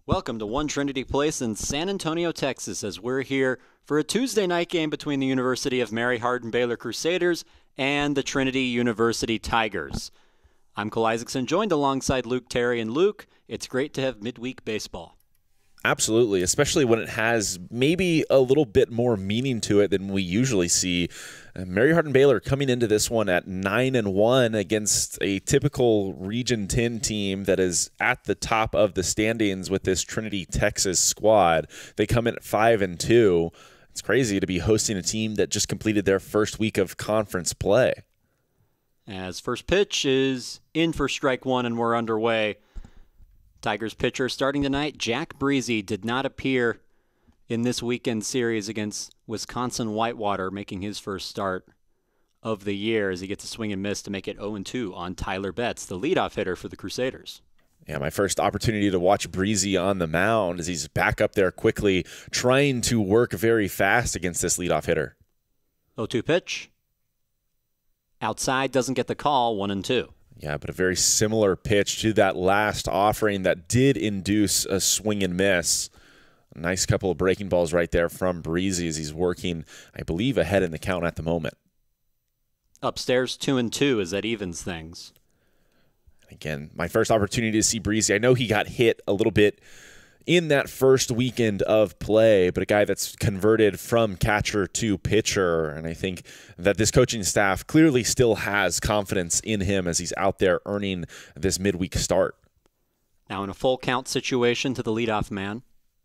Welcome to One Trinity Place in San Antonio, Texas, as we're here for a Tuesday night game between the University of Mary Hardin-Baylor Crusaders and the Trinity University Tigers. I'm Cole Isaacson, joined alongside Luke Terry. And Luke, it's great to have midweek baseball. Absolutely, especially when it has maybe a little bit more meaning to it than we usually see. Mary Hardin-Baylor coming into this one at 9-1 against a typical Region 10 team that is at the top of the standings with this Trinity, Texas squad. They come in at 5-2. It's crazy to be hosting a team that just completed their first week of conference play. As first pitch is in for strike one and we're underway. Tigers pitcher starting tonight, Jack Breezy, did not appear in this weekend series against Wisconsin Whitewater, making his first start of the year as he gets a swing and miss to make it 0-2 on Tyler Betts, the leadoff hitter for the Crusaders. Yeah, my first opportunity to watch Breezy on the mound as he's back up there quickly, trying to work very fast against this leadoff hitter. 0-2 pitch. Outside, doesn't get the call, 1-2. Yeah, but a very similar pitch to that last offering that did induce a swing and miss. A nice couple of breaking balls right there from Breezy as he's working, I believe, ahead in the count at the moment. Upstairs, 2-2 as that evens things. Again, my first opportunity to see Breezy. I know he got hit a little bit in that first weekend of play, but a guy that's converted from catcher to pitcher. And I think that this coaching staff clearly still has confidence in him as he's out there earning this midweek start. Now in a full count situation to the leadoff man.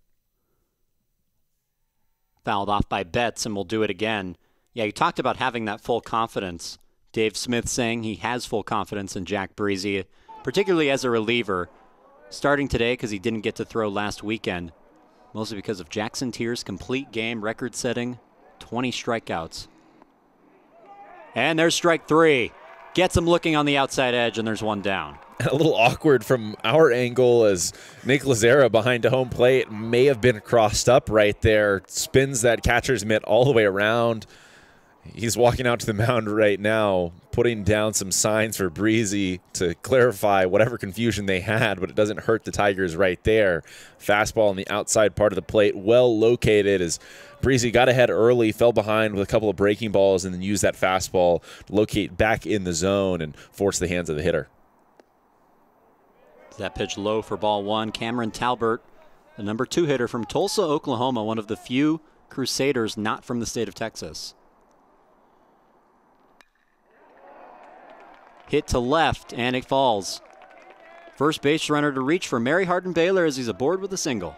Fouled off by Betts, and we'll do it again. Yeah, you talked about having that full confidence. Dave Smith saying he has full confidence in Jack Breezy, particularly as a reliever. Starting today because he didn't get to throw last weekend, mostly because of Jackson Tier's complete game record-setting 20 strikeouts. And there's strike three. Gets him looking on the outside edge, and there's one down. A little awkward from our angle as Nick Lazera behind home plate may have been crossed up right there. Spins that catcher's mitt all the way around. He's walking out to the mound right now, putting down some signs for Breezy to clarify whatever confusion they had, but it doesn't hurt the Tigers right there. Fastball on the outside part of the plate, well located as Breezy got ahead early, fell behind with a couple of breaking balls, and then used that fastball to locate back in the zone and force the hands of the hitter. That pitch low for ball one. Cameron Talbert, the number 2 hitter from Tulsa, Oklahoma, one of the few Crusaders not from the state of Texas. Hit to left, and it falls. First base runner to reach for Mary Hardin-Baylor as he's aboard with a single.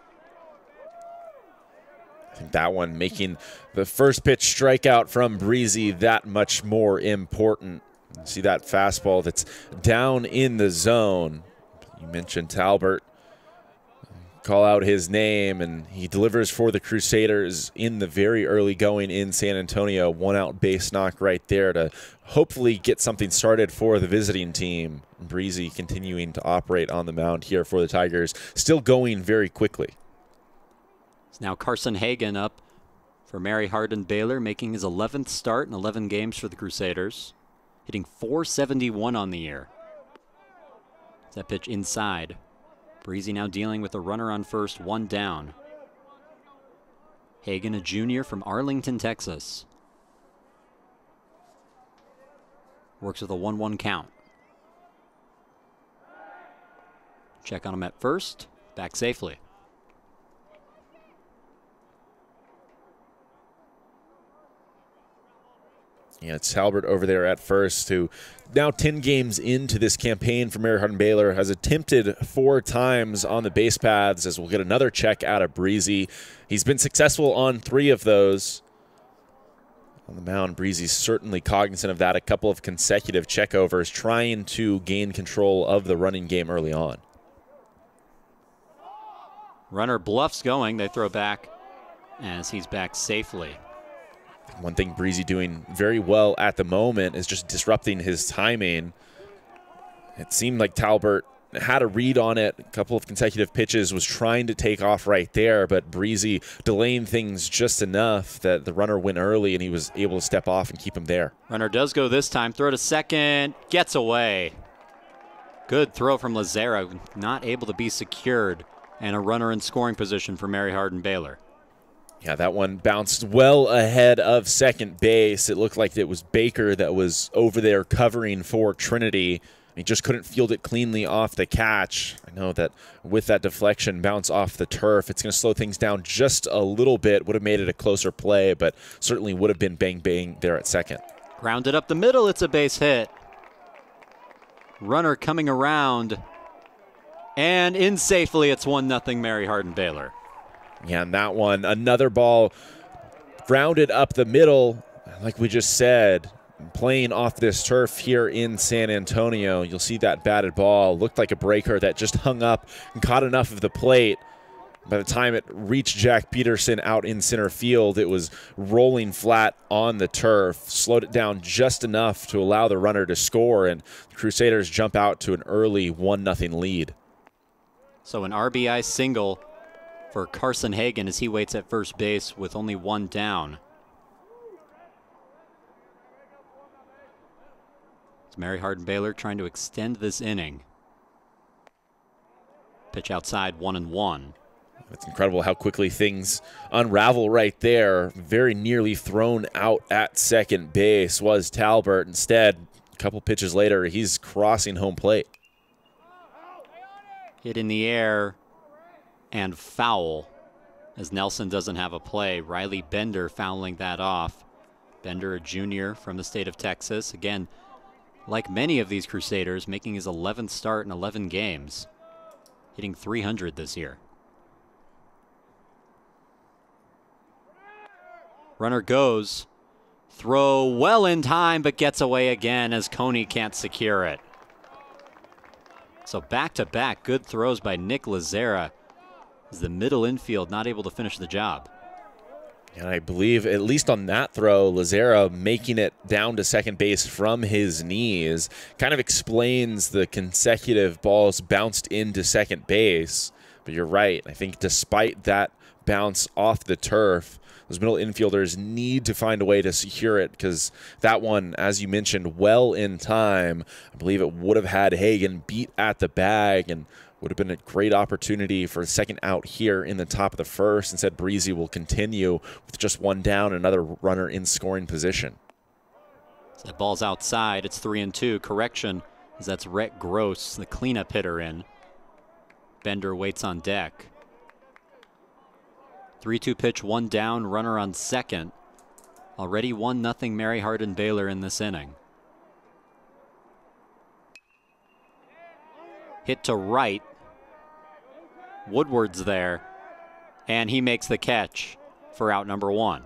I think that one making the first pitch strikeout from Breezy that much more important. See that fastball that's down in the zone. You mentioned Talbert. Call out his name, and he delivers for the Crusaders in the very early going in San Antonio. One-out base knock right there to hopefully get something started for the visiting team. Breezy continuing to operate on the mound here for the Tigers, still going very quickly. It's now Carson Hagan up for Mary Hardin-Baylor, making his 11th start in 11 games for the Crusaders, hitting .471 on the year. That pitch inside. Breezy now dealing with a runner on first, one down. Hagan, a junior from Arlington, Texas. Works with a 1-1 count. Check on him at first, back safely. Yeah, it's Talbert over there at first, who now 10 games into this campaign for Mary Hardin-Baylor has attempted 4 times on the base paths, as we'll get another check out of Breezy. He's been successful on 3 of those. On the mound, Breezy's certainly cognizant of that. A couple of consecutive checkovers, trying to gain control of the running game early on. Runner bluffs going. They throw back as he's back safely. One thing Breezy doing very well at the moment is just disrupting his timing. It seemed like Talbert had a read on it. A couple of consecutive pitches, was trying to take off right there, but Breezy delaying things just enough that the runner went early and he was able to step off and keep him there. Runner does go this time. Throw to second. Gets away. Good throw from Lazera. Not able to be secured And a runner in scoring position for Mary Hardin-Baylor. Yeah, that one bounced well ahead of second base. It looked like it was Baker that was over there covering for Trinity. He just couldn't field it cleanly off the catch. I know that with that deflection bounce off the turf, it's going to slow things down just a little bit. Would have made it a closer play, but certainly would have been bang-bang there at second. Grounded up the middle, it's a base hit. Runner coming around, and in safely, it's 1-0 Mary Hardin-Baylor. Yeah, and that one, another ball grounded up the middle, like we just said. Playing off this turf here in San Antonio, you'll see that batted ball looked like a breaker that just hung up and caught enough of the plate. By the time it reached Jack Peterson out in center field, it was rolling flat on the turf, slowed it down just enough to allow the runner to score, and the Crusaders jump out to an early 1-0 lead. So an RBI single for Carson Hagan as he waits at first base with only one down. Mary Hardin-Baylor trying to extend this inning. Pitch outside, 1-1. It's incredible how quickly things unravel right there. Very nearly thrown out at second base was Talbert. Instead, a couple pitches later, he's crossing home plate. Hit in the air and foul as Nelson doesn't have a play. Riley Bender fouling that off. Bender, a junior from the state of Texas. Again, like many of these Crusaders, making his 11th start in 11 games, hitting .300 this year. Runner goes, throw well in time, but gets away again as Coney can't secure it. So back-to-back good throws by Nick Lazera as the middle infield not able to finish the job. And I believe, at least on that throw, Lazera making it down to second base from his knees kind of explains the consecutive balls bounced into second base. But you're right. I think despite that bounce off the turf, those middle infielders need to find a way to secure it, because that one, as you mentioned, well in time. I believe it would have had Hagan beat at the bag and would have been a great opportunity for a second out here in the top of the first. Instead, Breezy will continue with just one down, another runner in scoring position. So that ball's outside. It's 3-2. Correction, as that's Rhett Gross, the cleanup hitter in. Bender waits on deck. 3-2 pitch, one down, runner on second. Already 1-0 Mary Hardin-Baylor in this inning. Hit to right. Woodward's there, and he makes the catch for out number one.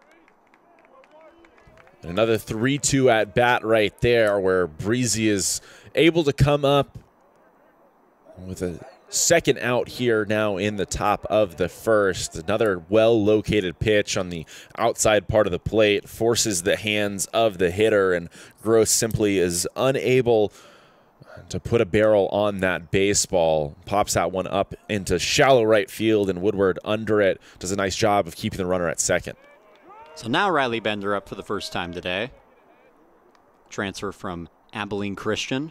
Another 3-2 at bat right there, where Breezy is able to come up with a second out here now in the top of the first. Another well-located pitch on the outside part of the plate forces the hands of the hitter, and Gross simply is unable to put a barrel on that baseball. Pops that one up into shallow right field, and Woodward under it does a nice job of keeping the runner at second. So now Riley Bender up for the first time today. Transfer from Abilene Christian.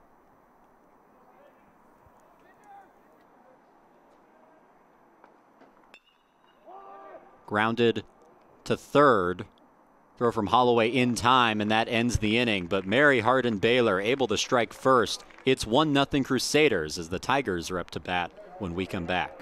Grounded to third. Throw from Holloway in time, and that ends the inning. But Mary Hardin-Baylor able to strike first. It's 1-0 Crusaders as the Tigers are up to bat when we come back.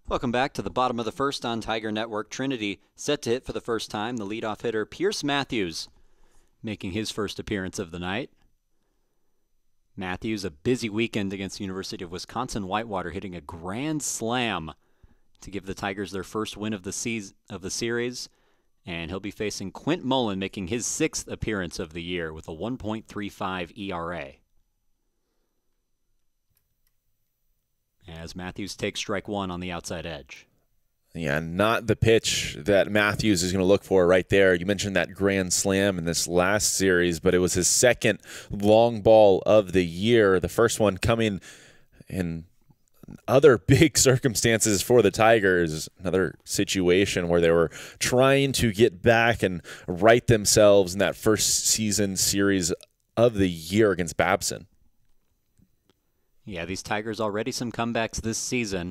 Welcome back to the bottom of the first on Tiger Network. Trinity set to hit for the first time. The leadoff hitter, Pierce Matthews, making his first appearance of the night. Matthews, a busy weekend against the University of Wisconsin-Whitewater, hitting a grand slam to give the Tigers their first win of the series. And he'll be facing Quint Mullen, making his 6th appearance of the year with a 1.35 ERA. As Matthews takes strike one on the outside edge. Yeah, not the pitch that Matthews is going to look for right there. You mentioned that grand slam in this last series, but it was his second long ball of the year. The first one coming in other big circumstances for the Tigers, another situation where they were trying to get back and right themselves in that first season series of the year against Babson. Yeah, these Tigers already some comebacks this season.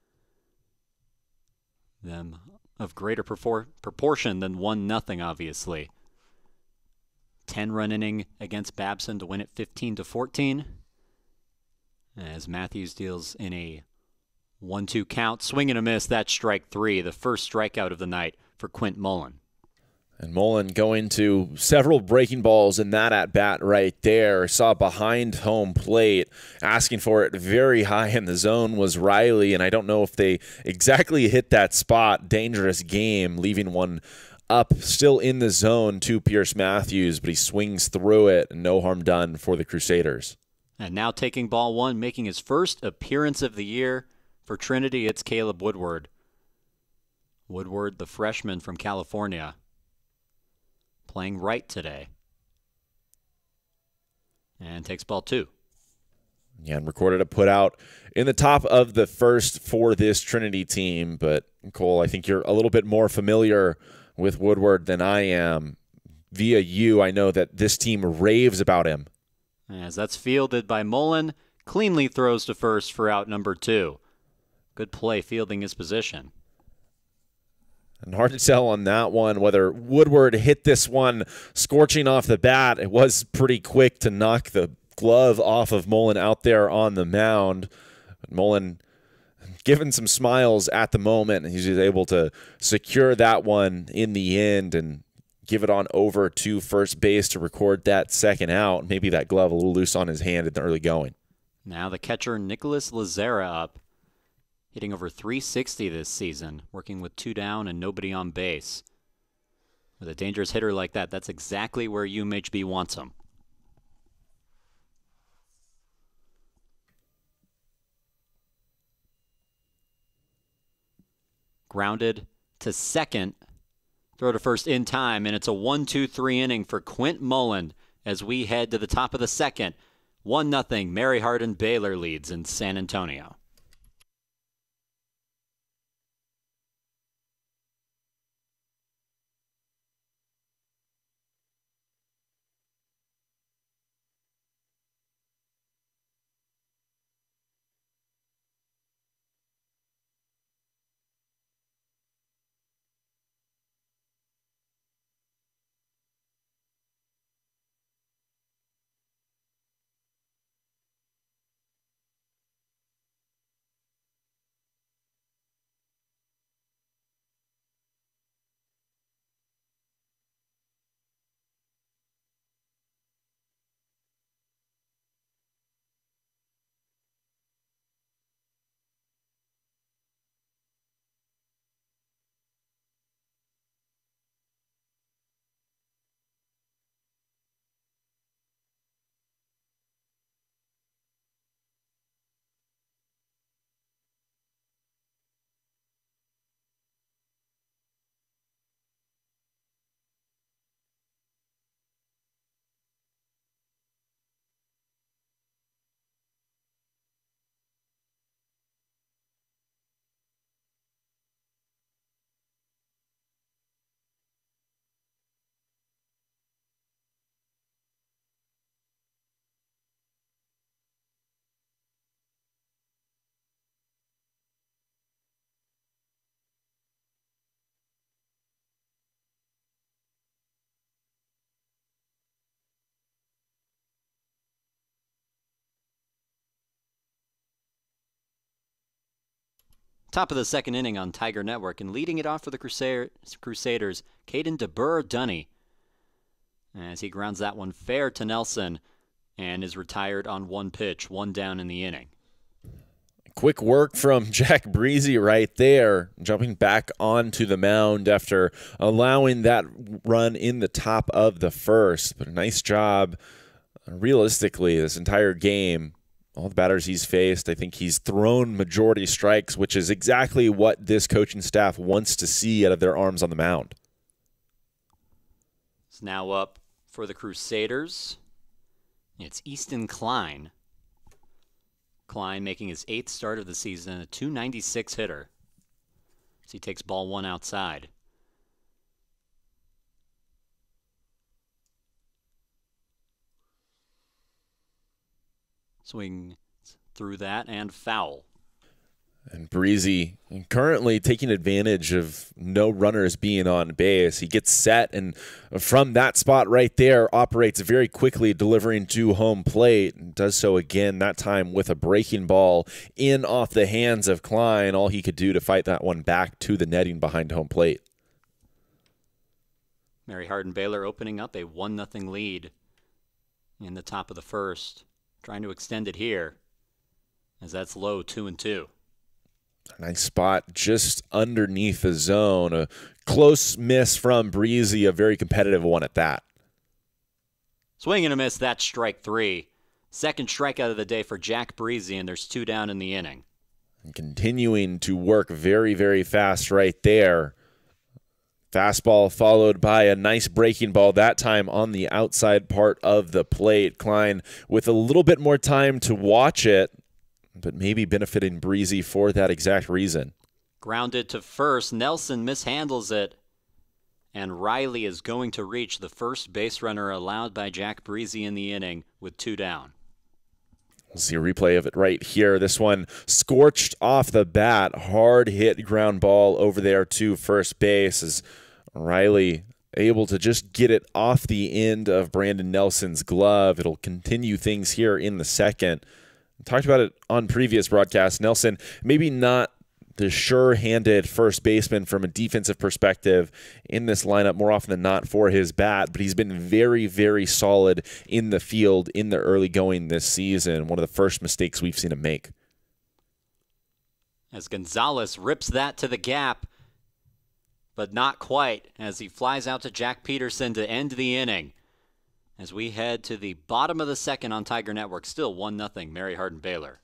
Them of greater proportion than 1-0, obviously. 10-run inning against Babson to win it 15-14. As Matthews deals in a 1-2 count. Swing and a miss, that's strike 3, the first strikeout of the night for Quint Mullen. And Mullen going to several breaking balls in that at-bat right there. Saw behind home plate, asking for it very high in the zone was Riley, and I don't know if they exactly hit that spot. Dangerous game, leaving one up still in the zone to Pierce Matthews, but he swings through it, and no harm done for the Crusaders. And now taking ball one, making his first appearance of the year for Trinity, it's Caleb Woodward. Woodward, the freshman from California, playing right today. And takes ball 2. Yeah, and recorded a putout in the top of the first for this Trinity team. But, Cole, I think you're a little bit more familiar with Woodward than I am. Via you, I know that this team raves about him. As that's fielded by Mullen, cleanly throws to first for out number 2. Good play fielding his position. And hard to tell on that one whether Woodward hit this one scorching off the bat. It was pretty quick to knock the glove off of Mullen out there on the mound. But Mullen giving some smiles at the moment. He's able to secure that one in the end and give it on over to first base to record that second out. Maybe that glove a little loose on his hand at the early going. Now the catcher Nicholas Lazara up. Hitting over 360 this season, working with 2 down and nobody on base. With a dangerous hitter like that, that's exactly where UMHB wants him. Grounded to second. Throw to first in time, and it's a 1-2-3 inning for Quint Mullen as we head to the top of the second. 1-0, Mary Hardin-Baylor leads in San Antonio. Top of the second inning on Tiger Network, and leading it off for the Crusaders, Caden DeBurr-Dunny, as he grounds that one fair to Nelson and is retired on one pitch, one down in the inning. Quick work from Jack Breezy right there, jumping back onto the mound after allowing that run in the top of the first. But a nice job. Realistically, this entire game, all the batters he's faced, I think he's thrown majority strikes, which is exactly what this coaching staff wants to see out of their arms on the mound. It's now up for the Crusaders. It's Easton Klein. Klein making his 8th start of the season, a .296 hitter. So he takes ball one outside. Swing through that and foul. And Breezy currently taking advantage of no runners being on base. He gets set, and from that spot right there, operates very quickly, delivering to home plate. And does so again, that time with a breaking ball in off the hands of Klein. All he could do to fight that one back to the netting behind home plate. Mary Hardin-Baylor opening up a 1-0 lead in the top of the first. Trying to extend it here, as that's low, 2-2. Nice spot just underneath the zone. A close miss from Breezy, a very competitive one at that. Swing and a miss, that's strike 3. Second strikeout of the day for Jack Breezy, and there's 2 down in the inning. And continuing to work very, very fast right there. Fastball followed by a nice breaking ball, that time on the outside part of the plate. Klein with a little bit more time to watch it, but maybe benefiting Breezy for that exact reason. Grounded to first. Nelson mishandles it. And Riley is going to reach the first base runner allowed by Jack Breezy in the inning with 2 down. We'll see a replay of it right here. This one scorched off the bat. Hard hit ground ball over there to first base as Riley able to just get it off the end of Brandon Nelson's glove. It'll continue things here in the second. We talked about it on previous broadcasts. Nelson, maybe not the sure-handed first baseman from a defensive perspective in this lineup more often than not for his bat, but he's been very, very solid in the field in the early going this season. One of the first mistakes we've seen him make. As Gonzalez rips that to the gap, but not quite, as he flies out to Jack Peterson to end the inning. As we head to the bottom of the second on Tiger Network, still 1-0, Mary Hardin-Baylor.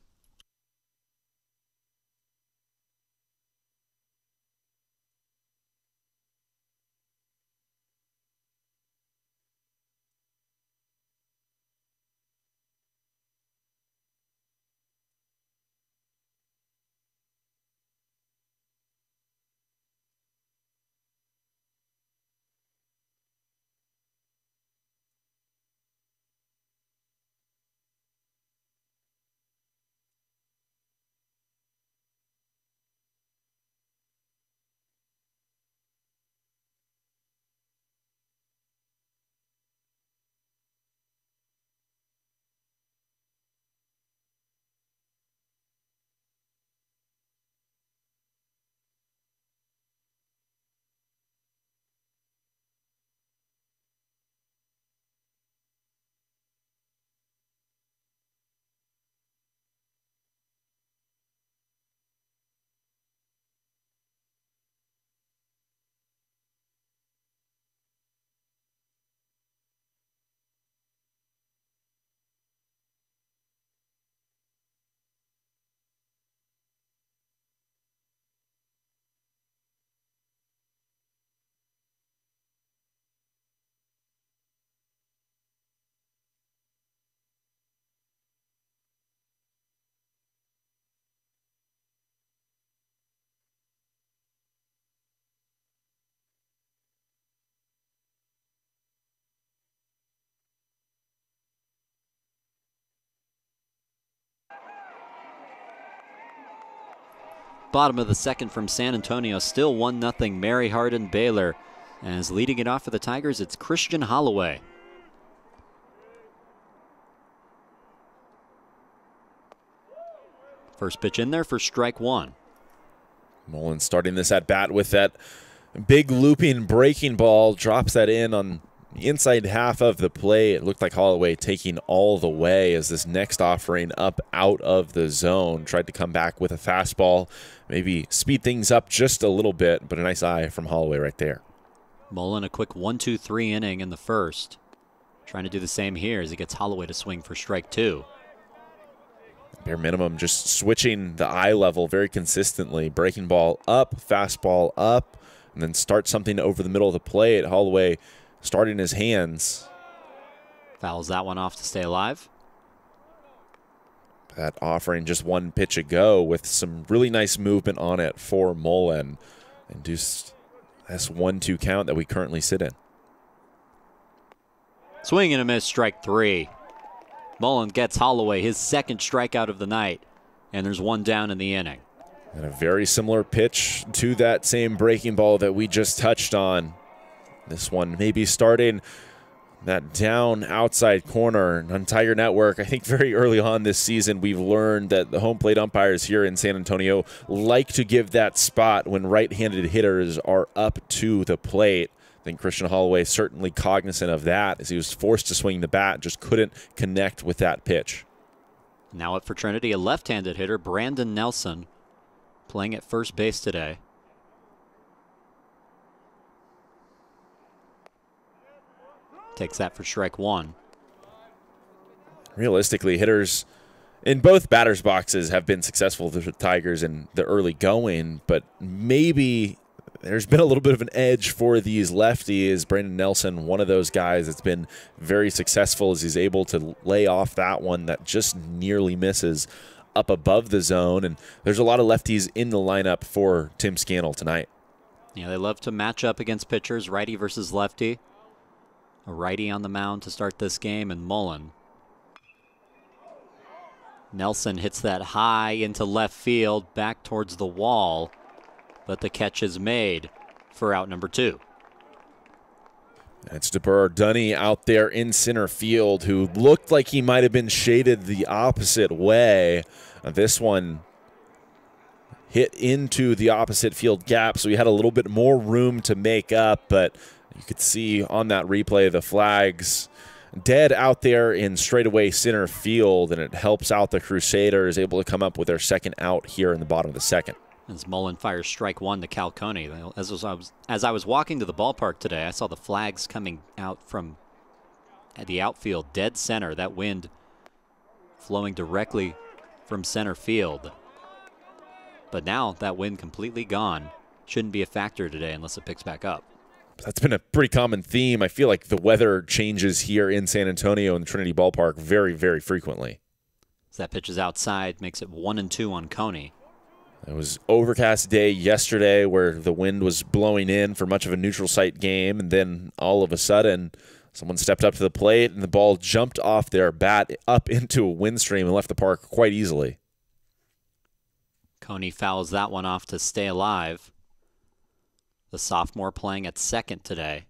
Bottom of the second from San Antonio, still 1-0 Mary Hardin-Baylor. As leading it off for the Tigers, it's Christian Holloway. First pitch in there for strike 1. Mullen starting this at bat with that big looping breaking ball, drops that in on the inside half of the plate. It looked like Holloway taking all the way as this next offering up out of the zone. Tried to come back with a fastball, maybe speed things up just a little bit, but a nice eye from Holloway right there. Mullen a quick 1-2-3 inning in the first. Trying to do the same here as he gets Holloway to swing for strike 2. Bare minimum, just switching the eye level very consistently. Breaking ball up, fastball up, and then start something over the middle of the plate. Holloway starting his hands. Fouls that one off to stay alive. That offering just one pitch ago with some really nice movement on it for Mullen. And just this 1-2 count that we currently sit in. Swing and a miss, strike 3. Mullen gets Holloway his second strikeout of the night, and there's one down in the inning. And a very similar pitch to that same breaking ball that we just touched on. This one maybe starting that down outside corner on Tiger Network. I think very early on this season we've learned that the home plate umpires here in San Antonio like to give that spot when right-handed hitters are up to the plate. I think Christian Holloway certainly cognizant of that as he was forced to swing the bat, just couldn't connect with that pitch. Now up for Trinity, a left-handed hitter, Brandon Nelson, playing at first base today. Takes that for strike 1. Realistically, hitters in both batters' boxes have been successful with the Tigers in the early going, but maybe there's been a little bit of an edge for these lefties. Brandon Nelson, one of those guys that's been very successful as he's able to lay off that one that just nearly misses up above the zone. And there's a lot of lefties in the lineup for Tim Scannell tonight. Yeah, they love to match up against pitchers, righty versus lefty. A righty on the mound to start this game, and Mullen. Nelson hits that high into left field, back towards the wall, but the catch is made for out number 2. That's DeBurr Dunny out there in center field, who looked like he might have been shaded the opposite way. This one hit into the opposite field gap, so he had a little bit more room to make up, but you could see on that replay the flags dead out there in straightaway center field, and it helps out the Crusaders, able to come up with their second out here in the bottom of the second. As Mullen fires strike 1 to Cal Coney. As I was walking to the ballpark today, I saw the flags coming out from the outfield, dead center. That wind flowing directly from center field. But now that wind completely gone. Shouldn't be a factor today unless it picks back up. That's been a pretty common theme. I feel like the weather changes here in San Antonio in the Trinity Ballpark very, very frequently. As that pitch is outside, makes it 1-2 on Coney. It was overcast day yesterday where the wind was blowing in for much of a neutral site game, and then all of a sudden someone stepped up to the plate and the ball jumped off their bat up into a wind stream and left the park quite easily. Coney fouls that one off to stay alive. The sophomore playing at second today.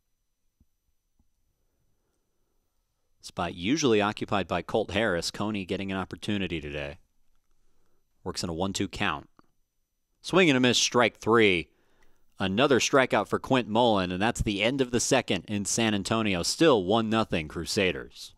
Spot usually occupied by Colt Harris. Coney getting an opportunity today. Works in a 1-2 count. Swing and a miss, strike 3. Another strikeout for Quint Mullen, and that's the end of the second in San Antonio. Still 1-0 Crusaders.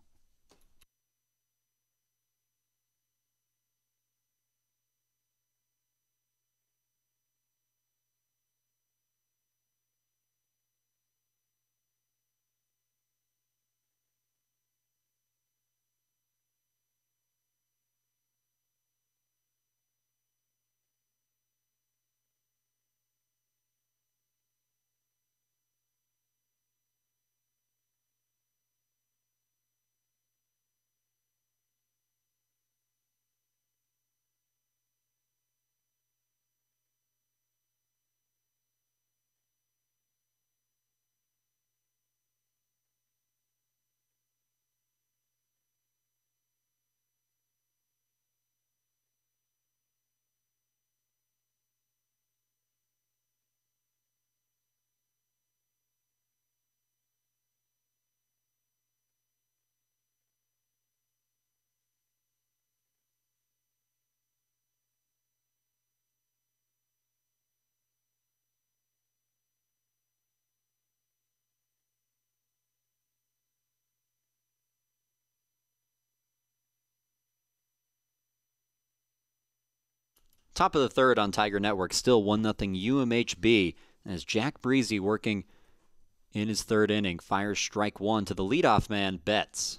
Top of the third on Tiger Network, still 1-0 UMHB, as Jack Breezy, working in his third inning, fires strike one to the leadoff man, Betts.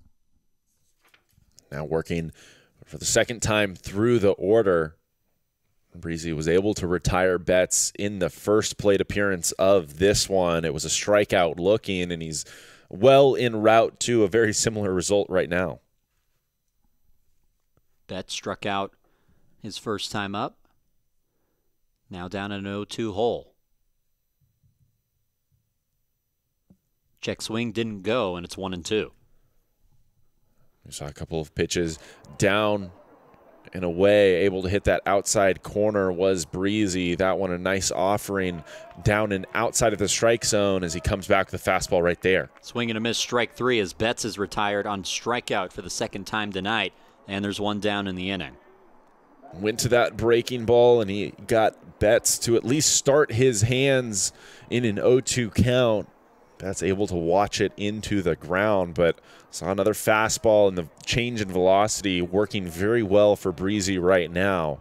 Now working for the second time through the order, Breezy was able to retire Betts in the first plate appearance of this one. It was a strikeout looking, and he's well en route to a very similar result right now. Betts struck out his first time up. Now down an 0-2 hole. Check swing didn't go, and it's 1-2. We saw a couple of pitches down and away. Able to hit that outside corner was Breezy. That one a nice offering down and outside of the strike zone as he comes back with a fastball right there. Swing and a miss, strike three, as Betts is retired on strikeout for the second time tonight, and there's one down in the inning. Went to that breaking ball, and he got Betts to at least start his hands in an 0-2 count. Betts able to watch it into the ground, but saw another fastball, and the change in velocity working very well for Breezy right now.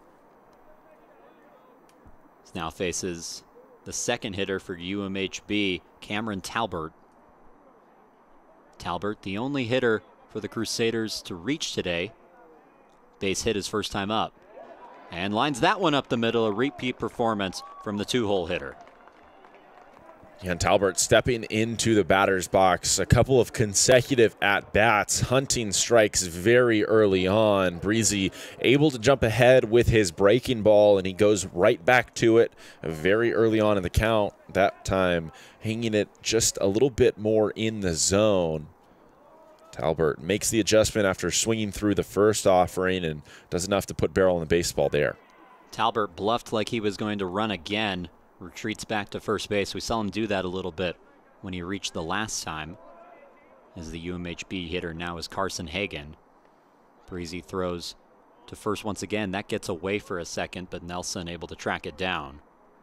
This now faces the second hitter for UMHB, Cameron Talbert. Talbert, the only hitter for the Crusaders to reach today. Base hit his first time up, and lines that one up the middle, a repeat performance from the two-hole hitter. And Talbert stepping into the batter's box. A couple of consecutive at-bats, hunting strikes very early on. Breezy able to jump ahead with his breaking ball, and he goes right back to it very early on in the count. That time hanging it just a little bit more in the zone. Talbert makes the adjustment after swinging through the first offering and does enough to put barrel on the baseball there. Talbert bluffed like he was going to run again. Retreats back to first base. We saw him do that a little bit when he reached the last time. As the UMHB hitter now is Carson Hagan. Breezy throws to first once again. That gets away for a second, but Nelson able to track it down.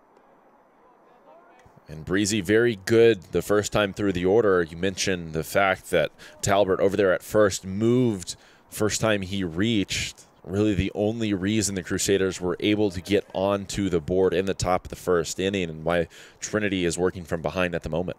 And Breezy very good the first time through the order. You mentioned the fact that Talbert over there at first moved first time he reached. Really the only reason the Crusaders were able to get onto the board in the top of the first inning, and why Trinity is working from behind at the moment.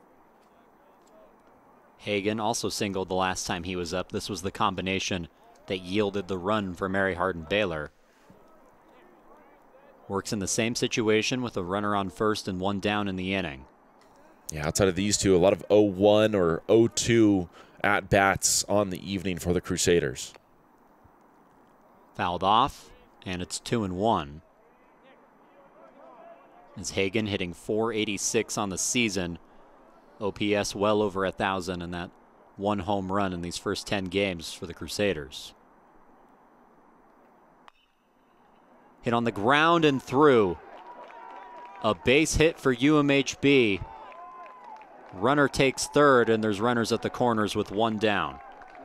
Hagan also singled the last time he was up. This was the combination that yielded the run for Mary Hardin-Baylor. Works in the same situation with a runner on first and one down in the inning. Yeah, outside of these two, a lot of 0-1 or 0-2 at-bats on the evening for the Crusaders. Fouled off, and it's 2-1. As Hagan hitting .486 on the season. OPS well over 1,000, and that one home run in these first 10 games for the Crusaders. Hit on the ground and through. A base hit for UMHB. Runner takes third, and there's runners at the corners with one down.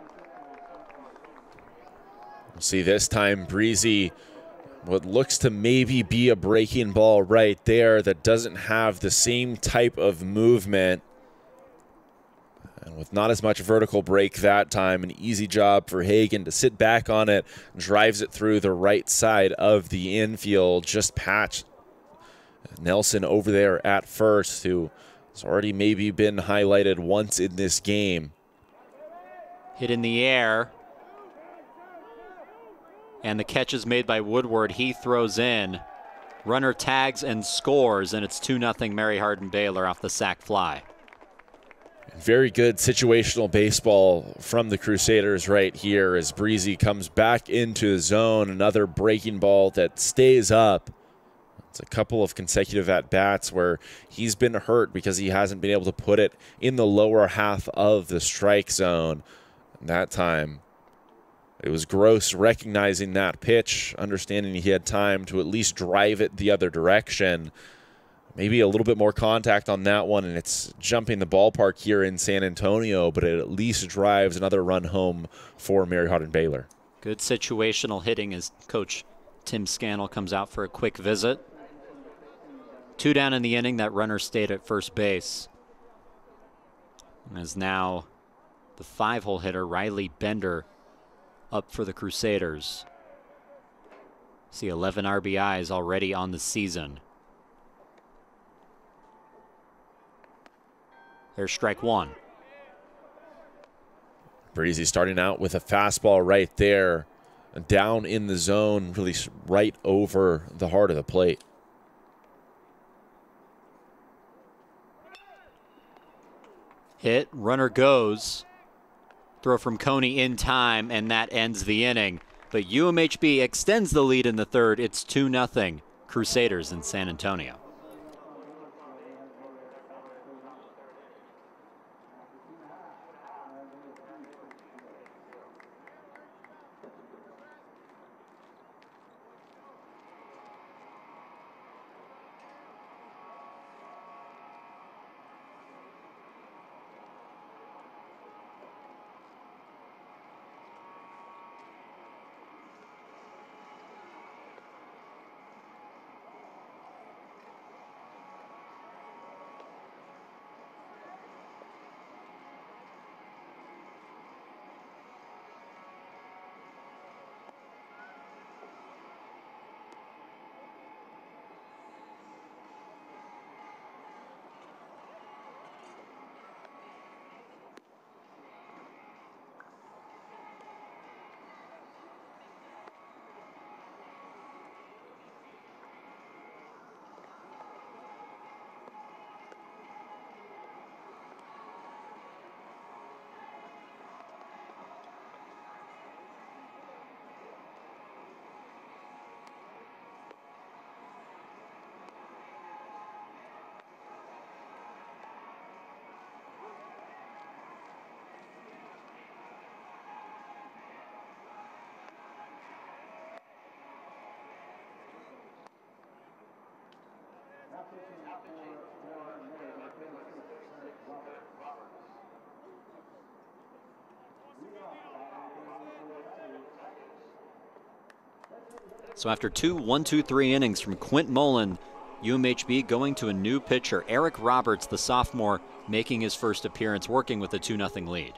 See, this time Breezy, what looks to maybe be a breaking ball right there that doesn't have the same type of movement. And with not as much vertical break that time, an easy job for Hagan to sit back on it, drives it through the right side of the infield, just patched Nelson over there at first, who has already maybe been highlighted once in this game. Hit in the air. And the catch is made by Woodward. He throws in. Runner tags and scores, and it's 2-0 Mary Hardin-Baylor off the sac fly. Very good situational baseball from the Crusaders right here as Breezy comes back into the zone. Another breaking ball that stays up. It's a couple of consecutive at-bats where he's been hurt because he hasn't been able to put it in the lower half of the strike zone. And that time, it was Gross recognizing that pitch, understanding he had time to at least drive it the other direction. Maybe a little bit more contact on that one, and it's jumping the ballpark here in San Antonio, but it at least drives another run home for Mary Hardin-Baylor. Good situational hitting as Coach Tim Scannell comes out for a quick visit. 2 down in the inning. That runner stayed at first base. And is now the 5-hole hitter, Riley Bender, up for the Crusaders. See 11 RBIs already on the season. There's strike one. Breezy starting out with a fastball right there, down in the zone, really right over the heart of the plate. Hit, runner goes. Throw from Coney in time, and that ends the inning. But UMHB extends the lead in the third. It's 2-0 Crusaders in San Antonio. So after two 1-2-3 innings from Quint Mullen, UMHB going to a new pitcher, Eric Roberts, the sophomore, making his first appearance, working with a 2-0 lead.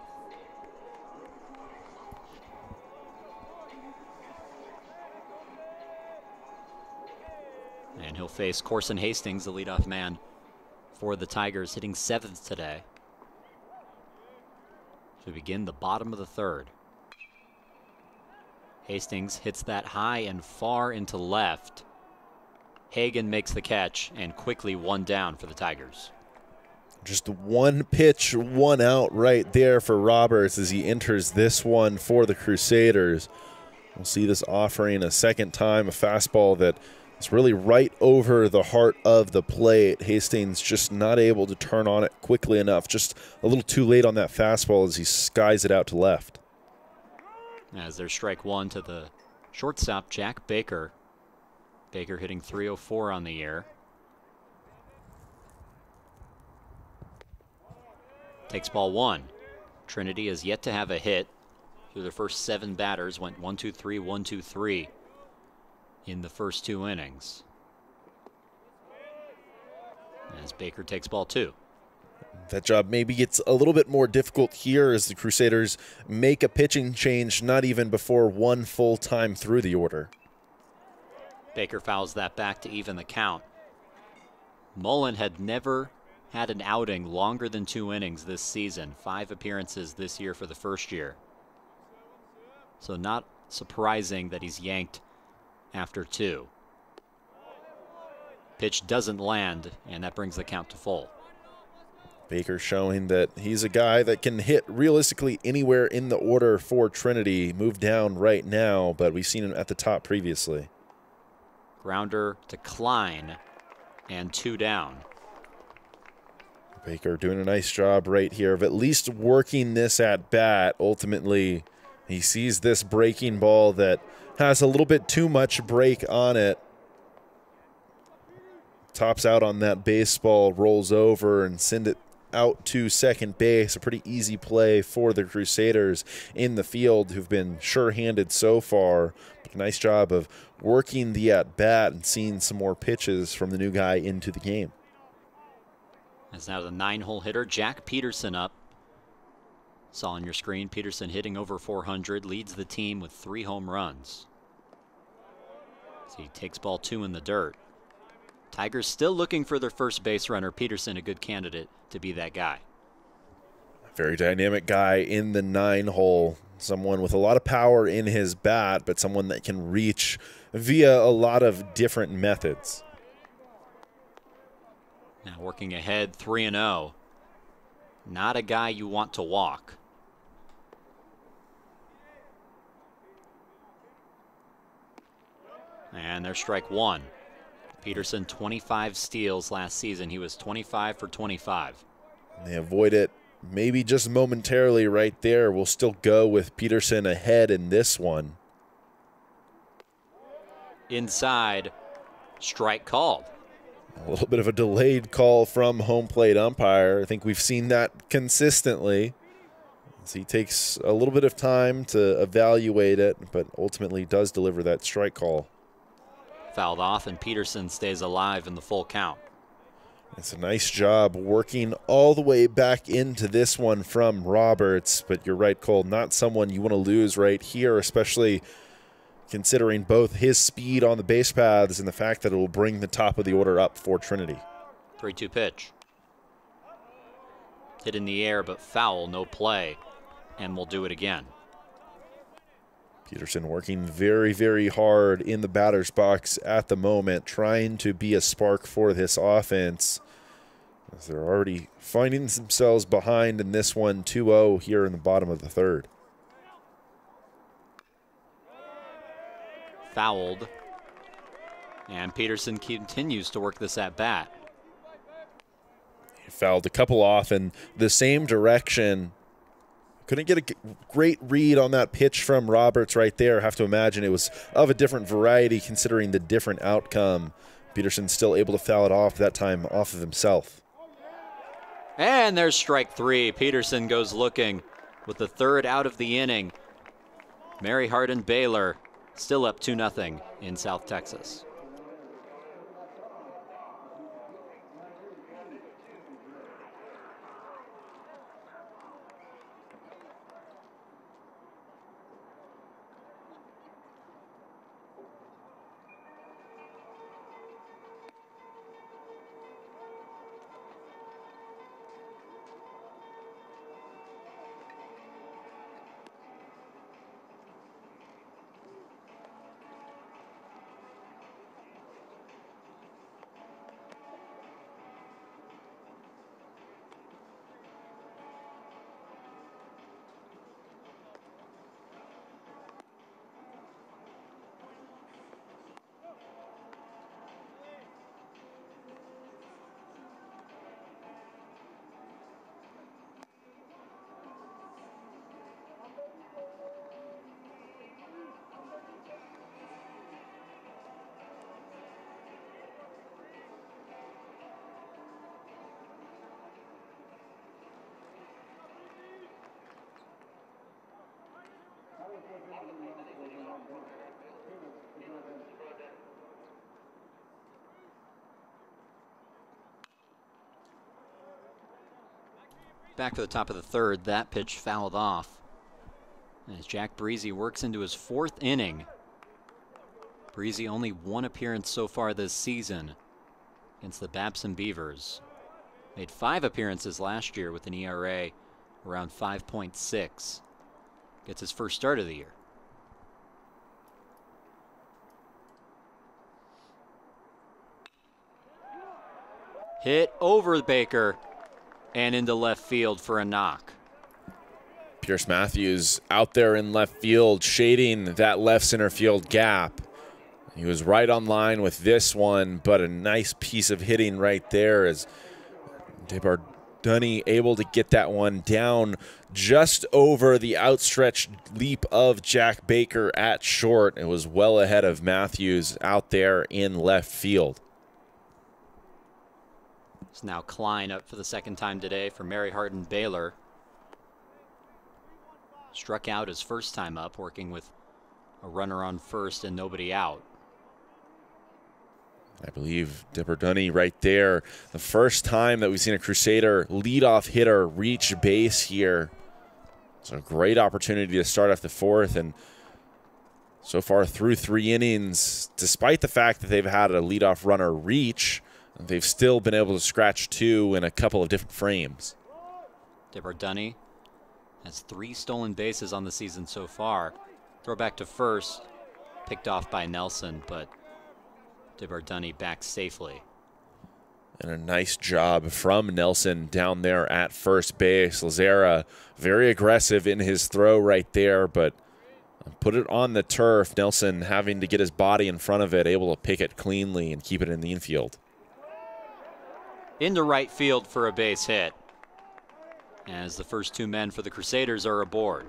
And he'll face Corson Hastings, the leadoff man for the Tigers, hitting 7th today. So we begin the bottom of the third. Hastings hits that high and far into left. Hagan makes the catch, and quickly one down for the Tigers. Just one pitch, one out right there for Roberts as he enters this one for the Crusaders. We'll see this offering a second time, a fastball that is really right over the heart of the plate. Hastings just not able to turn on it quickly enough, just a little too late on that fastball as he skies it out to left. As there's strike one to the shortstop, Jack Baker. Baker hitting .304 on the year. Takes ball one. Trinity has yet to have a hit. Through the first 7 batters, went 1-2-3, 1-2-3 in the first 2 innings. As Baker takes ball two. That job maybe gets a little bit more difficult here as the Crusaders make a pitching change not even before one full time through the order. Baker fouls that back to even the count. Mullen had never had an outing longer than 2 innings this season. 5 appearances this year for the first year. So not surprising that he's yanked after 2. Pitch doesn't land, and that brings the count to full. Baker showing that he's a guy that can hit realistically anywhere in the order for Trinity. Moved down right now, but we've seen him at the top previously. Grounder to Klein, and 2 down. Baker doing a nice job right here of at least working this at bat. Ultimately, he sees this breaking ball that has a little bit too much break on it. Tops out on that baseball, rolls over and send it out to second base. A pretty easy play for the Crusaders in the field, who've been sure-handed so far. But a nice job of working the at-bat and seeing some more pitches from the new guy into the game. As now the 9-hole hitter, Jack Peterson up. Saw on your screen, Peterson hitting over 400, leads the team with 3 home runs. So he takes ball 2 in the dirt. Tigers still looking for their first base runner. Peterson, a good candidate to be that guy. Very dynamic guy in the 9-hole. Someone with a lot of power in his bat, but someone that can reach via a lot of different methods. Now working ahead, 3-0. Not a guy you want to walk. And there's strike 1. Peterson, 25 steals last season. He was 25 for 25. They avoid it maybe just momentarily right there. We'll still go with Peterson ahead in this one. Inside, strike called. A little bit of a delayed call from home plate umpire. I think we've seen that consistently. So he takes a little bit of time to evaluate it, but ultimately does deliver that strike call. Fouled off, and Peterson stays alive in the full count. It's a nice job working all the way back into this one from Roberts, but you're right, Cole, not someone you want to lose right here, especially considering both his speed on the base paths and the fact that it will bring the top of the order up for Trinity. 3-2 pitch. Hit in the air, but foul, no play, and we'll do it again. Peterson working very, very hard in the batter's box at the moment, trying to be a spark for this offense, as they're already finding themselves behind in this one, 2-0 here in the bottom of the third. Fouled, and Peterson continues to work this at bat. He fouled a couple off in the same direction. Couldn't get a great read on that pitch from Roberts right there. Have to imagine it was of a different variety considering the different outcome. Peterson still able to foul it off that time off of himself. And there's strike 3. Peterson goes looking with the third out of the inning. Mary Hardin-Baylor still up 2-0 in South Texas. Back to the top of the third, that pitch fouled off. And as Jack Breezy works into his 4th inning, Breezy only 1 appearance so far this season against the Babson Beavers. Made 5 appearances last year with an ERA around 5.6. Gets his first start of the year. Hit over Baker and into left field for a knock. Pierce Matthews out there in left field, shading that left center field gap. He was right on line with this one, but a nice piece of hitting right there as DeBardoni able to get that one down just over the outstretched leap of Jack Baker at short. It was well ahead of Matthews out there in left field. It's now Klein up for the 2nd time today for Mary Hardin-Baylor. Struck out his first time up, working with a runner on first and nobody out. I believe DeBardoni right there. The first time that we've seen a Crusader leadoff hitter reach base here. It's a great opportunity to start off the 4th and So far through 3 innings, despite the fact that they've had a leadoff runner reach, they've still been able to scratch 2 in a couple of different frames. DeBardoni has 3 stolen bases on the season so far. Throw back to first, picked off by Nelson, but DeBardoni back safely. And a nice job from Nelson down there at first base. Lazera very aggressive in his throw right there, but put it on the turf. Nelson having to get his body in front of it, able to pick it cleanly and keep it in the infield. Into right field for a base hit, as the first 2 men for the Crusaders are aboard.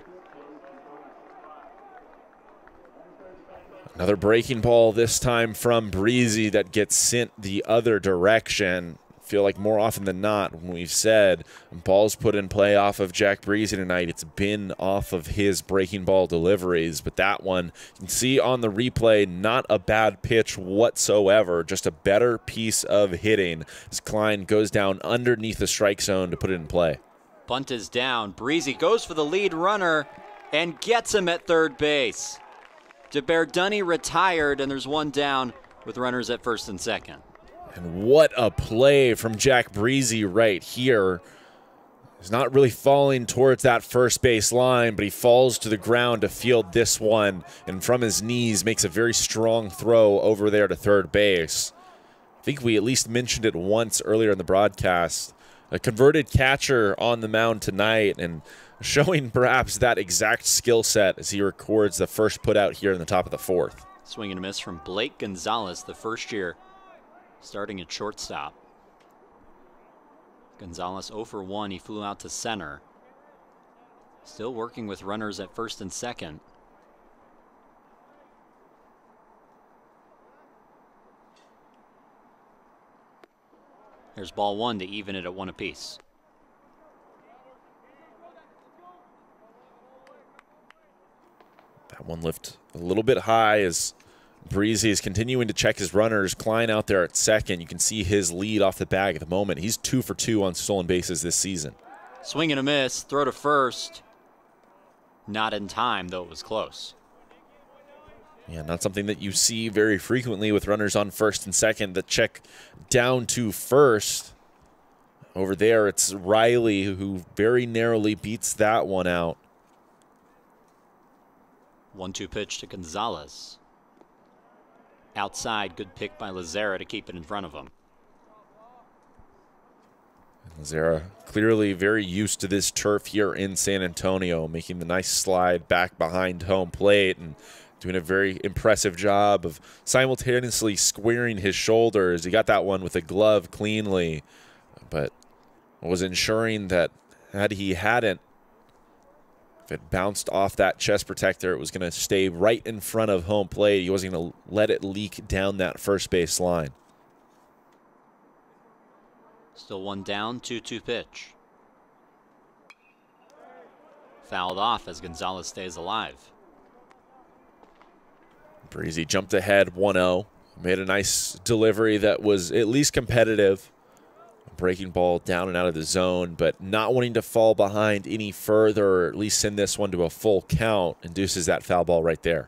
Another breaking ball, this time from Breezy, that gets sent the other direction. Feel like more often than not, when we've said balls put in play off of Jack Breezy tonight, it's been off of his breaking ball deliveries. But that one, you can see on the replay, not a bad pitch whatsoever, just a better piece of hitting as Klein goes down underneath the strike zone to put it in play. Bunt is down. Breezy goes for the lead runner and gets him at third base. DeBardoni retired, and there's 1 down with runners at first and second. And what a play from Jack Breezy right here. He's not really falling towards that first base line, but he falls to the ground to field this one, and from his knees makes a very strong throw over there to third base. I think we at least mentioned it once earlier in the broadcast. A converted catcher on the mound tonight, and showing perhaps that exact skill set as he records the first put out here in the top of the 4th. Swing and a miss from Blake Gonzalez, the first year starting at shortstop. Gonzalez 0 for 1. He flew out to center. Still working with runners at first and second. There's ball 1 to even it at 1 apiece. That one lifted a little bit high as Breezy is continuing to check his runners. Klein out there at second. You can see his lead off the bag at the moment. He's 2 for 2 on stolen bases this season. Swing and a miss. Throw to first. Not in time, though it was close. Yeah, not something that you see very frequently with runners on first and second. The check down to first. Over there, it's Riley who very narrowly beats that one out. 1-2 pitch to Gonzalez. Outside, good pick by Lazera to keep it in front of him. Lazera clearly very used to this turf here in San Antonio, making the nice slide back behind home plate and doing a very impressive job of simultaneously squaring his shoulders. He got that one with a glove cleanly, but was ensuring that had he hadn't, if it bounced off that chest protector, it was going to stay right in front of home plate. He wasn't going to let it leak down that first base line. Still 1 down, 2-2 pitch. Fouled off as Gonzalez stays alive. Breezy jumped ahead 1-0. Made a nice delivery that was at least competitive. Breaking ball down and out of the zone, but not wanting to fall behind any further, or at least send this one to a full count, induces that foul ball right there.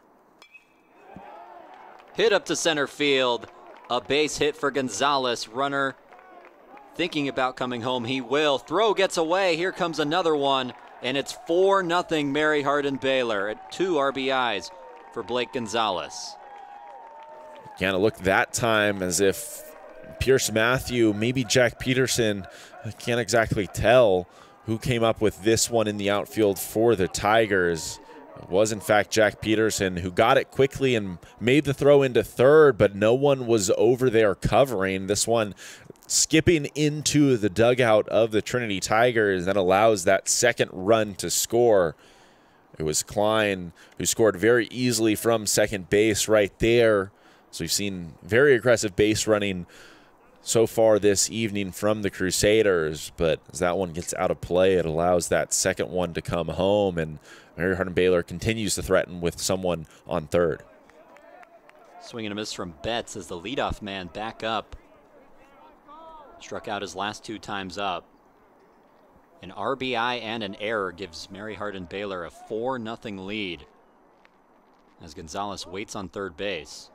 Hit up to center field. A base hit for Gonzalez. Runner thinking about coming home. He will. Throw gets away. Here comes another one, and it's 4-0 Mary Hardin-Baylor at 2 RBIs for Blake Gonzalez. Kind of looked that time as if Pierce Matthew, maybe Jack Peterson, I can't exactly tell who came up with this one in the outfield for the Tigers. It was, in fact, Jack Peterson who got it quickly and made the throw into third, but no one was over there covering. This one skipping into the dugout of the Trinity Tigers. That allows that second run to score. It was Klein who scored very easily from second base right there. So we've seen very aggressive base running so far this evening from the Crusaders, but as that one gets out of play, it allows that second one to come home, and Mary Hardin-Baylor continues to threaten with someone on third. Swing and a miss from Betts as the leadoff man back up. Struck out his last 2 times up. An RBI and an error gives Mary Hardin-Baylor a 4-0 lead as Gonzalez waits on third base.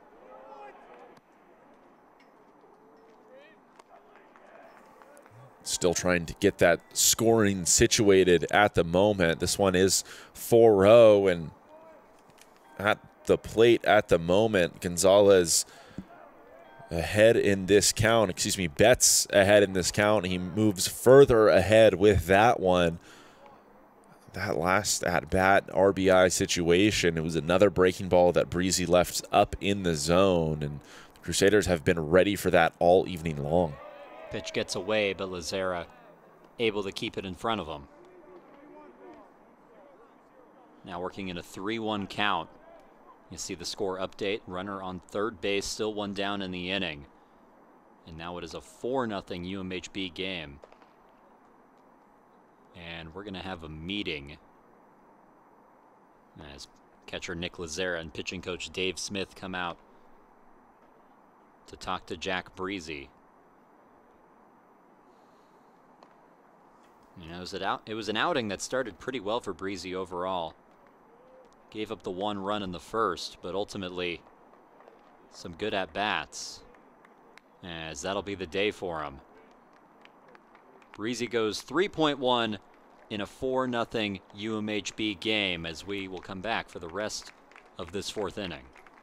Still trying to get that scoring situated at the moment. This one is 4-0, and at the plate at the moment, Gonzalez ahead in this count. Excuse me, Betts ahead in this count. He moves further ahead with that one. That last at-bat RBI situation, it was another breaking ball that Breezy left up in the zone, and the Crusaders have been ready for that all evening long. Pitch gets away, but Lazera able to keep it in front of him. Now working in a 3-1 count. You see the score update. Runner on third base, still one down in the inning. And now it is a 4-0 UMHB game. And we're going to have a meeting as catcher Nick Lazera and pitching coach Dave Smith come out to talk to Jack Breezy. You know, it was an outing that started pretty well for Breezy overall. Gave up the 1 run in the first, but ultimately some good at-bats, as that'll be the day for him. Breezy goes 3.1 in a 4-0 UMHB game, as we will come back for the rest of this 4th inning.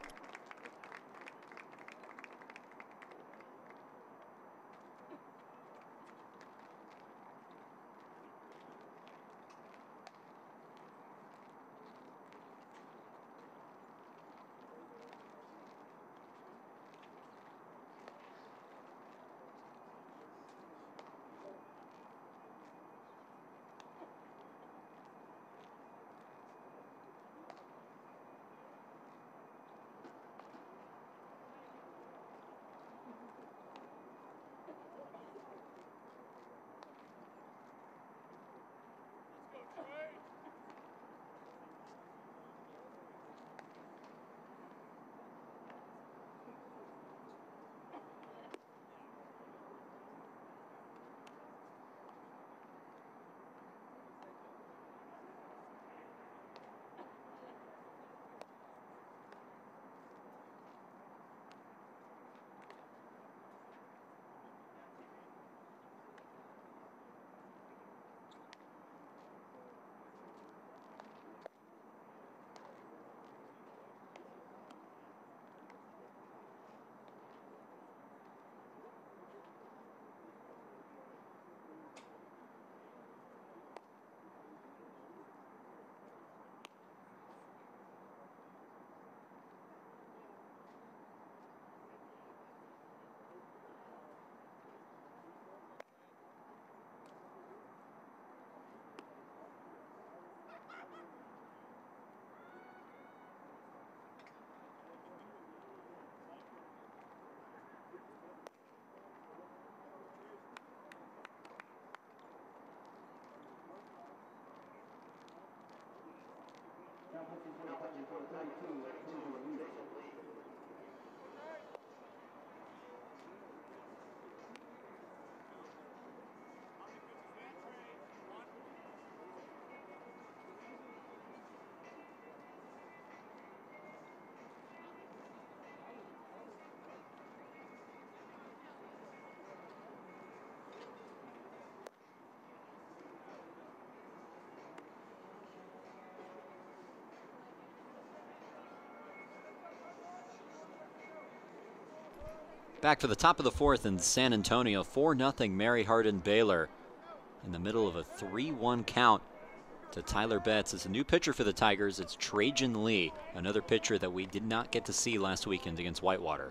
Back for the top of the 4th in San Antonio, 4-0 Mary Hardin-Baylor in the middle of a 3-1 count to Tyler Betts. It's a new pitcher for the Tigers. It's Trajan Lee, another pitcher that we did not get to see last weekend against Whitewater.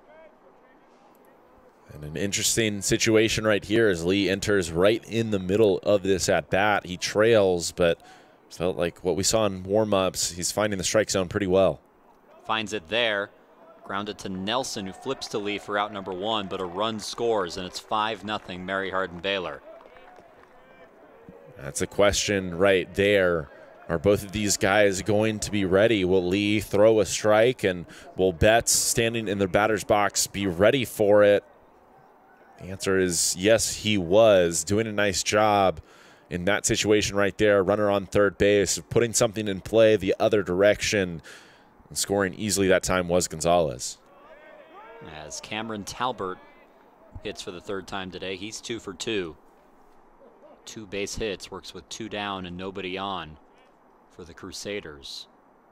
And an interesting situation right here as Lee enters right in the middle of this at-bat. He trails, but felt like what we saw in warm-ups, he's finding the strike zone pretty well. Finds it there. Grounded to Nelson, who flips to Lee for out number 1, but a run scores, and it's 5-0 Mary Hardin-Baylor. That's a question right there. Are both of these guys going to be ready? Will Lee throw a strike, and will Betts, standing in the batter's box, be ready for it? The answer is yes, he was. Doing a nice job in that situation right there. Runner on third base, putting something in play the other direction. And scoring easily that time was Gonzalez. As Cameron Talbert hits for the third time today, he's 2 for 2. 2 base hits, works with 2 down and nobody on for the Crusaders.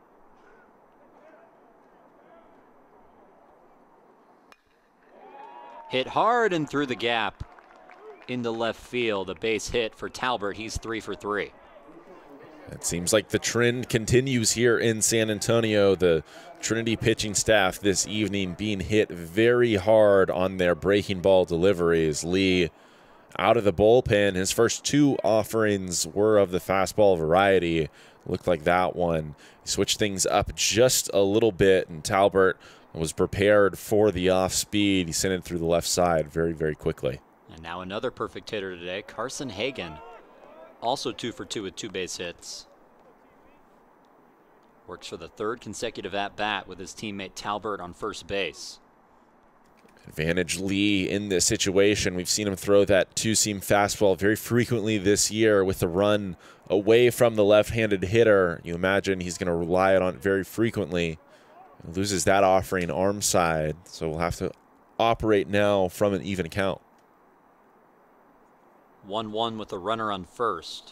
Hit hard and through the gap into left field. A base hit for Talbert. He's 3 for 3. It seems like the trend continues here in San Antonio. The Trinity pitching staff this evening being hit very hard on their breaking ball deliveries. Lee out of the bullpen. His first 2 offerings were of the fastball variety. Looked like that one. He switched things up just a little bit, and Talbert was prepared for the off speed. He sent it through the left side very, very quickly. And now another perfect hitter today, Carson Hagan. Also 2 for 2 with 2 base hits. Works for the 3rd consecutive at-bat with his teammate Talbert on first base. Advantage Lee in this situation. We've seen him throw that 2-seam fastball very frequently this year with the run away from the left-handed hitter. You imagine he's going to rely on it very frequently. He loses that offering arm side, so we'll have to operate now from an even count. 1-1 with the runner on first.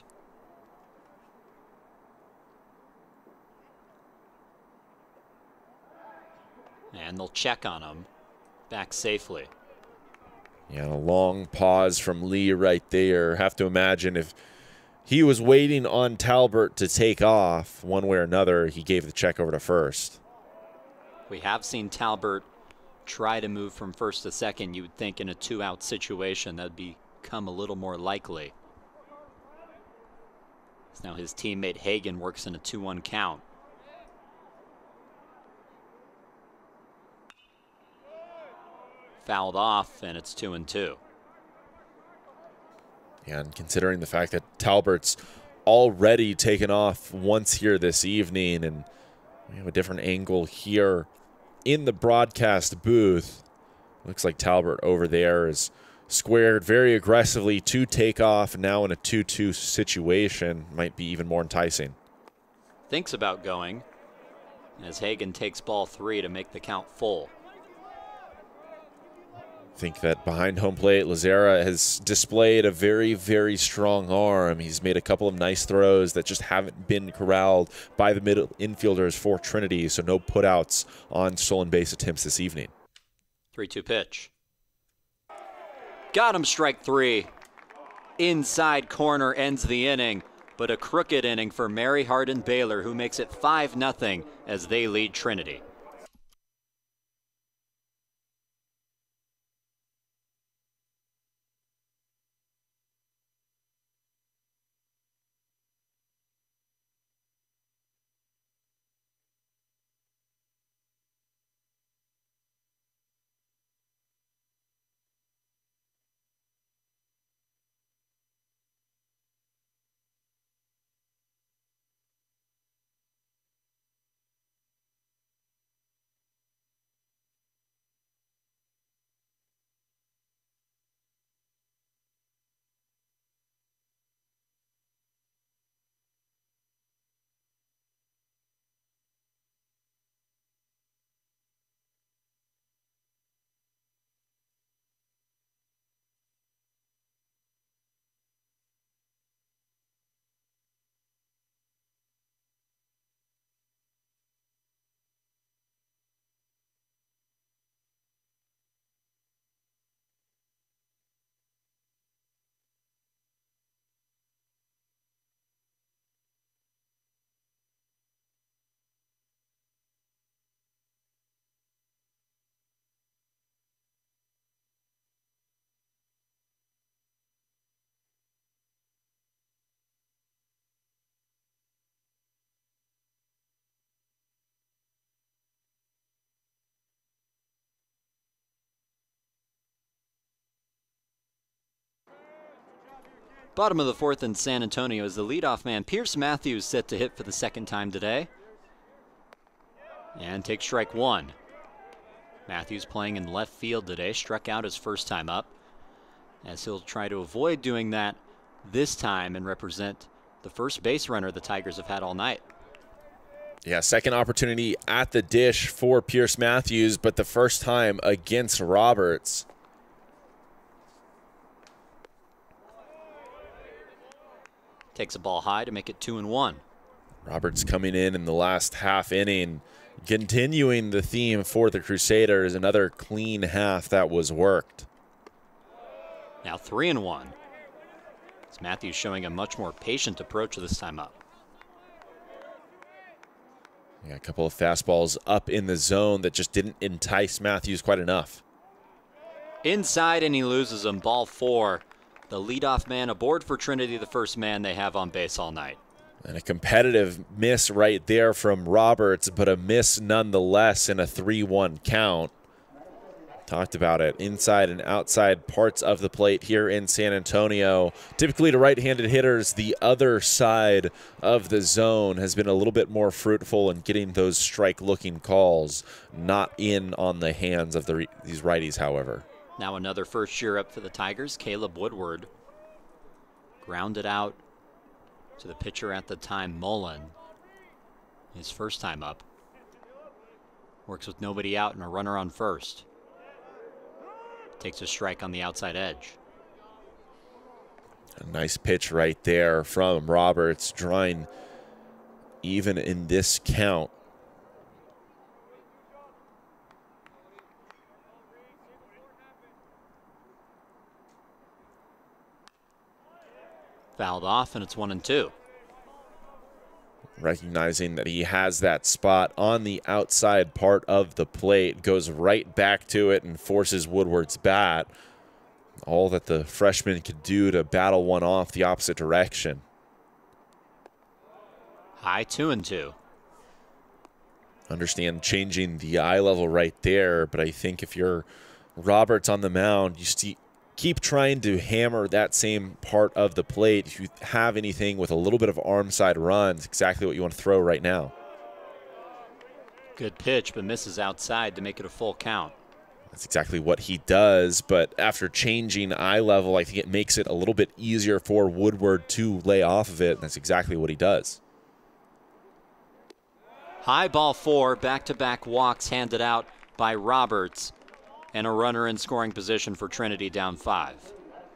And they'll check on him. Back safely. Yeah, a long pause from Lee right there. Have to imagine if he was waiting on Talbert to take off one way or another, he gave the check over to first. We have seen Talbert try to move from first to second. You would think in a 2-out situation that would become a little more likely. So now his teammate Hagan works in a 2-1 count. Fouled off, and it's 2-2. Yeah, and considering the fact that Talbert's already taken off once here this evening, and we have a different angle here in the broadcast booth. Looks like Talbert over there is squared very aggressively to take off, now in a 2-2 situation. Might be even more enticing. Thinks about going as Hagan takes ball 3 to make the count full. I think that behind home plate, Lazera has displayed a very, very strong arm. He's made a couple of nice throws that just haven't been corralled by the middle infielders for Trinity, so no putouts on stolen base attempts this evening. 3-2 pitch. Got him, strike 3. Inside corner ends the inning, but a crooked inning for Mary Hardin-Baylor, who makes it 5-0 as they lead Trinity. Bottom of the 4th in San Antonio is the leadoff man, Pierce Matthews, set to hit for the 2nd time today. And takes strike 1. Matthews playing in left field today, struck out his first time up, as he'll try to avoid doing that this time and represent the first base runner the Tigers have had all night. Yeah, second opportunity at the dish for Pierce Matthews, but the first time against Roberts. Takes a ball high to make it 2-1. Roberts coming in the last half inning, continuing the theme for the Crusaders. Another clean half that was worked. Now 3-1. As Matthews showing a much more patient approach this time up. Yeah, a couple of fastballs up in the zone that just didn't entice Matthews quite enough. Inside, and he loses them. Ball 4. The leadoff man aboard for Trinity, the first man they have on base all night. And a competitive miss right there from Roberts, but a miss nonetheless in a 3-1 count. Talked about it. Inside and outside parts of the plate here in San Antonio. Typically to right-handed hitters, the other side of the zone has been a little bit more fruitful in getting those strike-looking calls. Not in on the hands of these righties, however. Now another first year up for the Tigers. Caleb Woodward grounded out to the pitcher at the time, Mullen. His first time up. Works with nobody out and a runner on first. Takes a strike on the outside edge. A nice pitch right there from Roberts, drawing even in this count. Fouled off, and it's 1-2. Recognizing that he has that spot on the outside part of the plate, goes right back to it and forces Woodward's bat. All that the freshman could do to battle one off the opposite direction. High 2-2. Understand changing the eye level right there, but I think if you're Roberts on the mound, you keep trying to hammer that same part of the plate. If you have anything with a little bit of arm side run, it's exactly what you want to throw right now. Good pitch, but misses outside to make it a full count. That's exactly what he does, but after changing eye level, I think it makes it a little bit easier for Woodward to lay off of it, and that's exactly what he does. High ball 4, back-to-back walks handed out by Roberts, and a runner in scoring position for Trinity down 5.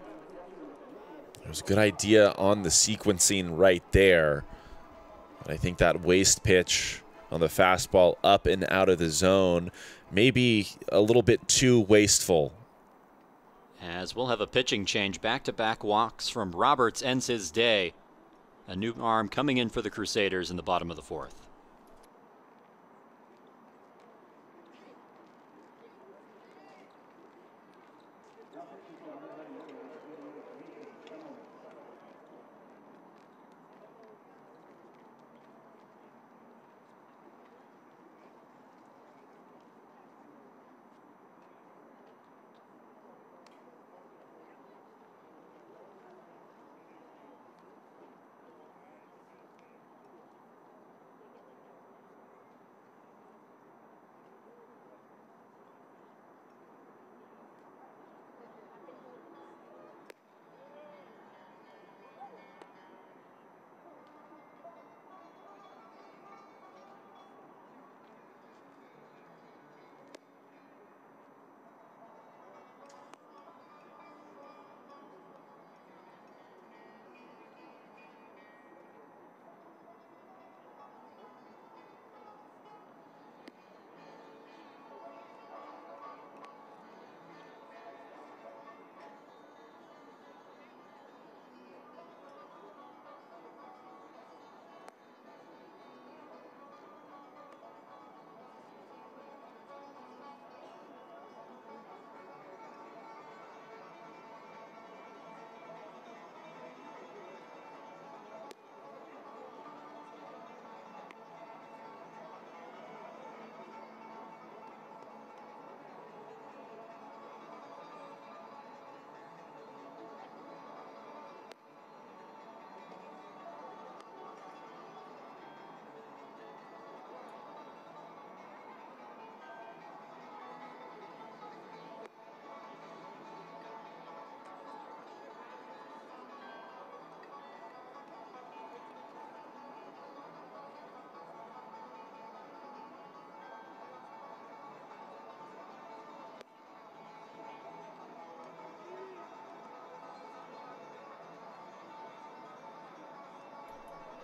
It was a good idea on the sequencing right there. But I think that waste pitch on the fastball up and out of the zone maybe a little bit too wasteful. As we'll have a pitching change, back-to-back walks from Roberts ends his day. A new arm coming in for the Crusaders in the bottom of the 4th.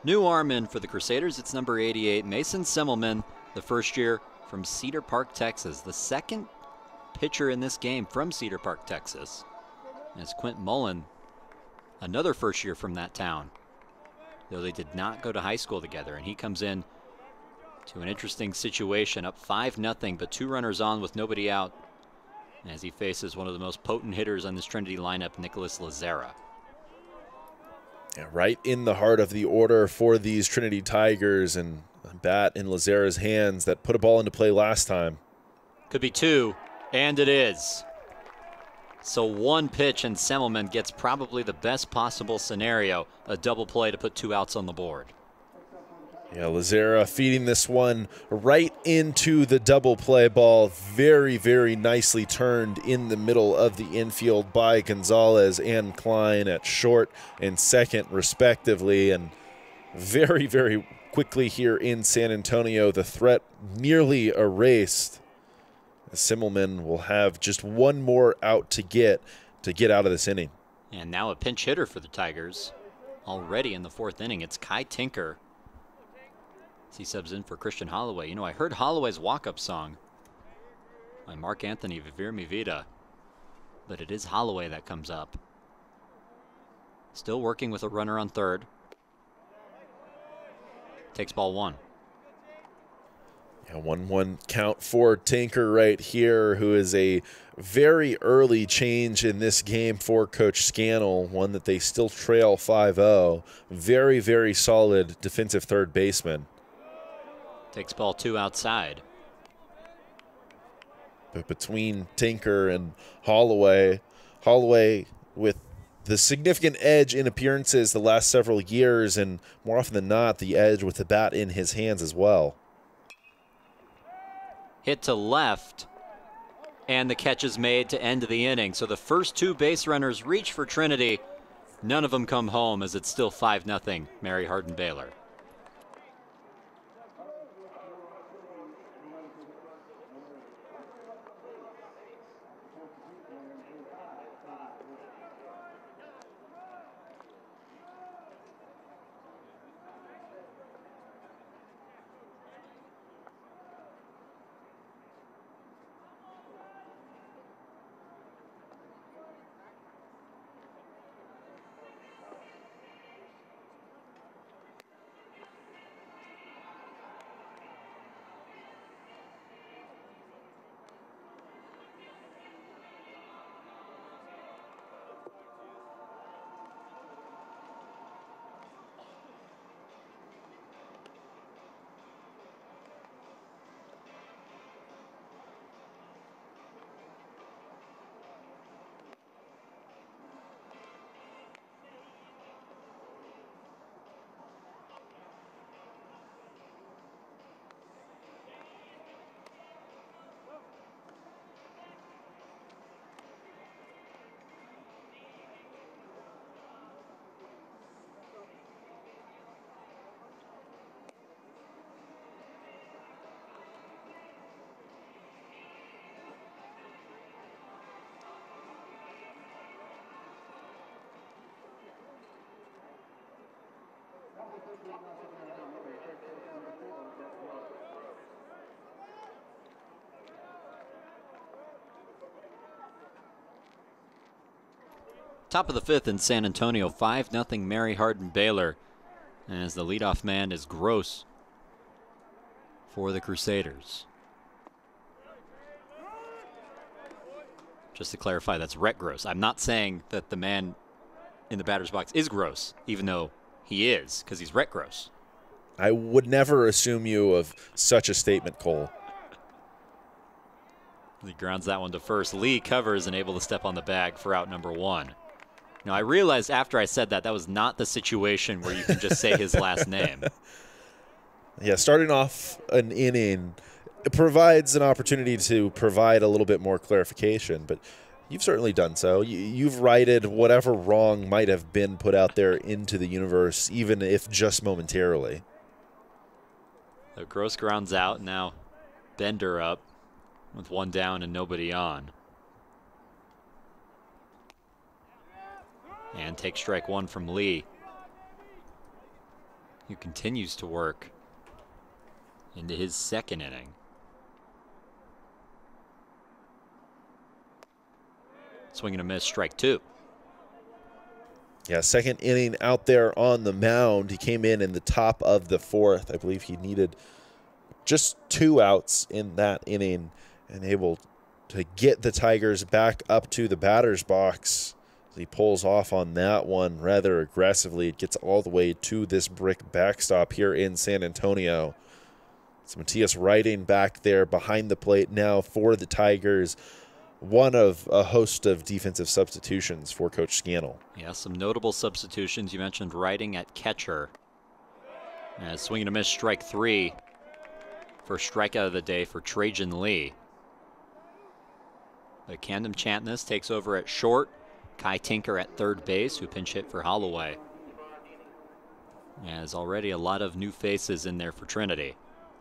New arm in for the Crusaders. It's number 88, Mason Semmelman, the first year from Cedar Park, Texas. The second pitcher in this game from Cedar Park, Texas. As Quint Mullen, another first year from that town, though they did not go to high school together. And he comes in to an interesting situation, up 5-0, but 2 runners on with nobody out, as he faces one of the most potent hitters on this Trinity lineup, Nicholas Lazera. Yeah, right in the heart of the order for these Trinity Tigers, and a bat in Lazera's hands that put a ball into play last time. Could be 2, and it is. So 1 pitch and Semmelman gets probably the best possible scenario, a double play to put 2 outs on the board. Yeah, Lazera feeding this one right into the double play ball. Very, very nicely turned in the middle of the infield by Gonzalez and Klein at short and second, respectively. And very, very quickly here in San Antonio, the threat nearly erased. Semmelman will have just 1 more out to get out of this inning. And now a pinch hitter for the Tigers. Already in the 4th inning, it's Kai Tinker. He subs in for Christian Holloway. You know, I heard Holloway's walk-up song by Mark Anthony, Vivir Mi Vida, but it is Holloway that comes up. Still working with a runner on third. Takes ball 1. Yeah, 1-1 count for Tinker right here, who is a very early change in this game for Coach Scannell, one that they still trail 5-0. Very, very solid defensive third baseman. Takes ball 2 outside. But between Tinker and Holloway with the significant edge in appearances the last several years, and more often than not, the edge with the bat in his hands as well. Hit to left, and the catch is made to end the inning. So the first 2 base runners reach for Trinity. None of them come home, as it's still 5-0 Mary Hardin-Baylor. Top of the 5th in San Antonio, 5-0 Mary Hardin-Baylor, as the leadoff man is Gross for the Crusaders. Just to clarify, that's Rhett Gross. I'm not saying that the man in the batter's box is Gross, even though he is, because he's Rhett Gross. I would never assume you of such a statement, Cole. He grounds that one to first. Lee covers and able to step on the bag for out number 1. Now, I realized after I said that was not the situation where you can just say his last name. Yeah, starting off an inning, it provides an opportunity to provide a little bit more clarification, but you've certainly done so. You've righted whatever wrong might have been put out there into the universe, even if just momentarily. So Gross grounds out. Now Bender up with 1 down and nobody on. And take strike 1 from Lee. who continues to work into his second inning. Swing and a miss, strike two. Yeah, second inning out there on the mound. He came in the top of the fourth. I believe he needed just 2 outs in that inning and able to get the Tigers back up to the batter's box. He pulls off on that one rather aggressively. It gets all the way to this brick backstop here in San Antonio. It's Matias Hardin back there behind the plate now for the Tigers. One of a host of defensive substitutions for Coach Scannell. Yeah, some notable substitutions. You mentioned Hardin at catcher. Swing and a miss, strike three. First strikeout of the day for Trajan Lee. But Camden Chantness takes over at short. Kai Tinker at third base, who pinch hit for Holloway. There's already a lot of new faces in there for Trinity.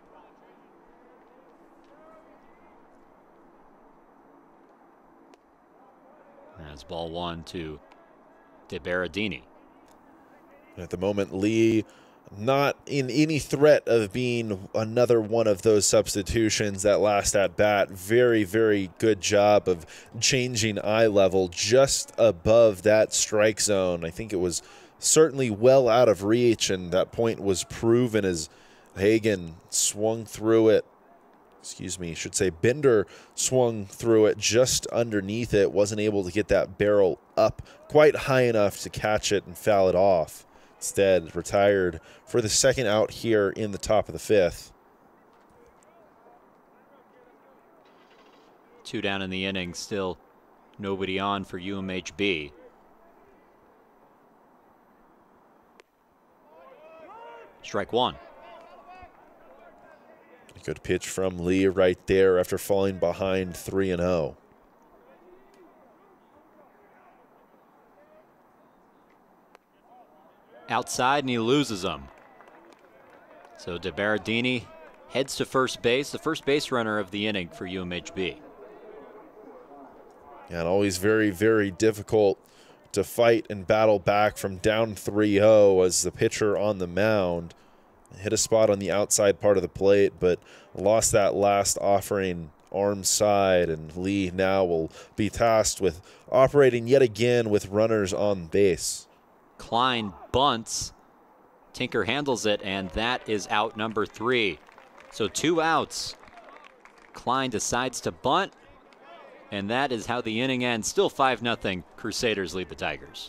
As ball one to DeBerardini. At the moment, Lee not in any threat of being another one of those substitutions that last at bat. Very, very good job of changing eye level just above that strike zone. I think it was certainly well out of reach, and that point was proven as Hagan swung through it. Bender swung through it just underneath it, wasn't able to get that barrel up quite high enough to catch it and foul it off. Instead, retired for the second out here in the top of the fifth. 2 down in the inning, still nobody on for UMHB. Strike one. Good pitch from Lee right there after falling behind 3-0. Outside, and he loses them. So DeBerardini heads to first base, the first base runner of the inning for UMHB. Yeah, and always very, very difficult to fight and battle back from down 3-0 as the pitcher on the mound hit a spot on the outside part of the plate, but lost that last offering arm side, and Lee now will be tasked with operating yet again with runners on base. Klein bunts. Tinker handles it, and that is out number 3. So 2 outs. Klein decides to bunt, and that is how the inning ends. Still 5-0. Crusaders lead the Tigers.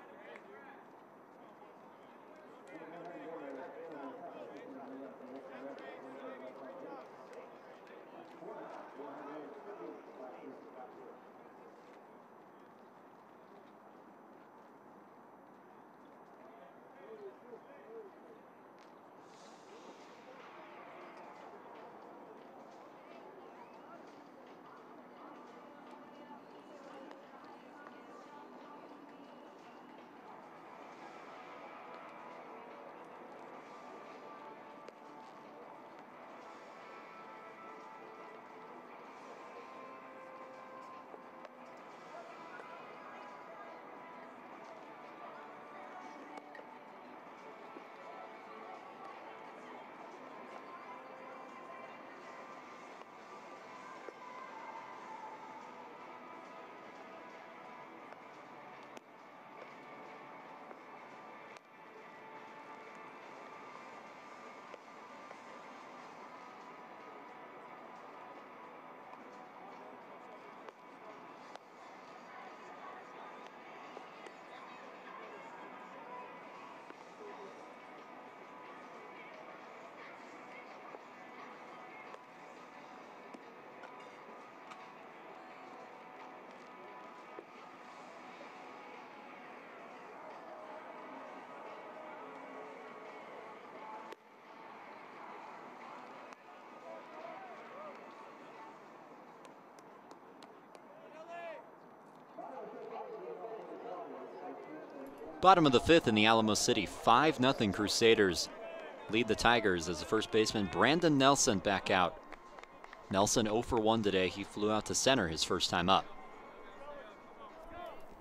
Bottom of the 5th in the Alamo City, 5-0 Crusaders lead the Tigers as the first baseman Brandon Nelson back out. Nelson 0 for 1 today. He flew out to center his first time up.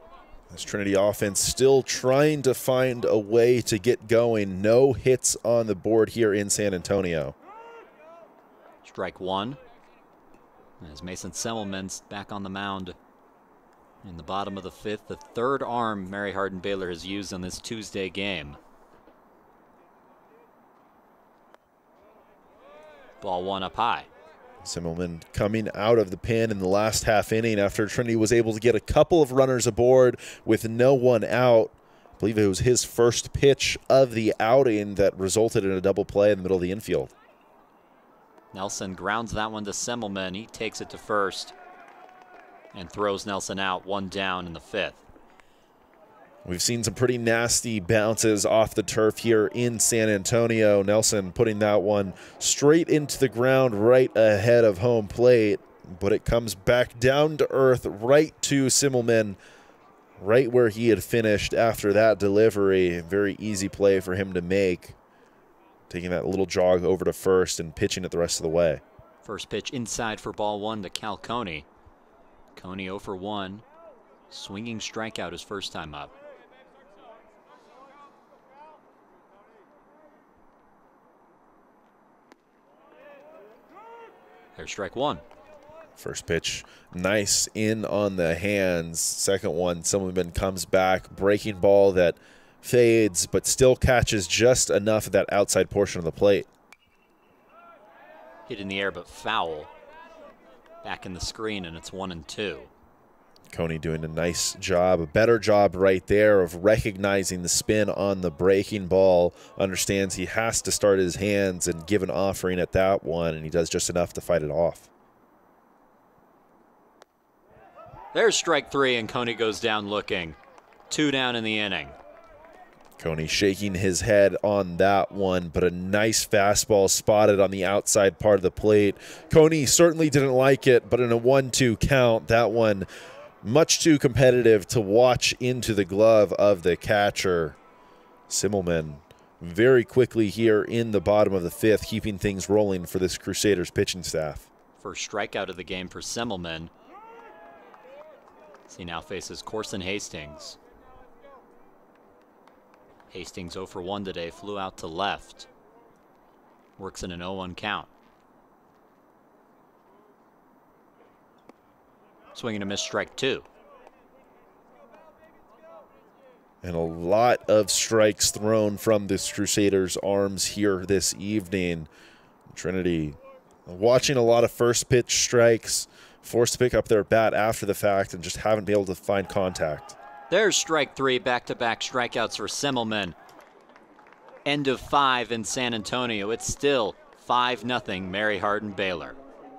This Trinity offense still trying to find a way to get going. No hits on the board here in San Antonio. Strike one. As Mason Semmelman's back on the mound in the bottom of the fifth, the third arm Mary Hardin-Baylor has used on this Tuesday game. Ball one up high. Semmelman coming out of the pen in the last half inning after Trinity was able to get a couple of runners aboard with no one out. I believe it was his first pitch of the outing that resulted in a double play in the middle of the infield. Nelson grounds that one to Semmelman. He takes it to first and throws Nelson out, one down in the fifth. We've seen some pretty nasty bounces off the turf here in San Antonio. Nelson putting that one straight into the ground right ahead of home plate, but it comes back down to earth right to Semmelman, right where he had finished after that delivery. Very easy play for him to make, taking that little jog over to first and pitching it the rest of the way. First pitch inside for ball one to Cal Coney. Coney 0 for 1, swinging strikeout his first time up. There's strike one. First pitch, nice in on the hands. Second one, Semmelman comes back, breaking ball that fades, but still catches just enough of that outside portion of the plate. Hit in the air, but foul. Back in the screen, and it's 1-2. Coney doing a nice job, a better job right there of recognizing the spin on the breaking ball. Understands he has to start his hands and give an offering at that one, and he does just enough to fight it off. There's strike three, and Coney goes down looking. 2 down in the inning. Coney shaking his head on that one, but a nice fastball spotted on the outside part of the plate. Coney certainly didn't like it, but in a 1-2 count, that one much too competitive to watch into the glove of the catcher. Semmelman very quickly here in the bottom of the fifth, keeping things rolling for this Crusaders pitching staff. First strikeout of the game for Semmelman. He now faces Corson Hastings. Hastings 0 for 1 today, flew out to left. Works in an 0-1 count. Swinging a miss, strike two. And a lot of strikes thrown from this Crusaders' arms here this evening. Trinity watching a lot of first pitch strikes, forced to pick up their bat after the fact and just haven't been able to find contact. There's strike three, back-to-back strikeouts for Semmelman. End of 5 in San Antonio. It's still 5-0 Mary Hardin-Baylor.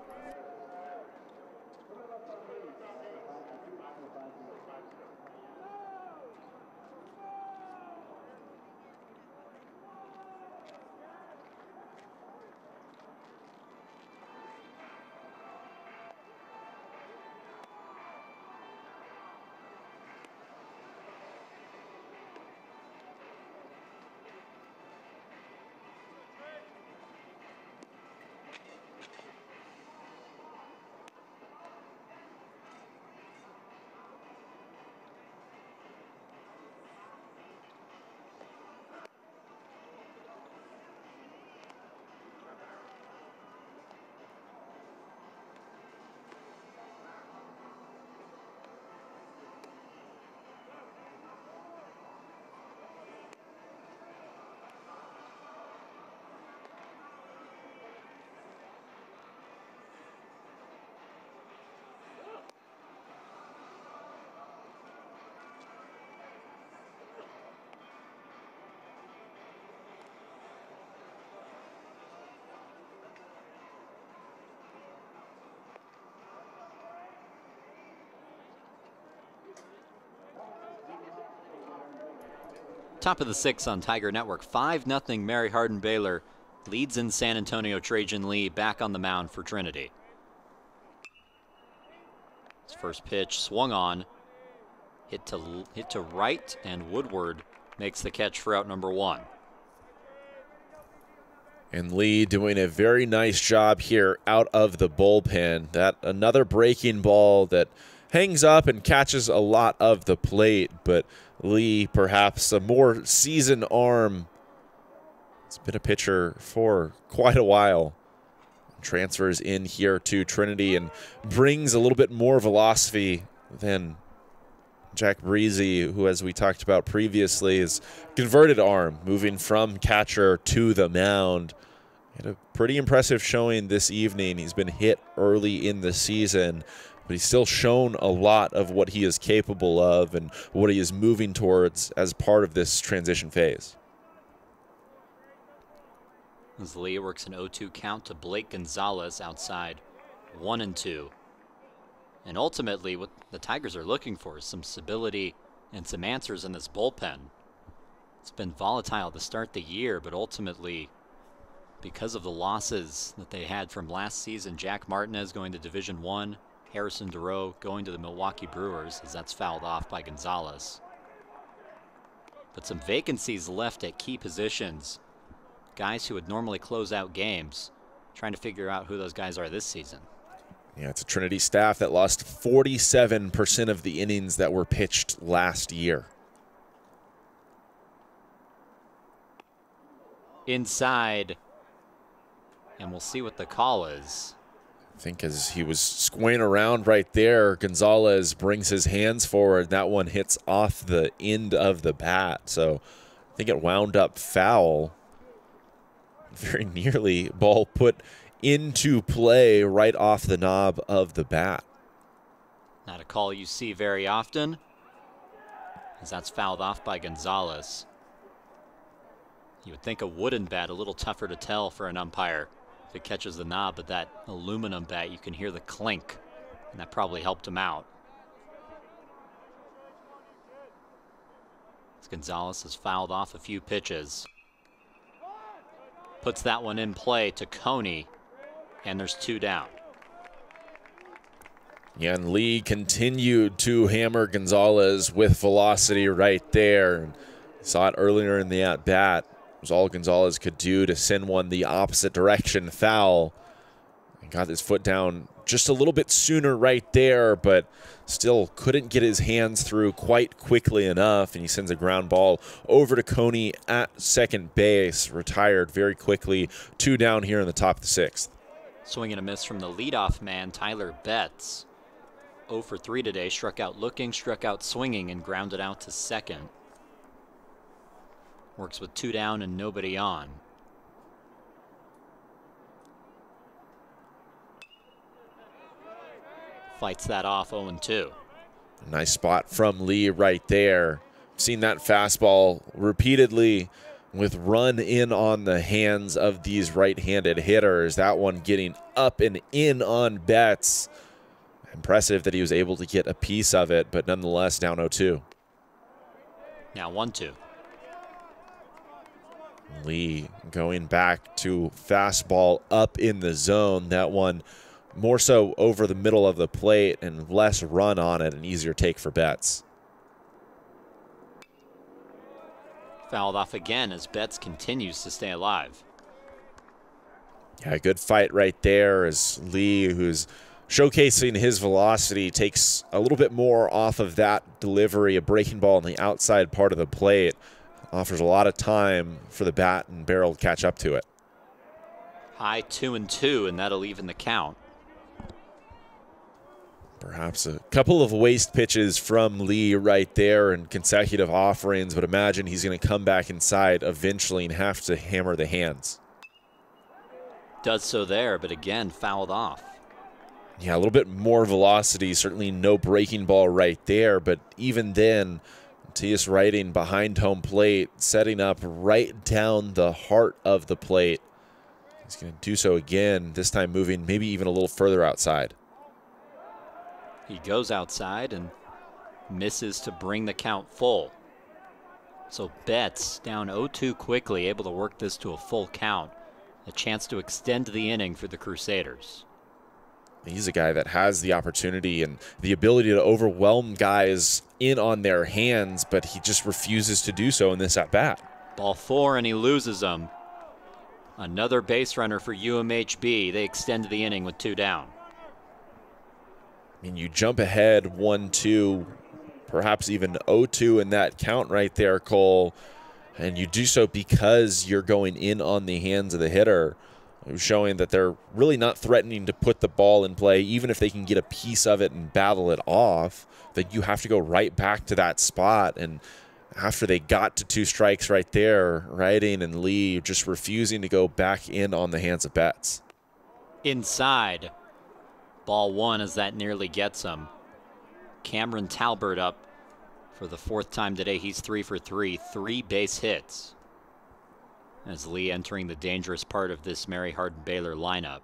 Top of the 6th on Tiger Network. 5-0 Mary Hardin-Baylor leads in San Antonio. Trajan Lee back on the mound for Trinity. His first pitch swung on, hit to right, and Woodward makes the catch for out number 1. And Lee doing a very nice job here out of the bullpen. That another breaking ball that hangs up and catches a lot of the plate, but Lee, perhaps a more seasoned arm, has been a pitcher for quite a while. Transfers in here to Trinity and brings a little bit more velocity than Jack Breezy, who, as we talked about previously, is converted arm, moving from catcher to the mound. Had a pretty impressive showing this evening. He's been hit early in the season, but he's still shown a lot of what he is capable of and what he is moving towards as part of this transition phase. As Lee works an 0-2 count to Blake Gonzalez outside, 1-2. And ultimately, what the Tigers are looking for is some stability and some answers in this bullpen. It's been volatile to start the year, but ultimately, because of the losses that they had from last season, Jack Martinez going to Division I, Harrison Duro going to the Milwaukee Brewers, as that's fouled off by Gonzalez. But some vacancies left at key positions. Guys who would normally close out games, trying to figure out who those guys are this season. Yeah, it's a Trinity staff that lost 47% of the innings that were pitched last year. Inside, and we'll see what the call is. I think as he was squaring around right there, Gonzalez brings his hands forward. That one hits off the end of the bat. So I think it wound up foul. Very nearly ball put into play right off the knob of the bat. Not a call you see very often, as that's fouled off by Gonzalez. You would think a wooden bat a little tougher to tell for an umpire if it catches the knob, but that aluminum bat, you can hear the clink, and that probably helped him out. As Gonzalez has fouled off a few pitches. Puts that one in play to Coney, and there's 2 down. Yeah, and Lee continued to hammer Gonzalez with velocity right there. Saw it earlier in the at-bat. It was all Gonzalez could do to send one the opposite direction, foul. And got his foot down just a little bit sooner right there, but still couldn't get his hands through quite quickly enough, and he sends a ground ball over to Coney at second base, retired very quickly. 2 down here in the top of the 6th. Swing and a miss from the leadoff man, Tyler Betts. 0 for 3 today, struck out looking, struck out swinging, and grounded out to second. Works with 2 down and nobody on. Fights that off, 0-2. Nice spot from Lee right there. Seen that fastball repeatedly with run in on the hands of these right-handed hitters. That one getting up and in on Betts. Impressive that he was able to get a piece of it, but nonetheless down 0-2. Now 1-2. Lee going back to fastball up in the zone. That one more so over the middle of the plate and less run on it, an easier take for Betts. Fouled off again as Betts continues to stay alive. Yeah, good fight right there as Lee, who's showcasing his velocity, takes a little bit more off of that delivery, a breaking ball on the outside part of the plate. Offers a lot of time for the bat and barrel to catch up to it. High 2-2, and that'll even the count. Perhaps a couple of waste pitches from Lee right there and consecutive offerings, but imagine he's going to come back inside eventually and have to hammer the hands. Does so there, but again, fouled off. Yeah, a little bit more velocity, certainly no breaking ball right there, but even then, Matias Writing behind home plate, setting up right down the heart of the plate. He's going to do so again, this time moving maybe even a little further outside. He goes outside and misses to bring the count full. So Betts down 0-2 quickly, able to work this to a full count. A chance to extend the inning for the Crusaders. He's a guy that has the opportunity and the ability to overwhelm guys in on their hands, but he just refuses to do so in this at-bat. Ball 4, and he loses them. Another base runner for UMHB. They extend the inning with 2 down. I mean, you jump ahead 1-2, perhaps even 0-2 in that count right there, Cole, and you do so because you're going in on the hands of the hitter, showing that they're really not threatening to put the ball in play, even if they can get a piece of it and battle it off, that you have to go right back to that spot. And after they got to 2 strikes right there, Riding and Lee just refusing to go back in on the hands of Betts. Inside. Ball 1 as that nearly gets him. Cameron Talbert up for the 4th time today. He's 3 for 3, 3 base hits. As Lee entering the dangerous part of this Mary Hardin-Baylor lineup.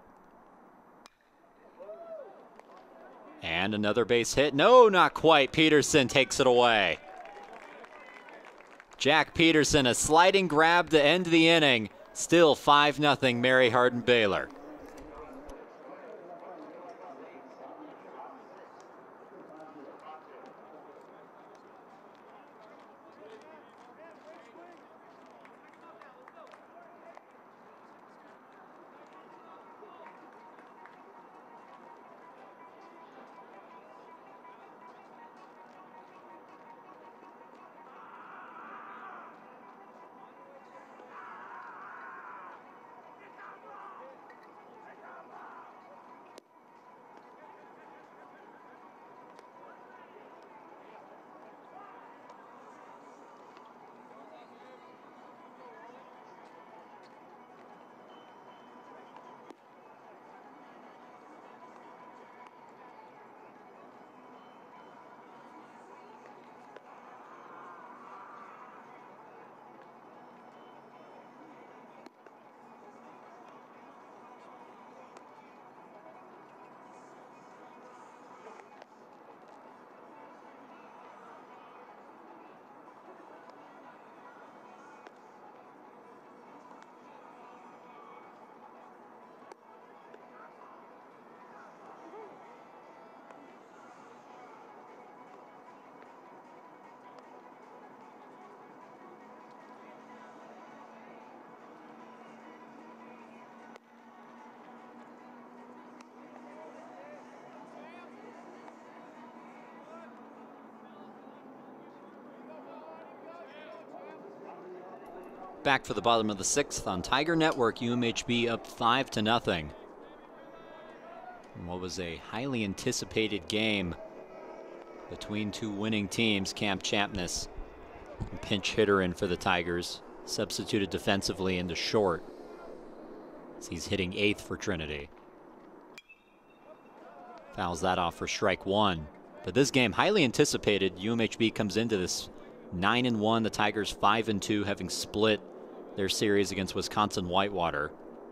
And another base hit. No, not quite. Peterson takes it away. Jack Peterson, a sliding grab to end the inning. Still 5-0 Mary Hardin-Baylor. Back for the bottom of the 6th on Tiger Network. UMHB up 5-0. What was a highly anticipated game between 2 winning teams. Cam Champness, pinch hitter in for the Tigers, substituted defensively into short as he's hitting 8th for Trinity. Fouls that off for strike 1. But this game highly anticipated. UMHB comes into this 9-1. The Tigers 5-2, having split their series against Wisconsin Whitewater.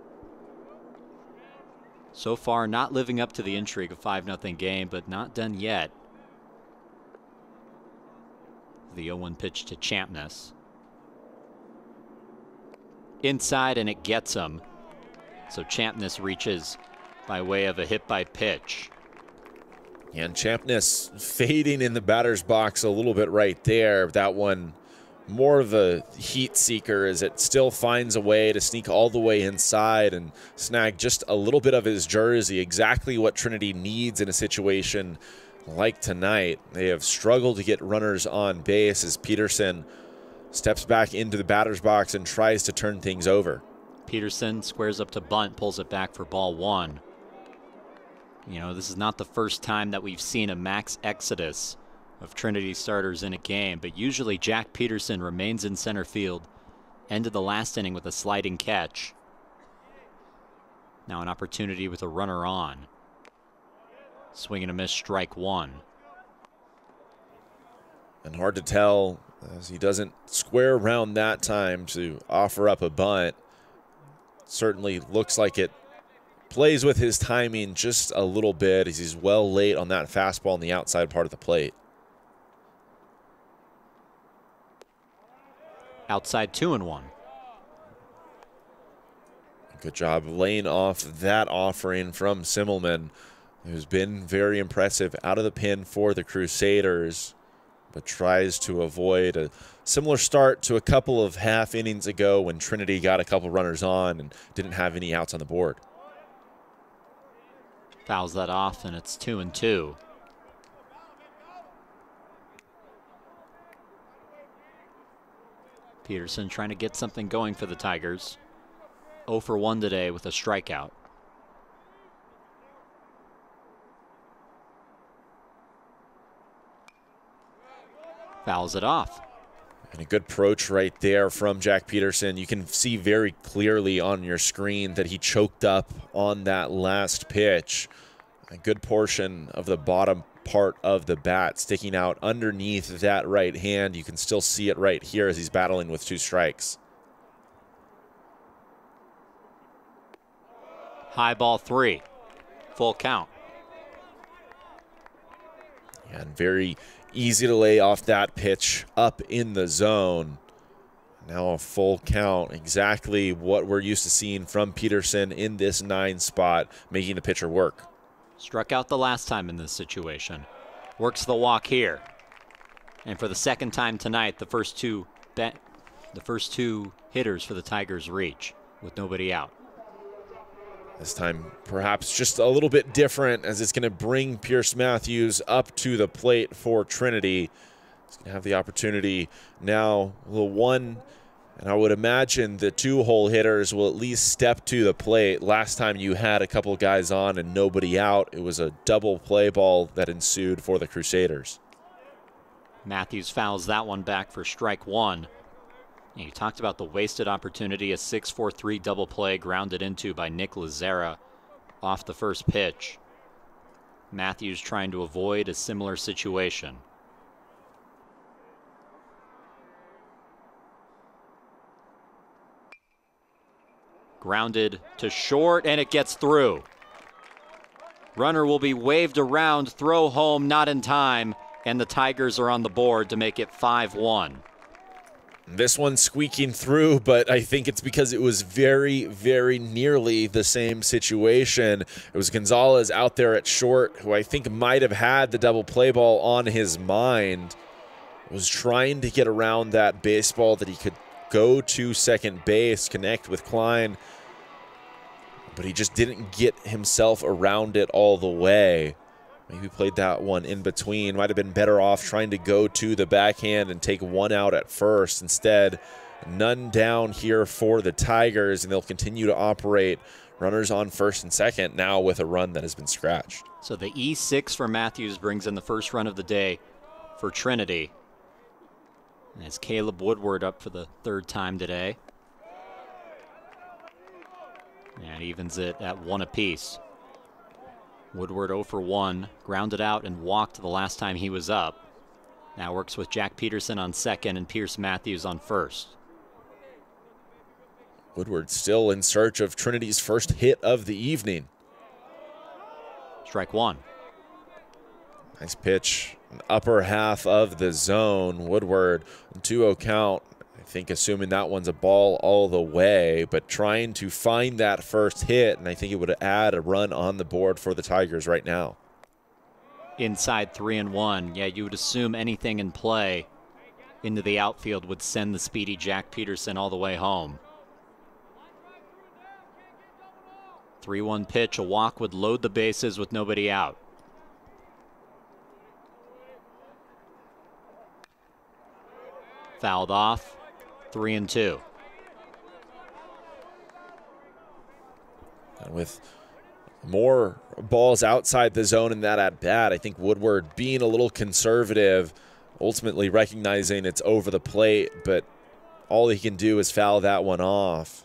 So far, not living up to the intrigue of 5-0 game, but not done yet. The 0-1 pitch to Champness. Inside, and it gets him. So Champness reaches by way of a hit by pitch. And Champness fading in the batter's box a little bit right there. That one more of a heat seeker as it still finds a way to sneak all the way inside and snag just a little bit of his jersey, exactly what Trinity needs in a situation like tonight. They have struggled to get runners on base as Peterson steps back into the batter's box and tries to turn things over. Peterson squares up to bunt, pulls it back for ball 1. You know, this is not the first time that we've seen a max exodus of Trinity starters in a game, but usually Jack Peterson remains in center field. Ended the last inning with a sliding catch. Now an opportunity with a runner on. Swing and a miss, strike 1. And hard to tell as he doesn't square around that time to offer up a bunt. Certainly looks like it plays with his timing just a little bit as he's well late on that fastball on the outside part of the plate. Outside 2-1. Good job laying off that offering from Simmelman, who's been very impressive out of the pen for the Crusaders, but tries to avoid a similar start to a couple of half innings ago when Trinity got a couple runners on and didn't have any outs on the board. Fouls that off, and it's 2-2. Peterson trying to get something going for the Tigers. 0 for 1 today with a strikeout. Fouls it off. And a good approach right there from Jack Peterson. You can see very clearly on your screen that he choked up on that last pitch. A good portion of the bottom part of the bat sticking out underneath that right hand. You can still see it right here as he's battling with 2 strikes. High ball 3. Full count. And very easy to lay off that pitch up in the zone. Now a full count, exactly what we're used to seeing from Peterson in this 9 spot, making the pitcher work. Struck out the last time in this situation. Works the walk here. And for the second time tonight, the first two hitters for the Tigers reach with nobody out. This time, perhaps just a little bit different, as it's going to bring Pierce Matthews up to the plate for Trinity. He's going to have the opportunity now. The 1, and I would imagine the 2-hole hitters will at least step to the plate. Last time you had a couple guys on and nobody out, it was a double play ball that ensued for the Crusaders. Matthews fouls that one back for strike 1. You talked about the wasted opportunity, a 6-4-3 double play grounded into by Nick Lazera off the first pitch. Matthews trying to avoid a similar situation. Grounded to short, and it gets through. Runner will be waved around, throw home, not in time, and the Tigers are on the board to make it 5-1. This one squeaking through, but I think it's because it was very, very nearly the same situation. It was Gonzalez out there at short, who I think might have had the double play ball on his mind. Was trying to get around that baseball that he could go to second base, connect with Klein, but he just didn't get himself around it all the way. Maybe played that one in between. Might have been better off trying to go to the backhand and take 1 out at first. Instead, none down here for the Tigers, and they'll continue to operate runners on first and second, now with a run that has been scratched. So the E6 for Matthews brings in the first run of the day for Trinity. And as Caleb Woodward up for the 3rd time today. And evens it at 1 apiece. Woodward 0 for 1, grounded out and walked the last time he was up. Now works with Jack Peterson on second and Pierce Matthews on first. Woodward still in search of Trinity's first hit of the evening. Strike 1. Nice pitch, upper half of the zone. Woodward, 2-0 count. I think assuming that one's a ball all the way, but trying to find that first hit, and I think it would add a run on the board for the Tigers right now. Inside 3-1. Yeah, you would assume anything in play into the outfield would send the speedy Jack Peterson all the way home. 3-1 pitch, a walk would load the bases with nobody out. Fouled off. 3-2. And with more balls outside the zone in that at-bat, I think Woodward being a little conservative, ultimately recognizing it's over the plate, but all he can do is foul that one off.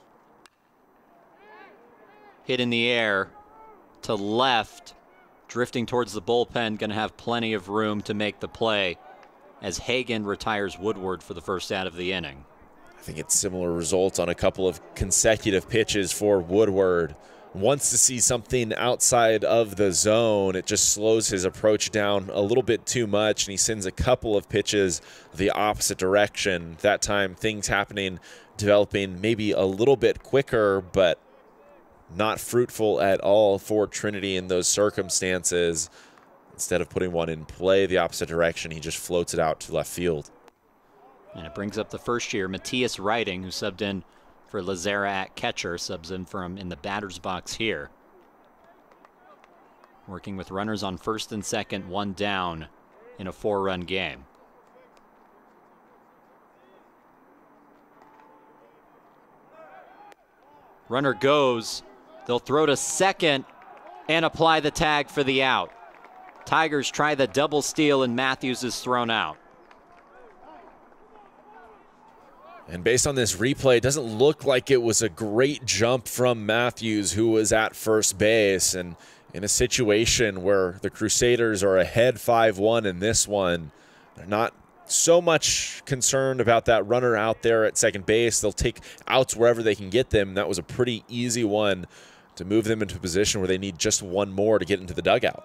Hit in the air to left, drifting towards the bullpen, going to have plenty of room to make the play as Hagan retires Woodward for the first out of the inning. I think it's similar results on a couple of consecutive pitches for Woodward. Wants to see something outside of the zone. It just slows his approach down a little bit too much, and he sends a couple of pitches the opposite direction. That time, things happening, developing maybe a little bit quicker, but not fruitful at all for Trinity in those circumstances. Instead of putting one in play the opposite direction, he just floats it out to left field. And it brings up the first year, Matthias Writing, who subbed in for Lazera at catcher, subs in for him in the batter's box here. Working with runners on first and second, 1 down in a 4-run game. Runner goes. They'll throw to second and apply the tag for the out. Tigers try the double steal, and Matthews is thrown out. And based on this replay, it doesn't look like it was a great jump from Matthews, who was at first base. And in a situation where the Crusaders are ahead 5-1 in this one, they're not so much concerned about that runner out there at second base. They'll take outs wherever they can get them. That was a pretty easy one to move them into a position where they need just one more to get into the dugout.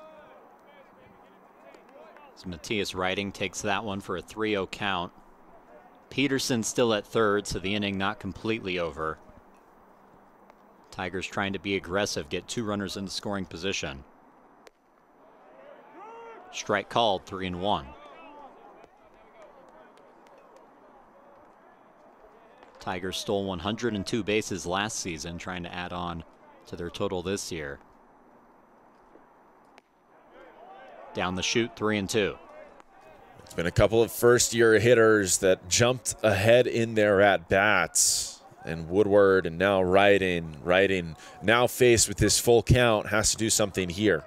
So Matthias Riding takes that one for a 3-0 count. Peterson still at third, so the inning not completely over. Tigers trying to be aggressive, get 2 runners into scoring position. Strike called, 3-1. Tigers stole 102 bases last season, trying to add on to their total this year. Down the chute, 3-2. It's been a couple of first-year hitters that jumped ahead in their at-bats. And Woodward and now Riding, now faced with this full count, has to do something here.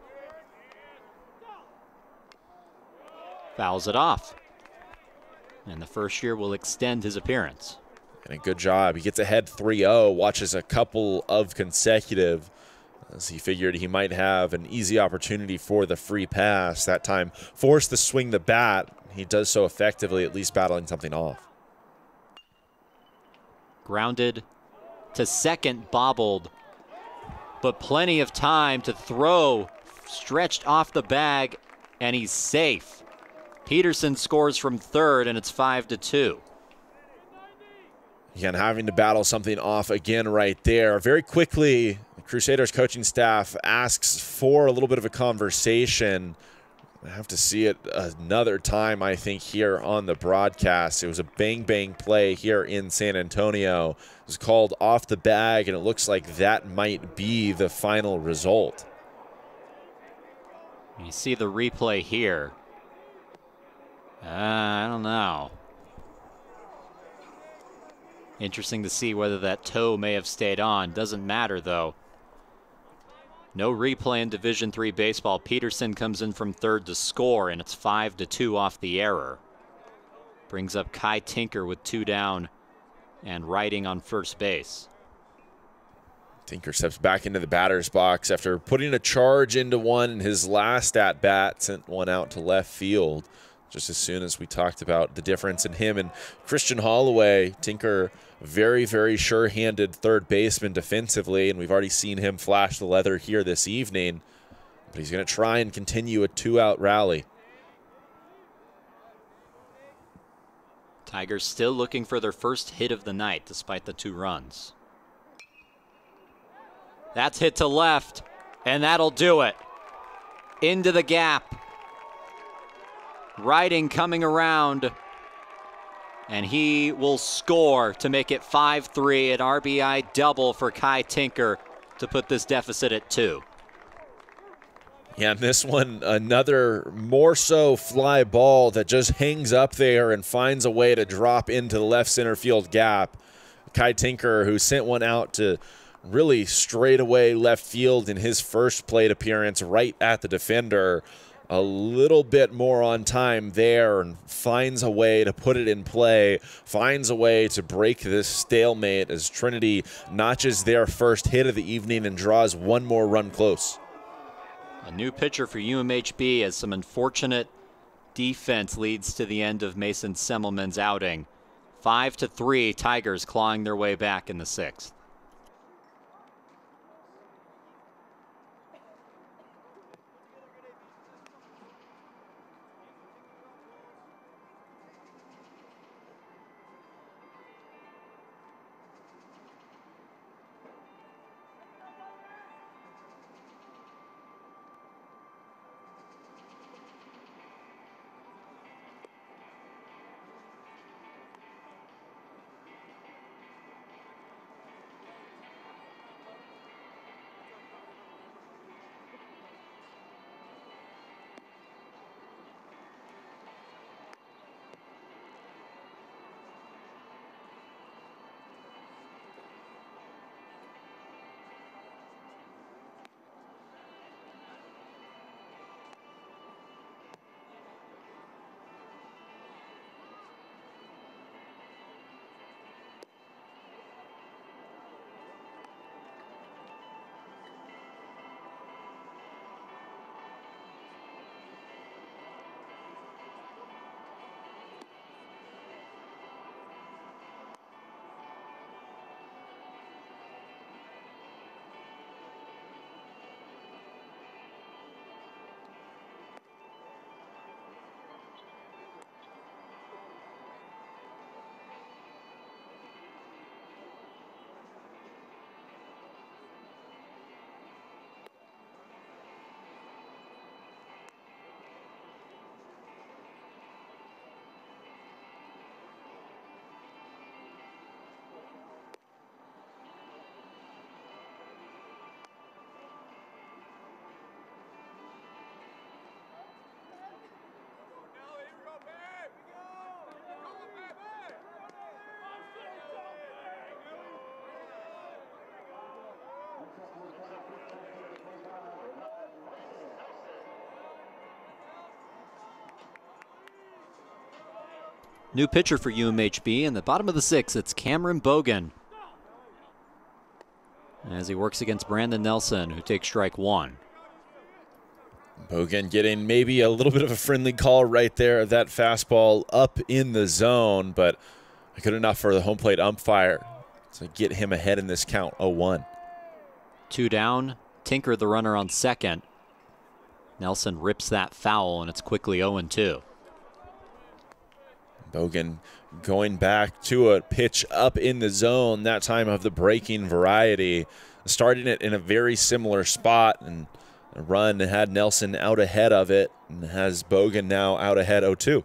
Fouls it off. And the first year will extend his appearance. And a good job. He gets ahead 3-0, watches a couple of consecutive, as he figured he might have an easy opportunity for the free pass. That time forced to swing the bat. He does so effectively, at least battling something off. Grounded to second, bobbled, but plenty of time to throw. Stretched off the bag, and he's safe. Peterson scores from third, and it's 5-2. Again, having to battle something off again right there. Very quickly, the Crusaders coaching staff asks for a little bit of a conversation. I have to see it another time, I think, here on the broadcast. It was a bang-bang play here in San Antonio. It was called off the bag, and it looks like that might be the final result. You see the replay here. I don't know. Interesting to see whether that toe may have stayed on. Doesn't matter, though. No replay in Division III baseball. Peterson comes in from third to score, and it's 5-2 off the error. Brings up Kai Tinker with 2 down and Riding on first base. Tinker steps back into the batter's box after putting a charge into one in his last at-bat, sent one out to left field. Just as soon as we talked about the difference in him and Christian Holloway, Tinker, very, very sure-handed third baseman defensively, and we've already seen him flash the leather here this evening. But he's going to try and continue a 2-out rally. Tigers still looking for their first hit of the night despite the 2 runs. That's hit to left, and that'll do it. Into the gap. Riding coming around, and he will score to make it 5-3, an RBI double for Kai Tinker to put this deficit at 2. Yeah, and this one, another more so fly ball that just hangs up there and finds a way to drop into the left center field gap. Kai Tinker, who sent one out to really straightaway left field in his first plate appearance, right at the defender. A little bit more on time there and finds a way to put it in play, finds a way to break this stalemate as Trinity notches their first hit of the evening and draws one more run close. A new pitcher for UMHB as some unfortunate defense leads to the end of Mason Semmelman's outing. 5-3, Tigers clawing their way back in the 6th. New pitcher for UMHB in the bottom of the 6th. It's Cameron Bogan, as he works against Brandon Nelson, who takes strike 1. Bogan getting maybe a little bit of a friendly call right there. That fastball up in the zone, but good enough for the home plate umpire to get him ahead in this count, 0-1. 2 down. Tinker, the runner, on second. Nelson rips that foul, and it's quickly 0-2. Bogan going back to a pitch up in the zone, that time of the breaking variety. Starting it in a very similar spot, and a run had Nelson out ahead of it, and has Bogan now out ahead 0-2.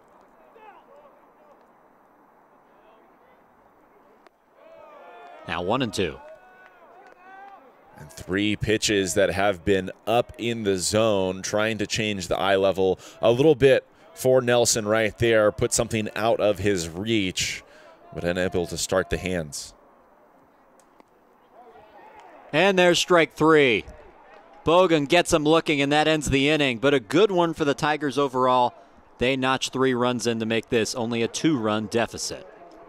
Now 1-2. And 3 pitches that have been up in the zone, trying to change the eye level a little bit for Nelson right there. Put something out of his reach, but unable to start the hands. And there's strike 3. Bogan gets him looking, and that ends the inning. But a good one for the Tigers overall. They notch 3 runs in to make this only a 2-run deficit.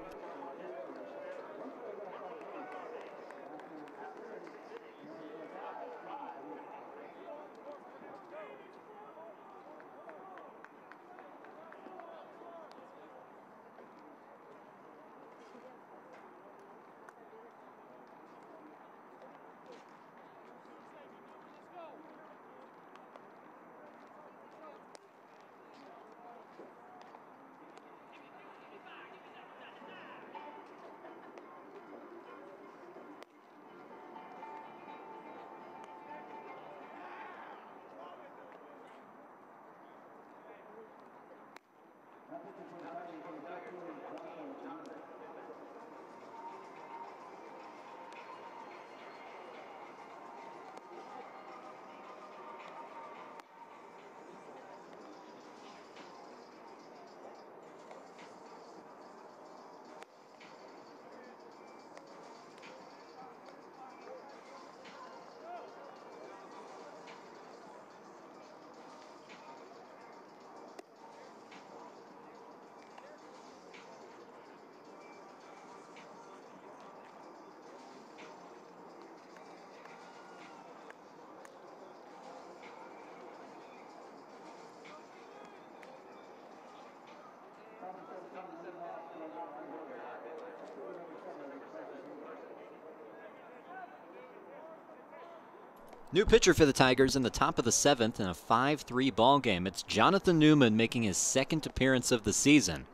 New pitcher for the Tigers in the top of the 7th in a 5-3 ball game. It's Jonathan Newman making his 2nd appearance of the season.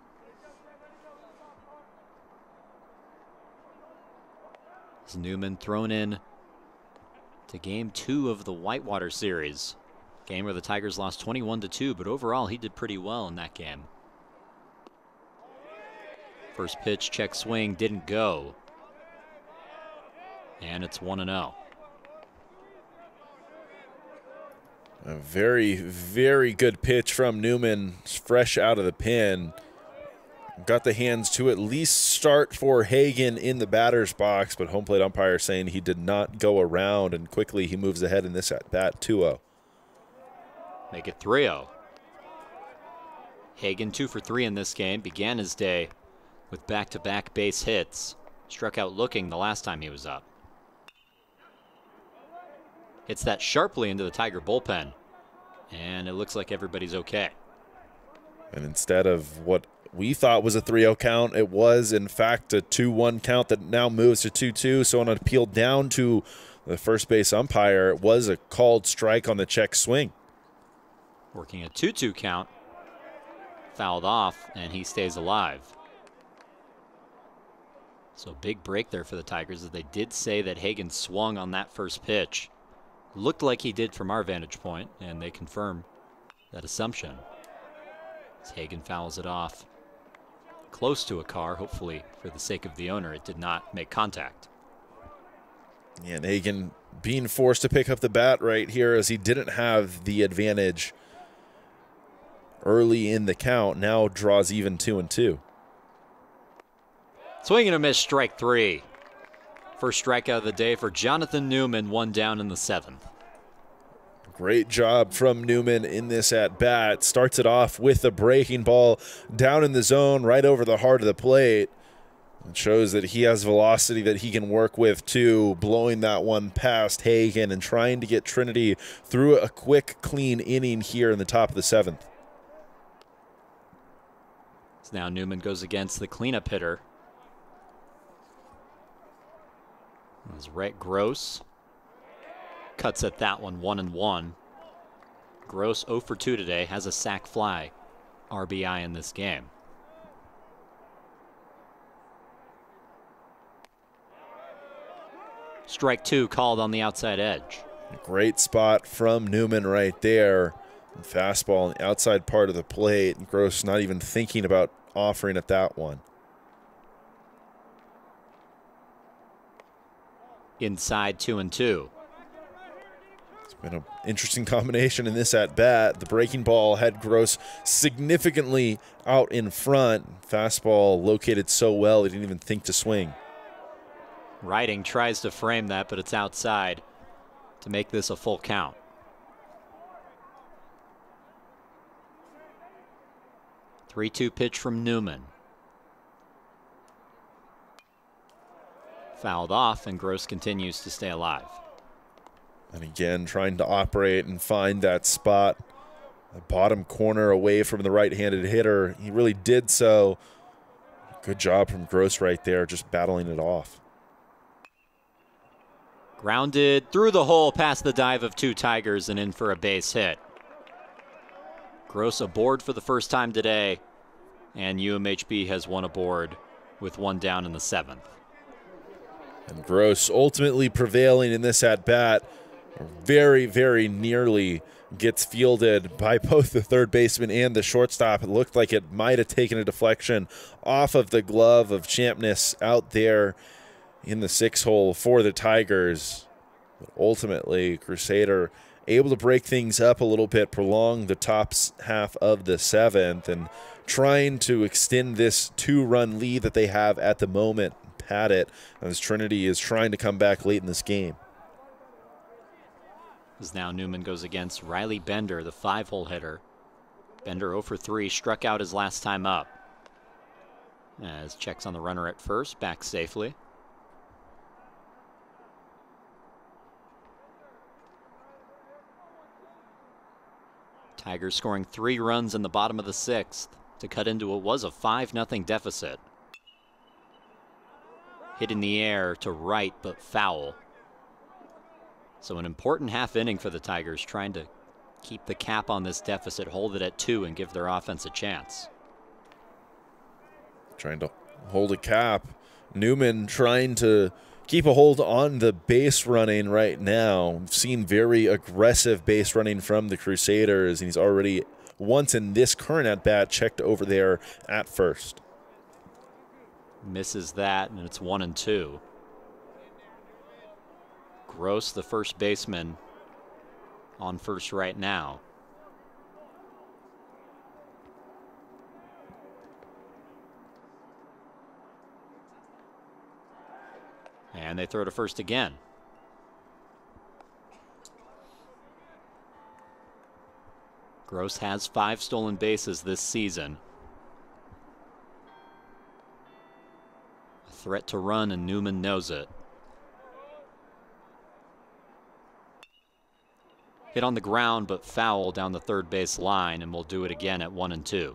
As Newman thrown in to game 2 of the Whitewater series. Game where the Tigers lost 21-2, but overall he did pretty well in that game. First pitch, check swing, didn't go. And it's 1-0. A very, very good pitch from Newman, fresh out of the pen. Got the hands to at least start for Hagan in the batter's box, but home plate umpire saying he did not go around, and quickly he moves ahead in this at bat, 2-0. Make it 3-0. Hagan 2 for 3 in this game. Began his day with back-to-back base hits. Struck out looking the last time he was up. Hits that sharply into the Tiger bullpen, and it looks like everybody's okay. And instead of what we thought was a 3-0 count, it was in fact a 2-1 count that now moves to 2-2. So on an appeal down to the first base umpire, it was a called strike on the check swing. Working a 2-2 count. Fouled off, and he stays alive. So big break there for the Tigers, as they did say that Hagan swung on that first pitch. Looked like he did from our vantage point, and they confirm that assumption. As Hagan fouls it off close to a car. Hopefully, for the sake of the owner, it did not make contact. Yeah, and Hagan being forced to pick up the bat right here, as he didn't have the advantage early in the count, now draws even 2-2. Swing and a miss, strike 3. First strikeout of the day for Jonathan Newman, 1 down in the 7th. Great job from Newman in this at-bat. Starts it off with a breaking ball down in the zone, right over the heart of the plate. It shows that he has velocity that he can work with, too, blowing that one past Hagen and trying to get Trinity through a quick, clean inning here in the top of the 7th. So now Newman goes against the cleanup hitter. As Rhett Gross cuts at that one, 1-1. Gross 0 for 2 today, has a sac fly, RBI in this game. Strike 2 called on the outside edge. Great spot from Newman right there. Fastball on the outside part of the plate. Gross not even thinking about offering at that one. Inside 2-2. Been an interesting combination in this at-bat. The breaking ball had Gross significantly out in front. Fastball located so well he didn't even think to swing. Riding tries to frame that, but it's outside to make this a full count. Three-two pitch from Newman. Fouled off, and Gross continues to stay alive. And again, trying to operate and find that spot, the bottom corner away from the right-handed hitter. He really did so. Good job from Gross right there, just battling it off. Grounded through the hole past the dive of 2 Tigers and in for a base hit. Gross aboard for the first time today, and UMHB has one aboard with 1 down in the 7th. And Gross ultimately prevailing in this at-bat. Very, very nearly gets fielded by both the third baseman and the shortstop. It looked like it might have taken a deflection off of the glove of Champness out there in the 6-hole for the Tigers. But ultimately, Crusader able to break things up a little bit, prolong the top half of the 7th, and trying to extend this 2-run lead that they have at the moment, pad it, as Trinity is trying to come back late in this game. As now Newman goes against Riley Bender, the 5-hole hitter. Bender 0 for 3, struck out his last time up. As checks on the runner at first, back safely. Tigers scoring 3 runs in the bottom of the 6th to cut into what was a 5-0 deficit. Hit in the air to right, but foul. So an important half inning for the Tigers, trying to keep the cap on this deficit, hold it at 2, and give their offense a chance. Trying to hold a cap. Newman trying to keep a hold on the base running right now. We've seen very aggressive base running from the Crusaders, and he's already once in this current at-bat checked over there at first. Misses that, and it's 1-2. Gross, the first baseman, on first right now. And they throw to first again. Gross has 5 stolen bases this season. A threat to run, and Newman knows it. Hit on the ground, but foul down the third base line, and we'll do it again at 1-2.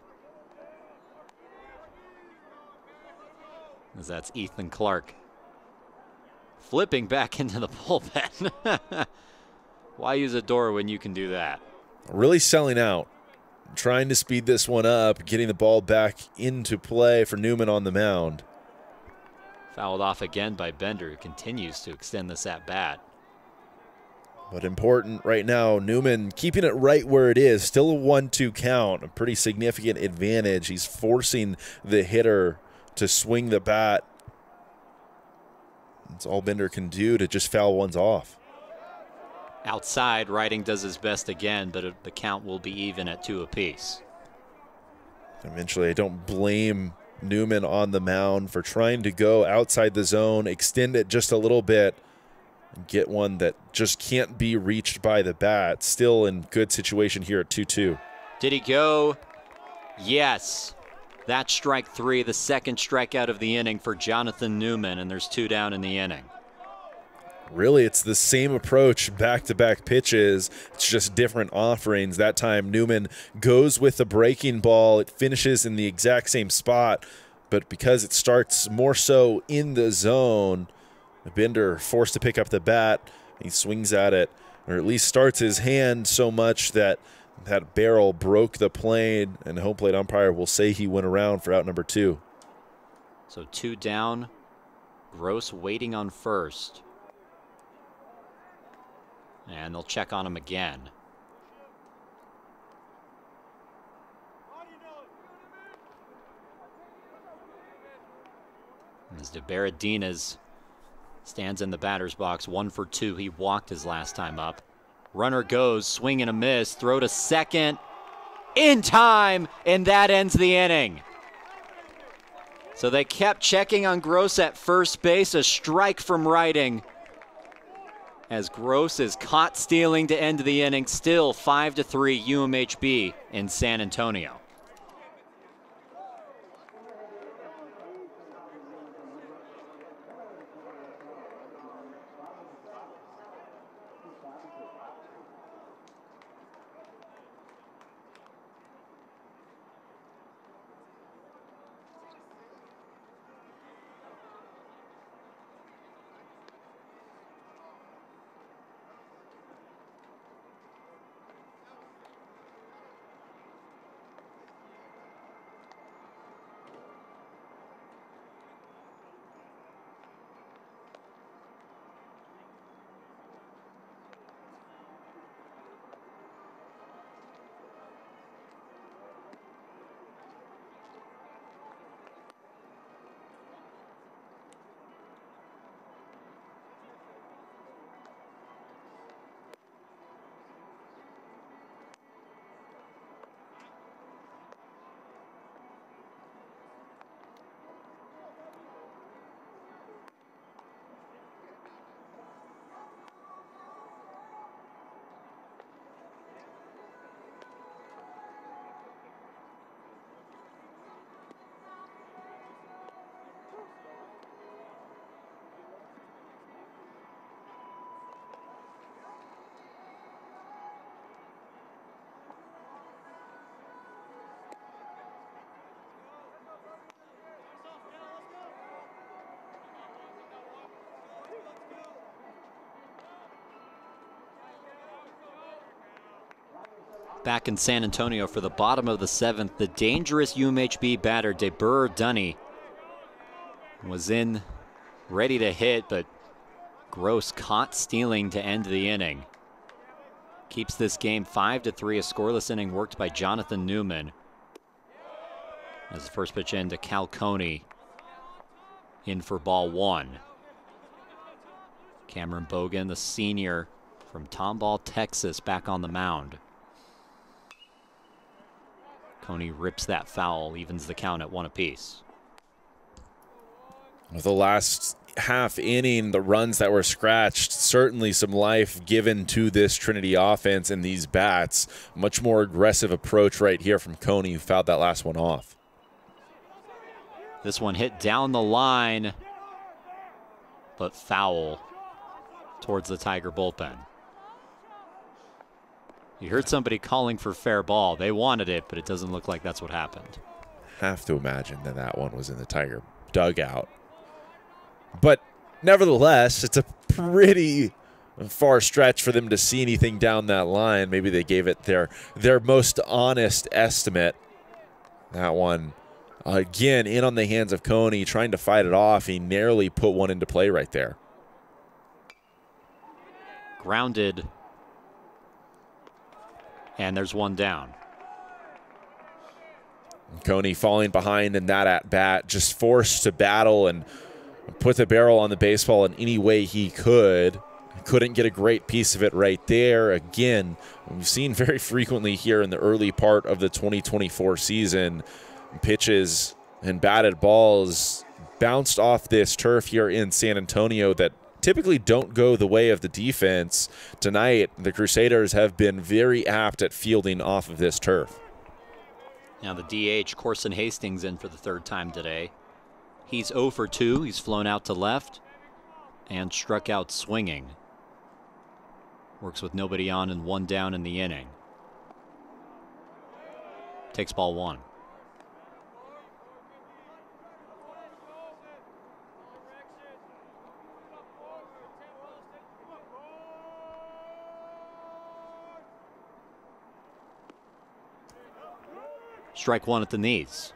As that's Ethan Clark flipping back into the bullpen. Why use a door when you can do that? Really selling out, trying to speed this one up, getting the ball back into play for Newman on the mound. Fouled off again by Bender, who continues to extend this at-bat. But important right now, Newman keeping it right where it is. Still a 1-2 count, a pretty significant advantage. He's forcing the hitter to swing the bat. That's all Bender can do to just foul ones off. Outside, Riding does his best again, but the count will be even at 2 apiece. Eventually, I don't blame Newman on the mound for trying to go outside the zone, extend it just a little bit. and get one that just can't be reached by the bat. Still in good situation here at 2-2. Did he go? Yes. That's strike 3, the second strikeout of the inning for Jonathan Newman, and there's 2 down in the inning. Really, it's the same approach, back-to-back pitches. It's just different offerings. That time, Newman goes with the breaking ball. It finishes in the exact same spot, but because it starts more so in the zone, Bender forced to pick up the bat. He swings at it, or at least starts his hand so much that that barrel broke the plane, and the home plate umpire will say he went around for out number 2. So 2 down. Gross waiting on first. And they'll check on him again. As DeBaradinas stands in the batter's box, 1 for 2. He walked his last time up. Runner goes, swing and a miss, throw to second, in time, and that ends the inning. So they kept checking on Gross at first base, a strike from Riding, as Gross is caught stealing to end the inning. Still 5-3 UMHB in San Antonio. Back in San Antonio for the bottom of the 7th, the dangerous UMHB batter DeBaradinas was in, ready to hit, but Gross caught stealing to end the inning. Keeps this game 5-3, a scoreless inning worked by Jonathan Newman. As the first pitch in to Cal Coney, in for ball 1. Cameron Bogan, the senior from Tomball, Texas, back on the mound. Coney rips that foul, evens the count at 1 apiece. With the last half inning, the runs that were scratched, certainly some life given to this Trinity offense and these bats. Much more aggressive approach right here from Coney, who fouled that last one off. This one hit down the line, but foul towards the Tiger bullpen. You heard somebody calling for fair ball. They wanted it, but it doesn't look like that's what happened. Have to imagine that that one was in the Tiger dugout. But nevertheless, it's a pretty far stretch for them to see anything down that line. Maybe they gave it their most honest estimate. That one, again, in on the hands of Coney, trying to fight it off. He narrowly put one into play right there. Grounded. And there's 1 down. Coney falling behind in that at-bat, just forced to battle and put the barrel on the baseball in any way he could. Couldn't get a great piece of it right there. Again, we've seen very frequently here in the early part of the 2024 season, pitches and batted balls bounced off this turf here in San Antonio that typically don't go the way of the defense. Tonight, the Crusaders have been very apt at fielding off of this turf. Now the DH, Corson Hastings, in for the third time today. He's 0 for 2. He's flown out to left and struck out swinging. Works with nobody on and 1 down in the inning. Takes ball 1. Strike 1 at the knees.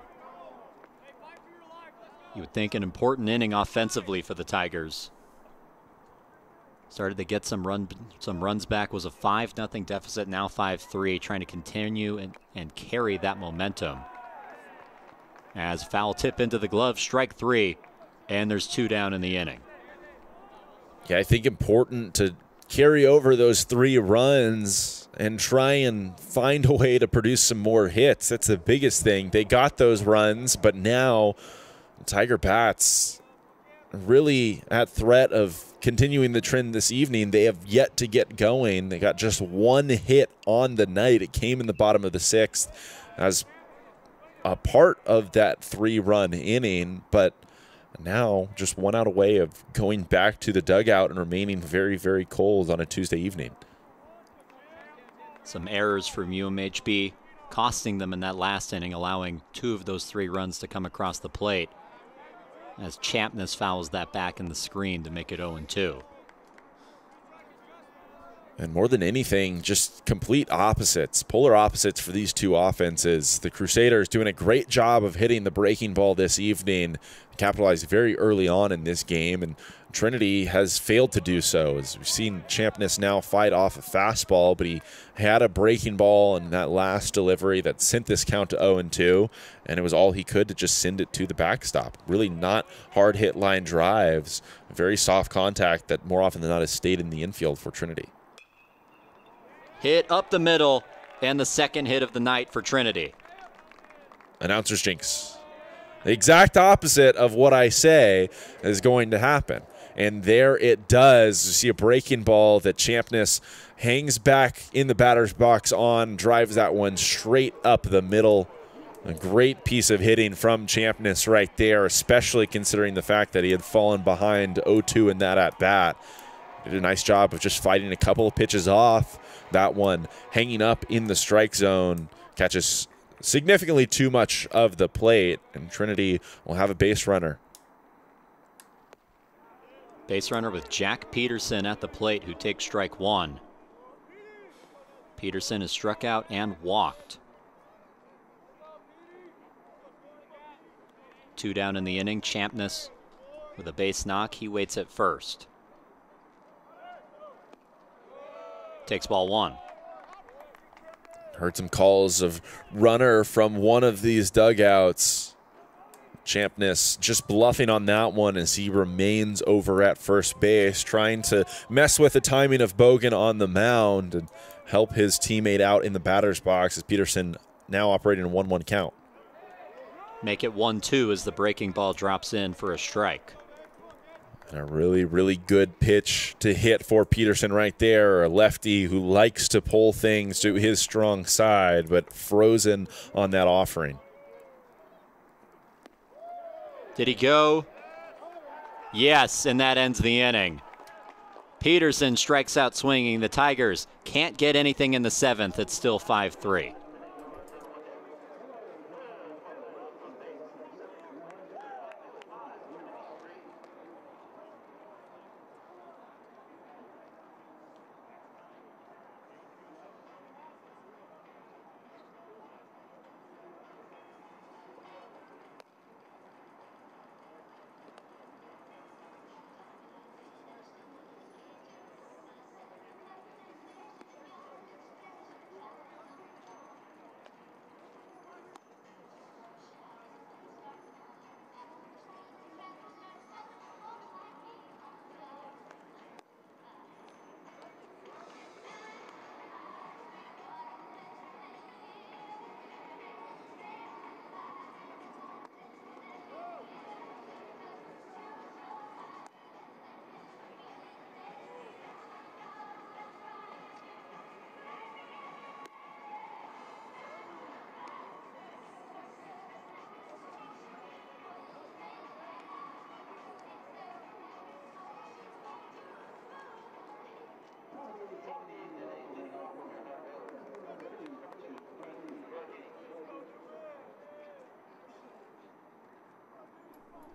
You would think an important inning offensively for the Tigers. Started to get some runs back. Was a 5-0 deficit, now 5-3, trying to continue and carry that momentum. As foul tip into the glove, strike 3, and there's 2 down in the inning. Yeah, I think important to carry over those 3 runs and try and find a way to produce some more hits. That's the biggest thing. They got those runs, but now Tiger Bats really at threat of continuing the trend this evening. They have yet to get going. They got just 1 hit on the night. It came in the bottom of the 6th as a part of that 3-run inning, but now just 1 out away of going back to the dugout and remaining very, very cold on a Tuesday evening. Some errors from UMHB costing them in that last inning, allowing 2 of those 3 runs to come across the plate, as Champness fouls that back in the screen to make it 0-2. And more than anything, just complete opposites, polar opposites for these 2 offenses. The Crusaders doing a great job of hitting the breaking ball this evening, capitalized very early on in this game, and Trinity has failed to do so. As we've seen Champness now fight off a fastball, but he had a breaking ball in that last delivery that sent this count to 0-2, and it was all he could to just send it to the backstop. Really not hard hit line drives, very soft contact that more often than not has stayed in the infield for Trinity. Hit up the middle, and the second hit of the night for Trinity. Announcer's jinx. The exact opposite of what I say is going to happen. And there it does. You see a breaking ball that Champness hangs back in the batter's box on, drives that one straight up the middle. A great piece of hitting from Champness right there, especially considering the fact that he had fallen behind 0-2 in that at-bat. Did a nice job of just fighting a couple of pitches off. That one hanging up in the strike zone, catches significantly too much of the plate, and Trinity will have a base runner. Base runner with Jack Peterson at the plate, who takes strike 1. Peterson is struck out and walked. 2 down in the inning. Champness with a base knock. He waits at first. Takes ball 1. Heard some calls of runner from one of these dugouts. Champness just bluffing on that one as he remains over at first base, trying to mess with the timing of Bogan on the mound and help his teammate out in the batter's box as Peterson now operating a 1-1 count. Make it 1-2 as the breaking ball drops in for a strike. And a really, really good pitch to hit for Peterson right there. A lefty who likes to pull things to his strong side, but frozen on that offering. Did he go? Yes, and that ends the inning. Peterson strikes out swinging. The Tigers can't get anything in the 7th. It's still 5-3.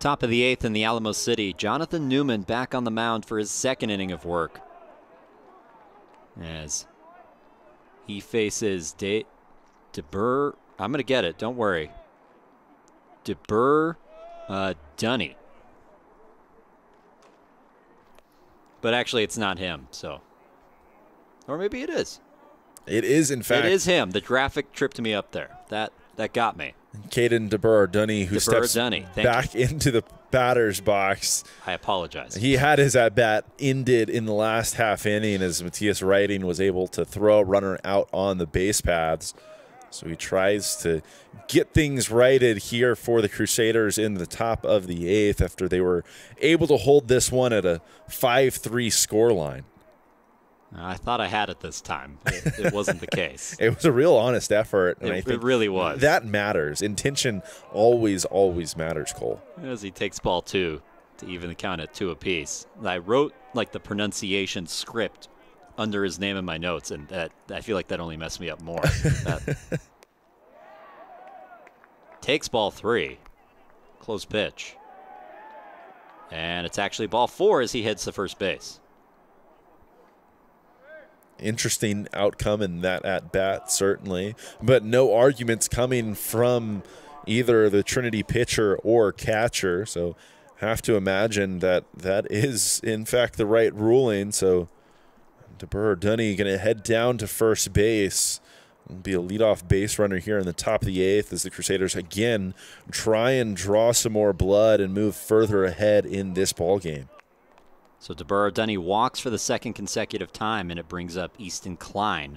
Top of the 8th in the Alamo City. Jonathan Newman back on the mound for his second inning of work, as he faces DeBur. I'm going to get it. Don't worry. DeBur Dunny. But actually, it's not him. So, or maybe it is. It is, in fact. It is him. The graphic tripped me up there. That got me. Caden DeBur Dunny, who steps back into the batter's box. I apologize. He had his at-bat ended in the last half inning as Matthias Writing was able to throw a runner out on the base paths. So he tries to get things righted here for the Crusaders in the top of the 8th after they were able to hold this one at a 5-3 scoreline. I thought I had it this time. It wasn't the case. It was a real honest effort. And it really was. That matters. Intention always, always matters, Cole. As he takes ball 2 to even the count at 2 apiece. I wrote like the pronunciation script under his name in my notes, and that I feel like that only messed me up more. Takes ball 3. Close pitch. And it's actually ball 4 as he heads to first base. Interesting outcome in that at-bat, certainly. But no arguments coming from either the Trinity pitcher or catcher. So have to imagine that that is, in fact, the right ruling. So DeBur Dunny going to head down to first base. It'll be a leadoff base runner here in the top of the 8th as the Crusaders, again, try and draw some more blood and move further ahead in this ballgame. So DeBur Dunny walks for the second consecutive time, and it brings up Easton Klein.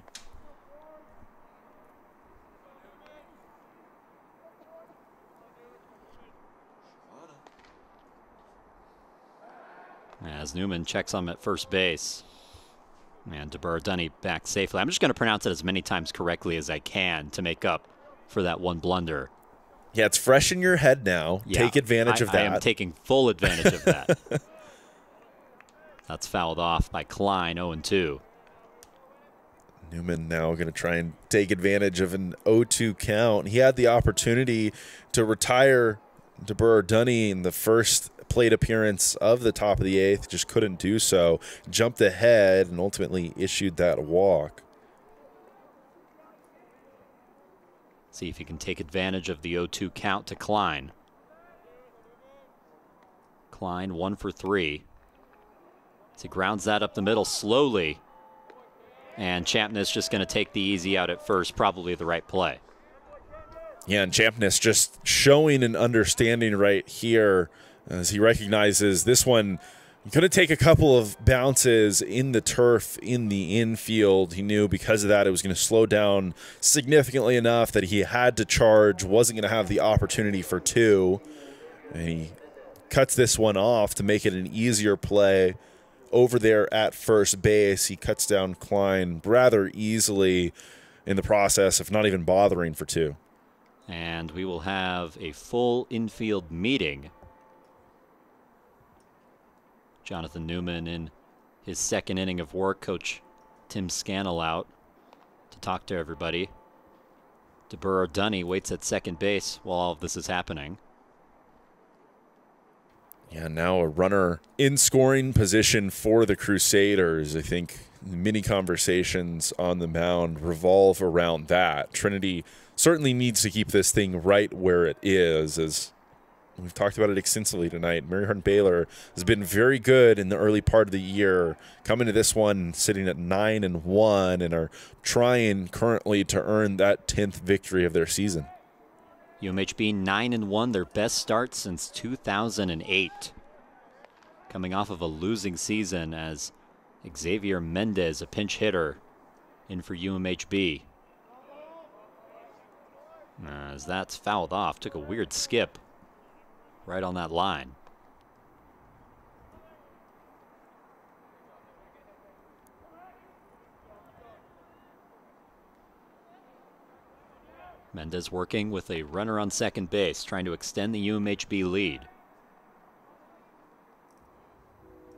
As Newman checks on at first base. And DeBur Dunny back safely. I'm just going to pronounce it as many times correctly as I can to make up for that one blunder. Yeah, it's fresh in your head now. Yeah, take advantage of that. I am taking full advantage of that. That's fouled off by Klein, 0-2. Newman now going to try and take advantage of an 0-2 count. He had the opportunity to retire DeBur Dunny in the first plate appearance of the top of the 8th, just couldn't do so. Jumped ahead and ultimately issued that walk. See if he can take advantage of the 0-2 count to Klein. Klein 1 for 3. As he grounds that up the middle slowly. And Champness just going to take the easy out at first, probably the right play. Yeah, and Champness just showing an understanding right here as he recognizes this one going to take a couple of bounces in the turf in the infield. He knew because of that it was going to slow down significantly enough that he had to charge, wasn't going to have the opportunity for 2. And he cuts this one off to make it an easier play. Over there at first base, he cuts down Klein rather easily in the process of not even bothering for 2. And we will have a full infield meeting. Jonathan Newman in his second inning of work. Coach Tim Scannell out to talk to everybody. DeBur Dunny waits at second base while all of this is happening. Yeah, now a runner in scoring position for the Crusaders. I think many conversations on the mound revolve around that. Trinity certainly needs to keep this thing right where it is, as we've talked about it extensively tonight. Hardin-Baylor has been very good in the early part of the year, coming to this one sitting at 9-1 and are trying currently to earn that 10th victory of their season. UMHB 9-1, their best start since 2008. Coming off of a losing season as Xavier Mendez, a pinch hitter, in for UMHB. As that's fouled off, took a weird skip right on that line. Mendez working with a runner on second base, trying to extend the UMHB lead.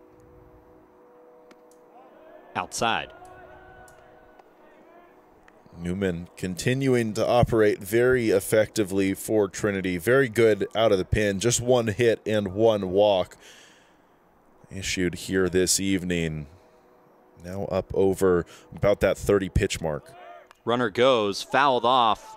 Outside. Newman continuing to operate very effectively for Trinity. Very good out of the pin. Just one hit and one walk issued here this evening. Now up over about that 30 pitch mark. Runner goes, fouled off.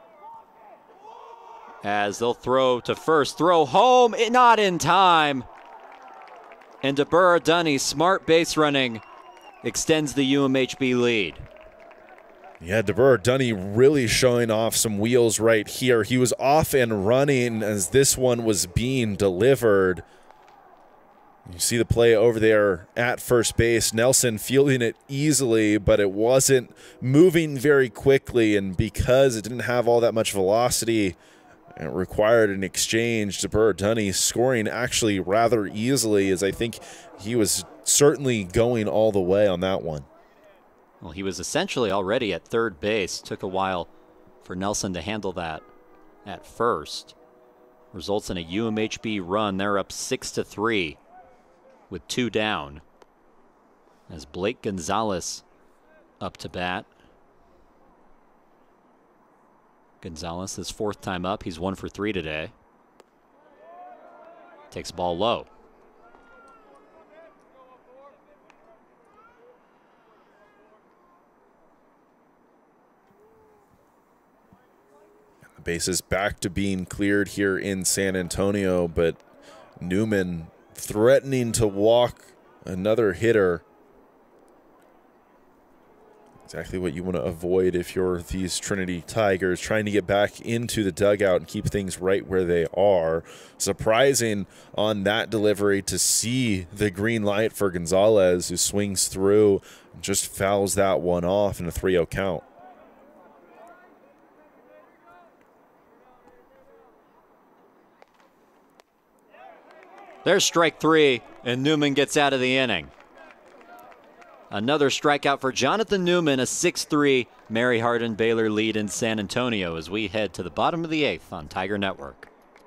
As they'll throw to first, throw home, not in time. And Dunny's smart base running extends the UMHB lead. Yeah, Dunny really showing off some wheels right here. He was off and running as this one was being delivered. You see the play over there at first base. Nelson fielding it easily, but it wasn't moving very quickly, and because it didn't have all that much velocity, it required an exchange. Dunny scoring actually rather easily, as I think he was certainly going all the way on that one. Well, he was essentially already at third base. Took a while for Nelson to handle that at first. Results in a UMHB run. They're up 6-3 with 2 down. As Blake Gonzalez up to bat. Gonzalez, his 4th time up. He's 1 for 3 today. Takes the ball low. The base is back to being cleared here in San Antonio, but Newman threatening to walk another hitter. Exactly what you want to avoid if you're these Trinity Tigers, trying to get back into the dugout and keep things right where they are. Surprising on that delivery to see the green light for Gonzalez, who swings through and just fouls that one off in a 3-0 count. There's strike 3, and Newman gets out of the inning. Another strikeout for Jonathan Newman, a 6-3 Mary Hardin-Baylor lead in San Antonio as we head to the bottom of the 8th on Tiger Network.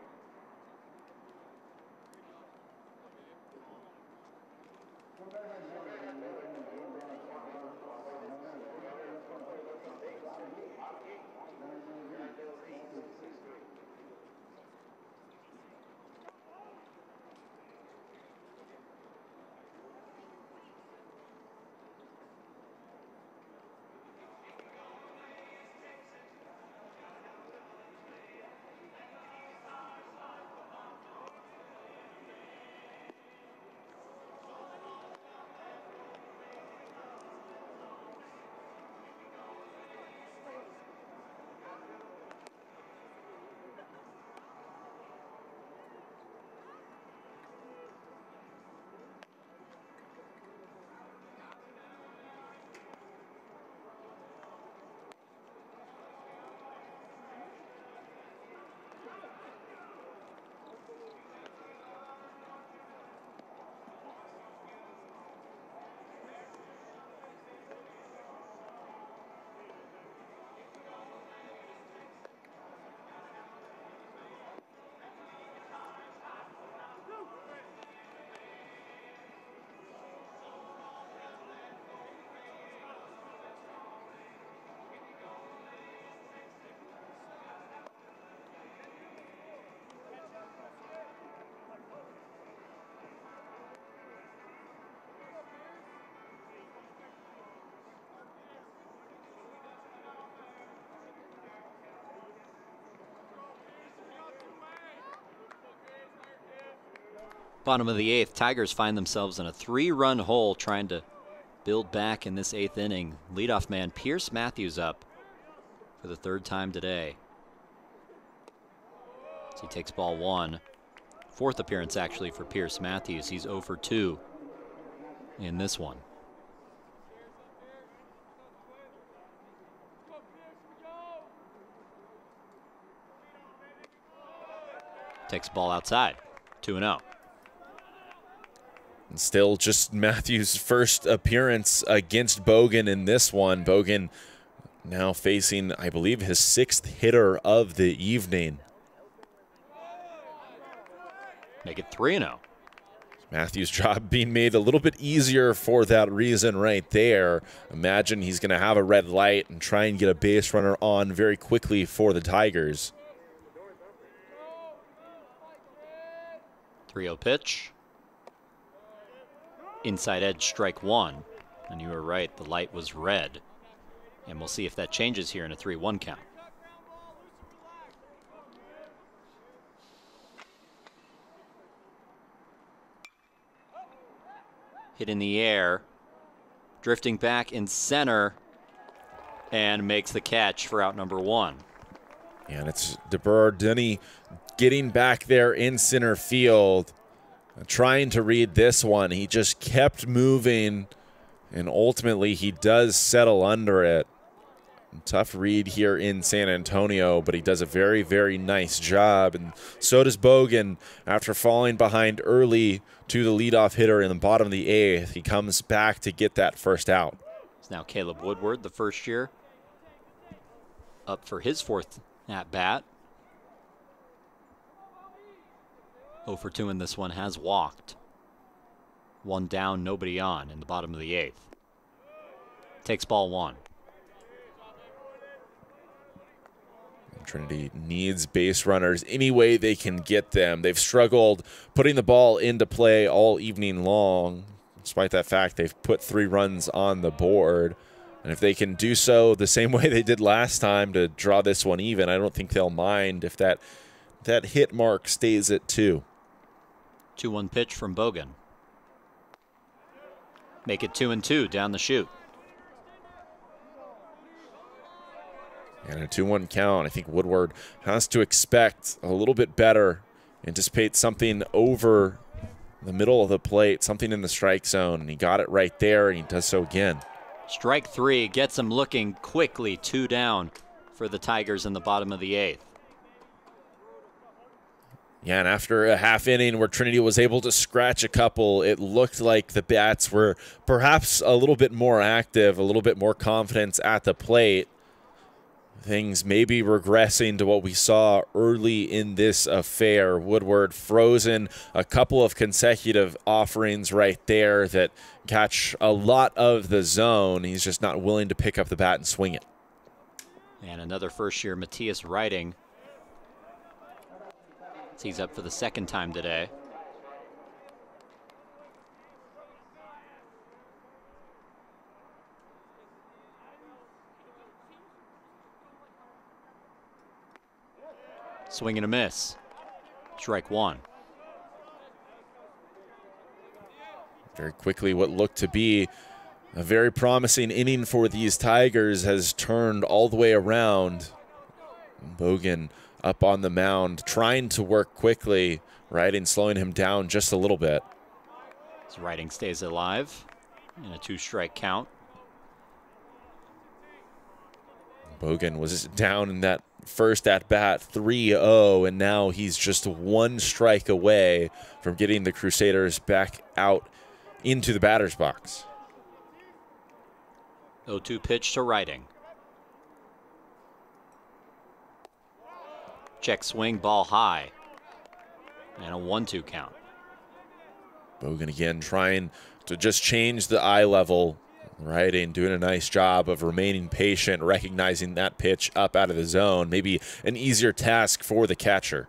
Bottom of the 8th, Tigers find themselves in a 3-run hole trying to build back in this 8th inning. Leadoff man Pierce Matthews up for the 3rd time today. So he takes ball 1. 4th appearance actually for Pierce Matthews. He's 0 for 2 in this one. Takes ball outside. 2-0. And still just Matthews' first appearance against Bogan in this one. Bogan now facing, I believe, his 6th hitter of the evening. Make it 3-0. Matthews' job being made a little bit easier for that reason right there. Imagine he's going to have a red light and try and get a base runner on very quickly for the Tigers. 3-0 pitch. Inside edge, strike one. And you were right, the light was red. And we'll see if that changes here in a 3-1 count. Hit in the air, drifting back in center, and makes the catch for out number one. And it's DeBoer Denny getting back there in center field, trying to read this one. He just kept moving, and ultimately he does settle under it. Tough read here in San Antonio, but he does a very, very nice job. And so does Bogan. After falling behind early to the leadoff hitter in the bottom of the eighth, he comes back to get that first out. It's now Caleb Woodward, the first year, up for his fourth at-bat. 0 for 2 in this one, has walked. One down, nobody on in the bottom of the eighth. Takes ball one. Trinity needs base runners any way they can get them. They've struggled putting the ball into play all evening long. Despite that fact, they've put 3 runs on the board. And if they can do so the same way they did last time to draw this one even, I don't think they'll mind if that hit mark stays at 2. 2-1 pitch from Bogan. Make it 2-2 down the chute. And a 2-1 count. I think Woodward has to expect a little bit better. Anticipate something over the middle of the plate, something in the strike zone. And he got it right there, and he does so again. Strike 3 gets him looking quickly. 2 down for the Tigers in the bottom of the eighth. Yeah, and after a half inning where Trinity was able to scratch a couple, it looked like the bats were perhaps a little bit more active, a little bit more confidence at the plate. Things maybe regressing to what we saw early in this affair. Woodward frozen a couple of consecutive offerings right there that catch a lot of the zone. He's just not willing to pick up the bat and swing it. And another first-year Matthias Hardin. He's up for the second time today. Swing and a miss. Strike 1. Very quickly, what looked to be a very promising inning for these Tigers has turned all the way around. Bogan up on the mound, trying to work quickly, Hardin slowing him down just a little bit. His Hardin stays alive in a 2-strike count. Bogan was down in that first at-bat 3-0, and now he's just 1 strike away from getting the Crusaders back out into the batter's box. 0-2 pitch to Hardin. Check swing, ball high. And a 1-2 count. Bogan again trying to just change the eye level. Hardin doing a nice job of remaining patient, recognizing that pitch up out of the zone. Maybe an easier task for the catcher.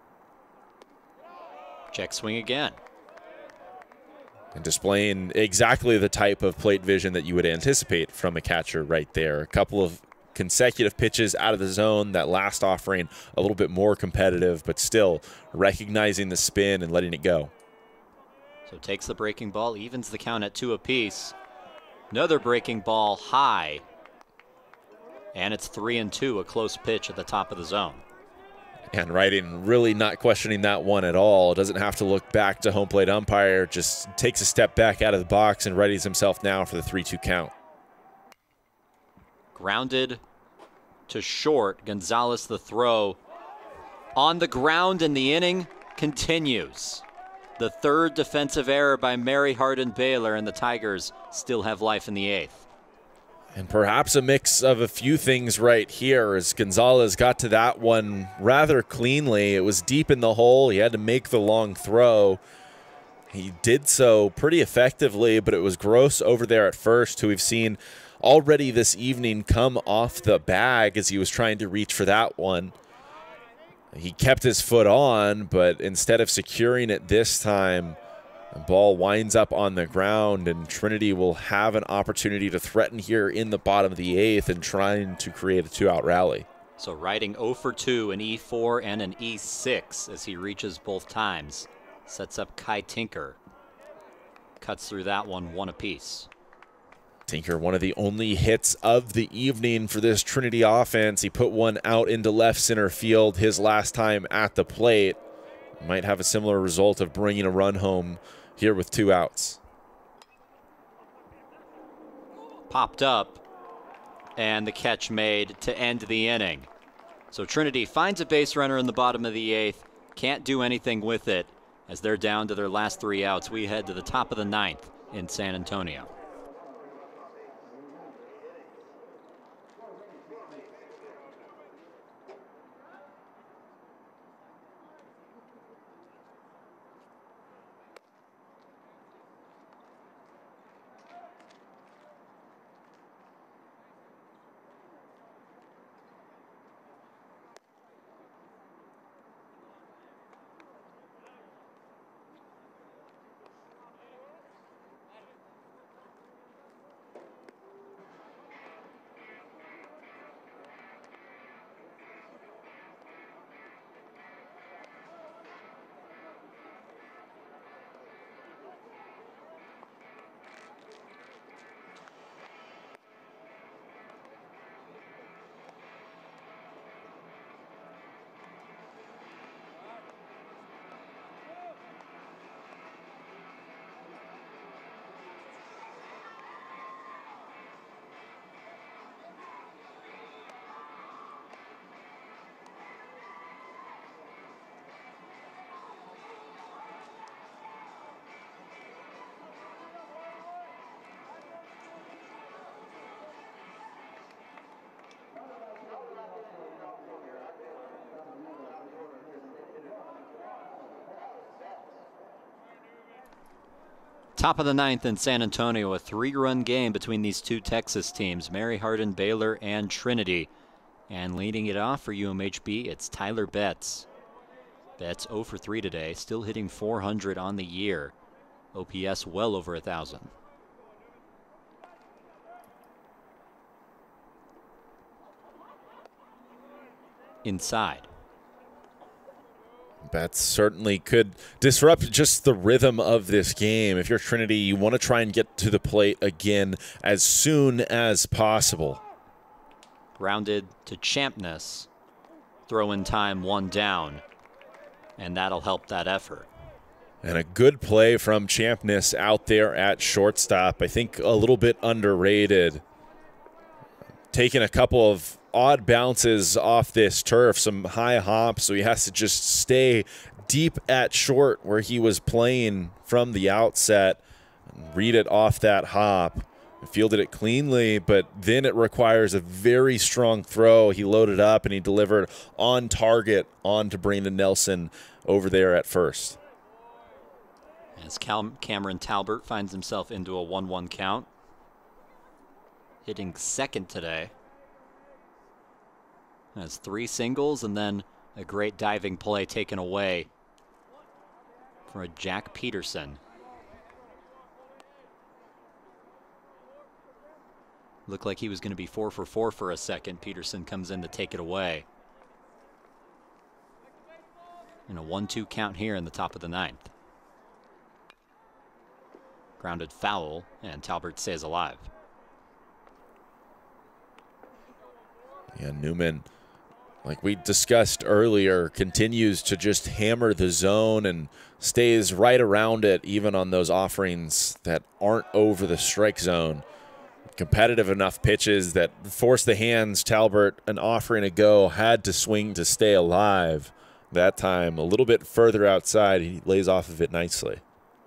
Check swing again. And displaying exactly the type of plate vision that you would anticipate from a catcher right there. A couple of consecutive pitches out of the zone. That last offering a little bit more competitive, but still recognizing the spin and letting it go. So takes the breaking ball, evens the count at 2 apiece. Another breaking ball high. And it's 3-2, a close pitch at the top of the zone. And Hardin really not questioning that one at all. Doesn't have to look back to home plate umpire. Just takes a step back out of the box and readies himself now for the 3-2 count. Grounded to short. Gonzalez the throw. On the ground, and the inning continues. The 3rd defensive error by Mary Hardin-Baylor, and the Tigers still have life in the 8th. And perhaps a mix of a few things right here as Gonzalez got to that one rather cleanly. It was deep in the hole. He had to make the long throw. He did so pretty effectively, but it was Gross over there at first, who we've seen already this evening come off the bag as he was trying to reach for that one. He kept his foot on, but instead of securing it this time, the ball winds up on the ground, and Trinity will have an opportunity to threaten here in the bottom of the 8th and trying to create a 2-out rally. So riding 0 for 2, an E4 and an E6 as he reaches both times. Sets up Kai Tinker. Cuts through that one apiece. Tinker, one of the only hits of the evening for this Trinity offense. He put one out into left center field his last time at the plate. Might have a similar result of bringing a run home here with 2 outs. Popped up, and the catch made to end the inning. So Trinity finds a base runner in the bottom of the 8th. Can't do anything with it as they're down to their last 3 outs. We head to the top of the 9th in San Antonio. Top of the 9th in San Antonio, a 3-run game between these two Texas teams, Mary Hardin-Baylor and Trinity. And leading it off for UMHB, it's Tyler Betts. Betts 0 for 3 today, still hitting .400 on the year. OPS well over 1,000. Inside. Betts certainly could disrupt just the rhythm of this game. If you're Trinity, you want to try and get to the plate again as soon as possible. Grounded to Champness. Throw in time, 1 down. And that'll help that effort. And a good play from Champness out there at shortstop. I think a little bit underrated. Taking a couple of odd bounces off this turf, some high hops, so he has to just stay deep at short where he was playing from the outset, read it off that hop, fielded it cleanly, but then it requires a very strong throw. He loaded up and he delivered on target on to Brandon Nelson over there at first. As Cameron Talbert finds himself into a 1-1 count, hitting second today. Has 3 singles and then a great diving play taken away for a Jack Peterson. Looked like he was going to be 4 for 4 for a second. Peterson comes in to take it away. And a 1-2 count here in the top of the 9th. Grounded foul, and Talbert stays alive. Yeah, Newman, like we discussed earlier, continues to just hammer the zone and stays right around it, even on those offerings that aren't over the strike zone. Competitive enough pitches that forced the hands. Talbert, an offering to go, had to swing to stay alive. That time, a little bit further outside, he lays off of it nicely.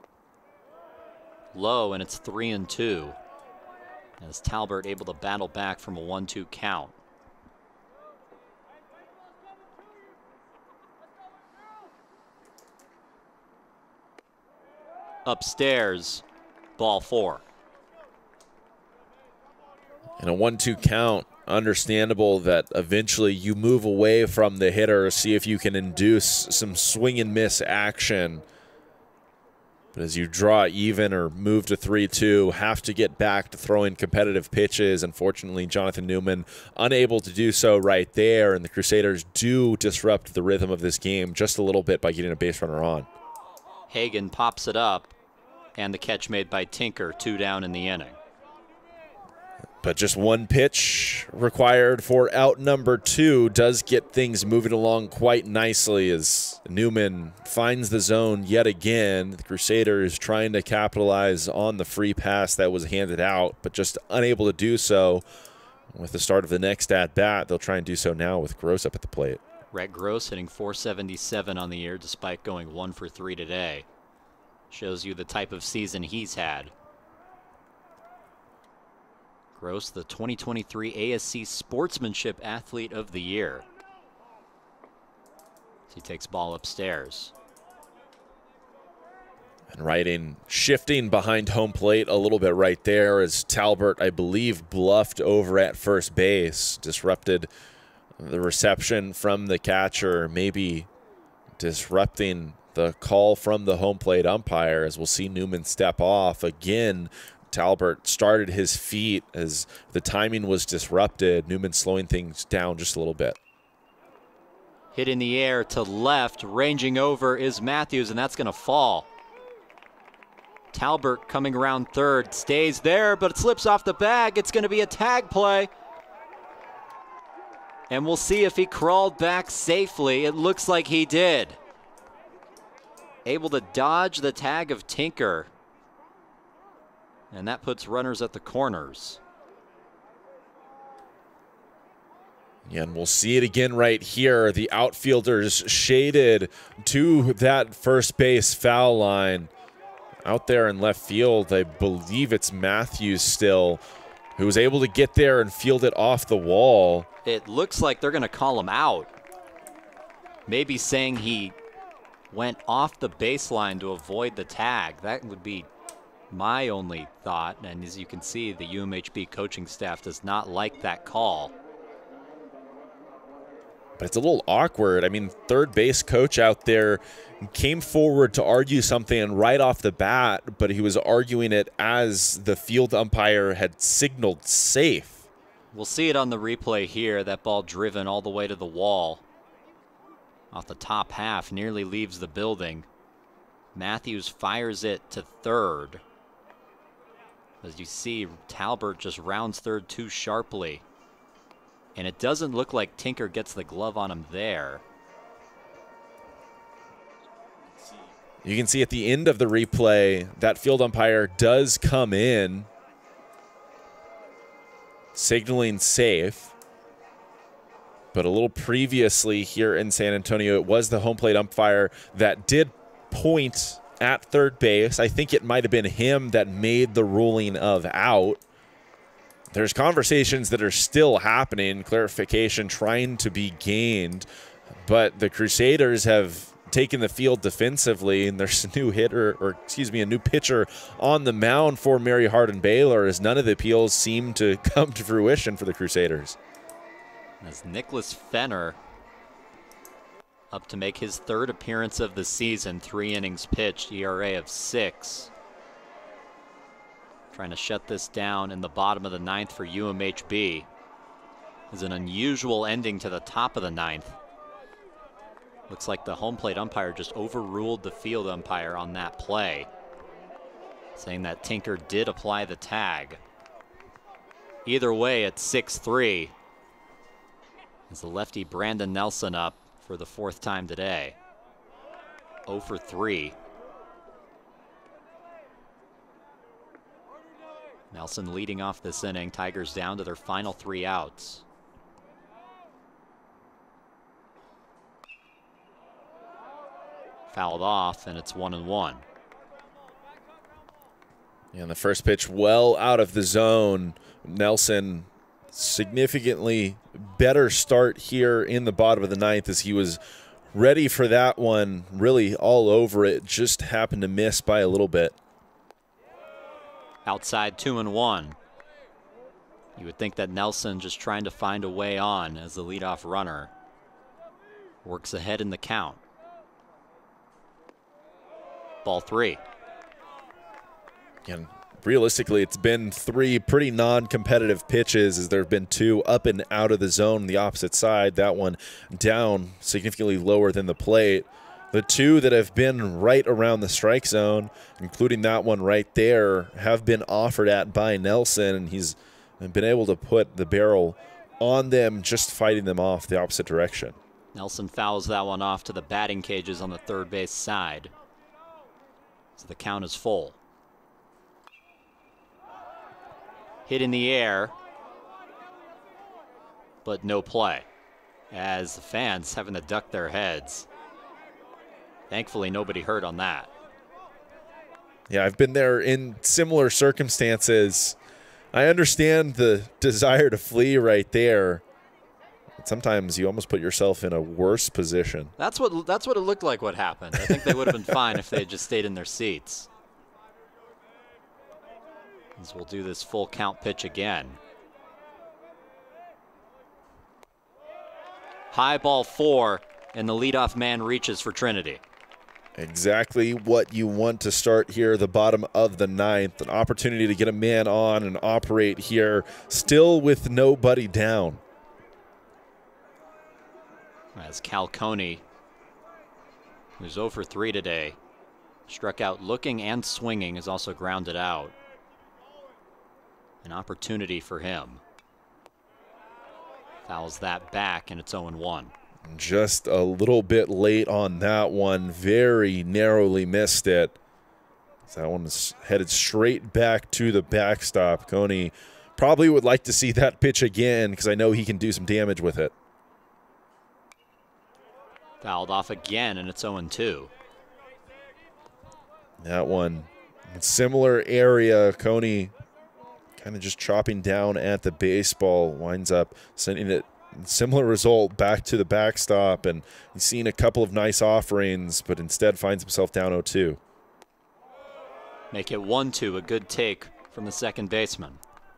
Low, and it's 3-2. As Talbert able to battle back from a 1-2 count. upstairs, ball 4. In a 1-2 count, understandable that eventually you move away from the hitter, see if you can induce some swing and miss action. But as you draw even or move to 3-2, have to get back to throwing competitive pitches. Unfortunately, Jonathan Newman unable to do so right there, and the Crusaders do disrupt the rhythm of this game just a little bit by getting a base runner on. Hagan pops it up, and the catch made by Tinker, 2 down in the inning. But just one pitch required for out number 2 does get things moving along quite nicely as Newman finds the zone yet again. The Crusaders trying to capitalize on the free pass that was handed out, but just unable to do so. With the start of the next at-bat, they'll try and do so now with Gross up at the plate. Rhett Gross hitting .477 on the year despite going 1 for 3 today. Shows you the type of season he's had. Gross, the 2023 ASC Sportsmanship Athlete of the Year. So he takes ball upstairs. And Writing shifting behind home plate a little bit right there as Talbert, I believe, bluffed over at first base, disrupted the reception from the catcher, maybe disrupting the call from the home plate umpire, as we'll see Newman step off again. Talbert started his feet as the timing was disrupted. Newman slowing things down just a little bit. Hit in the air to left, ranging over is Matthews, and that's going to fall. Talbert coming around third, stays there, but it slips off the bag. It's going to be a tag play. And we'll see if he crawled back safely. It looks like he did. Able to dodge the tag of Tinker. And that puts runners at the corners. Yeah, and we'll see it again right here. The outfielders shaded to that first base foul line. Out there in left field, I believe it's Matthews still, who was able to get there and field it off the wall. It looks like they're going to call him out. Maybe saying he went off the baseline to avoid the tag. That would be my only thought, and as you can see, the UMHB coaching staff does not like that call. But it's a little awkward. I mean, third base coach out there came forward to argue something right off the bat, but he was arguing it as the field umpire had signaled safe. We'll see it on the replay here. That ball driven all the way to the wall. Off the top half, nearly leaves the building. Matthews fires it to third. As you see, Talbert just rounds third too sharply. And it doesn't look like Tinker gets the glove on him there. You can see at the end of the replay, that field umpire does come in, signaling safe. But a little previously here in San Antonio, it was the home plate umpire that did point at third base. I think it might have been him that made the ruling of out. There's conversations that are still happening, clarification trying to be gained, but the Crusaders have taken the field defensively, and there's a new hitter, or excuse me, a new pitcher on the mound for Mary Hardin-Baylor, as none of the appeals seem to come to fruition for the Crusaders. As Nicholas Fenner up to make his third appearance of the season, 3 innings pitched, ERA of 6. Trying to shut this down in the bottom of the 9th for UMHB. Is an unusual ending to the top of the 9th. Looks like the home plate umpire just overruled the field umpire on that play, saying that Tinker did apply the tag. Either way, it's 6-3. As the lefty Brandon Nelson up for the 4th time today. 0 for 3. Nelson leading off this inning. Tigers down to their final 3 outs. Fouled off, and it's 1-1. And the first pitch well out of the zone. Nelson, significantly better start here in the bottom of the 9th as he was ready for that one, really all over it, just happened to miss by a little bit. Outside 2-1. You would think that Nelson just trying to find a way on as the leadoff runner. Works ahead in the count. Ball 3. Again, realistically, it's been 3 pretty non-competitive pitches as there have been 2 up and out of the zone on the opposite side. That one down significantly lower than the plate. The 2 that have been right around the strike zone, including that one right there, have been offered at by Nelson, and he's been able to put the barrel on them, just fighting them off the opposite direction. Nelson fouls that one off to the batting cages on the third base side. So the count is full. Hit in the air, but no play, as the fans having to duck their heads. Thankfully, nobody hurt on that. Yeah, I've been there in similar circumstances. I understand the desire to flee right there. But sometimes you almost put yourself in a worse position. That's what it looked like what happened. I think they would have been fine if they had just stayed in their seats. As we'll do this full count pitch again. High ball 4, and the leadoff man reaches for Trinity. Exactly what you want to start here, the bottom of the 9th. An opportunity to get a man on and operate here, still with nobody down. As Cal Coney, who's 0 for 3 today, struck out looking and swinging, is also grounded out. An opportunity for him. Fouls that back, and it's 0-1. Just a little bit late on that one. Very narrowly missed it. That one is headed straight back to the backstop. Coney probably would like to see that pitch again because I know he can do some damage with it. Fouled off again, and it's 0-2. That one, similar area. Coney kind of just chopping down at the baseball, winds up sending it, similar result, back to the backstop, and he's seen a couple of nice offerings, but instead finds himself down 0-2. Make it 1-2, a good take from the second baseman.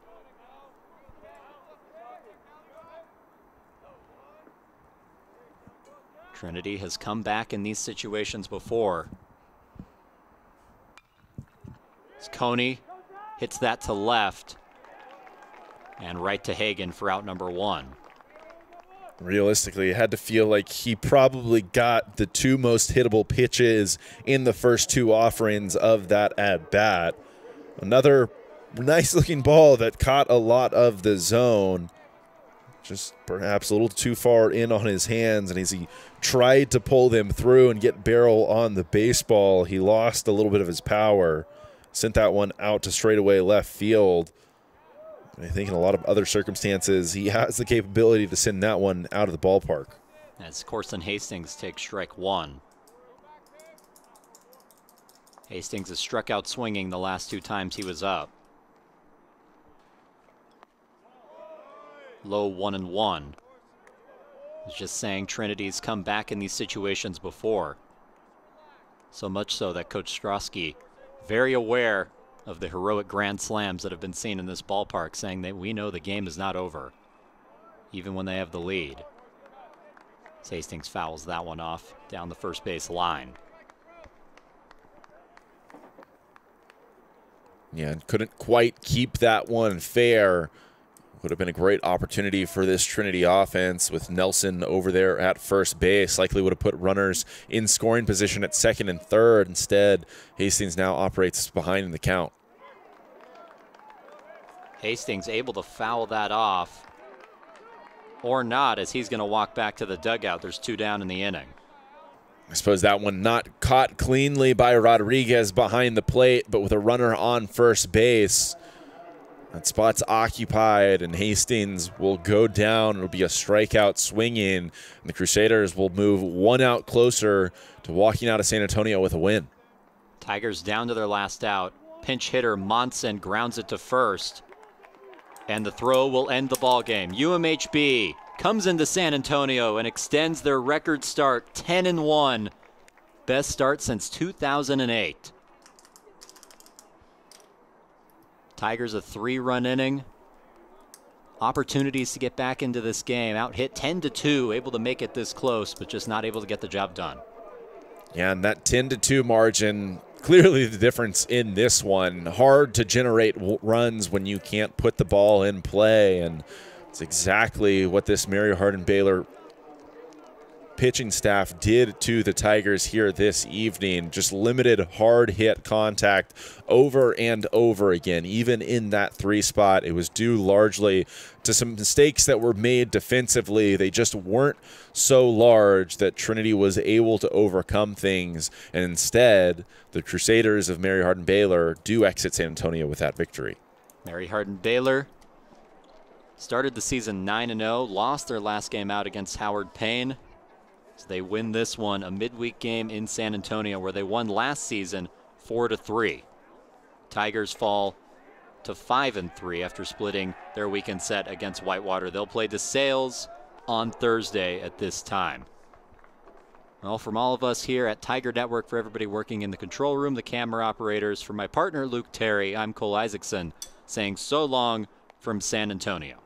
Trinity has come back in these situations before. As Coney hits that to left and right to Hagan for out number 1. Realistically, it had to feel like he probably got the 2 most hittable pitches in the first 2 offerings of that at-bat. Another nice-looking ball that caught a lot of the zone. Just perhaps a little too far in on his hands, and as he tried to pull them through and get barrel on the baseball, he lost a little bit of his power. Sent that one out to straightaway left field. I think in a lot of other circumstances, he has the capability to send that one out of the ballpark. As Corson Hastings takes strike 1. Hastings has struck out swinging the last 2 times he was up. Low 1-1. He's just saying Trinity's come back in these situations before. So much so that Coach Strosky, very aware of the heroic grand slams that have been seen in this ballpark, saying that we know the game is not over, even when they have the lead. Hastings fouls that one off down the first base line. Yeah, and couldn't quite keep that one fair. Would have been a great opportunity for this Trinity offense with Nelson over there at first base. Likely would have put runners in scoring position at second and third. Instead, Hastings now operates behind in the count. Hastings able to foul that off, or not, as he's going to walk back to the dugout. There's 2 down in the inning. I suppose that one not caught cleanly by Rodriguez behind the plate, but with a runner on first base. That spot's occupied, and Hastings will go down. It'll be a strikeout swing in, and the Crusaders will move 1 out closer to walking out of San Antonio with a win. Tigers down to their last out. Pinch hitter Monson grounds it to first, and the throw will end the ball game. UMHB comes into San Antonio and extends their record start 10-1. Best start since 2008. Tigers a 3-run inning. Opportunities to get back into this game. Out hit 10-2, able to make it this close, but just not able to get the job done. Yeah, and that 10-2 margin, clearly the difference in this one. Hard to generate runs when you can't put the ball in play, and it's exactly what this Mary Hardin-Baylor pitching staff did to the Tigers here this evening. Just limited hard hit contact over and over again. Even in that 3 spot, it was due largely to some mistakes that were made defensively. They just weren't so large that Trinity was able to overcome things, and instead the Crusaders of Mary Hardin-Baylor do exit San Antonio with that victory. Mary Hardin-Baylor started the season 9-0, lost their last game out against Howard Payne. So they win this one, a midweek game in San Antonio where they won last season 4-3. Tigers fall to 5-3 after splitting their weekend set against Whitewater. They'll play DeSales on Thursday at this time. Well, from all of us here at Tiger Network, for everybody working in the control room, the camera operators, for my partner Luke Terry, I'm Cole Isaacson saying so long from San Antonio.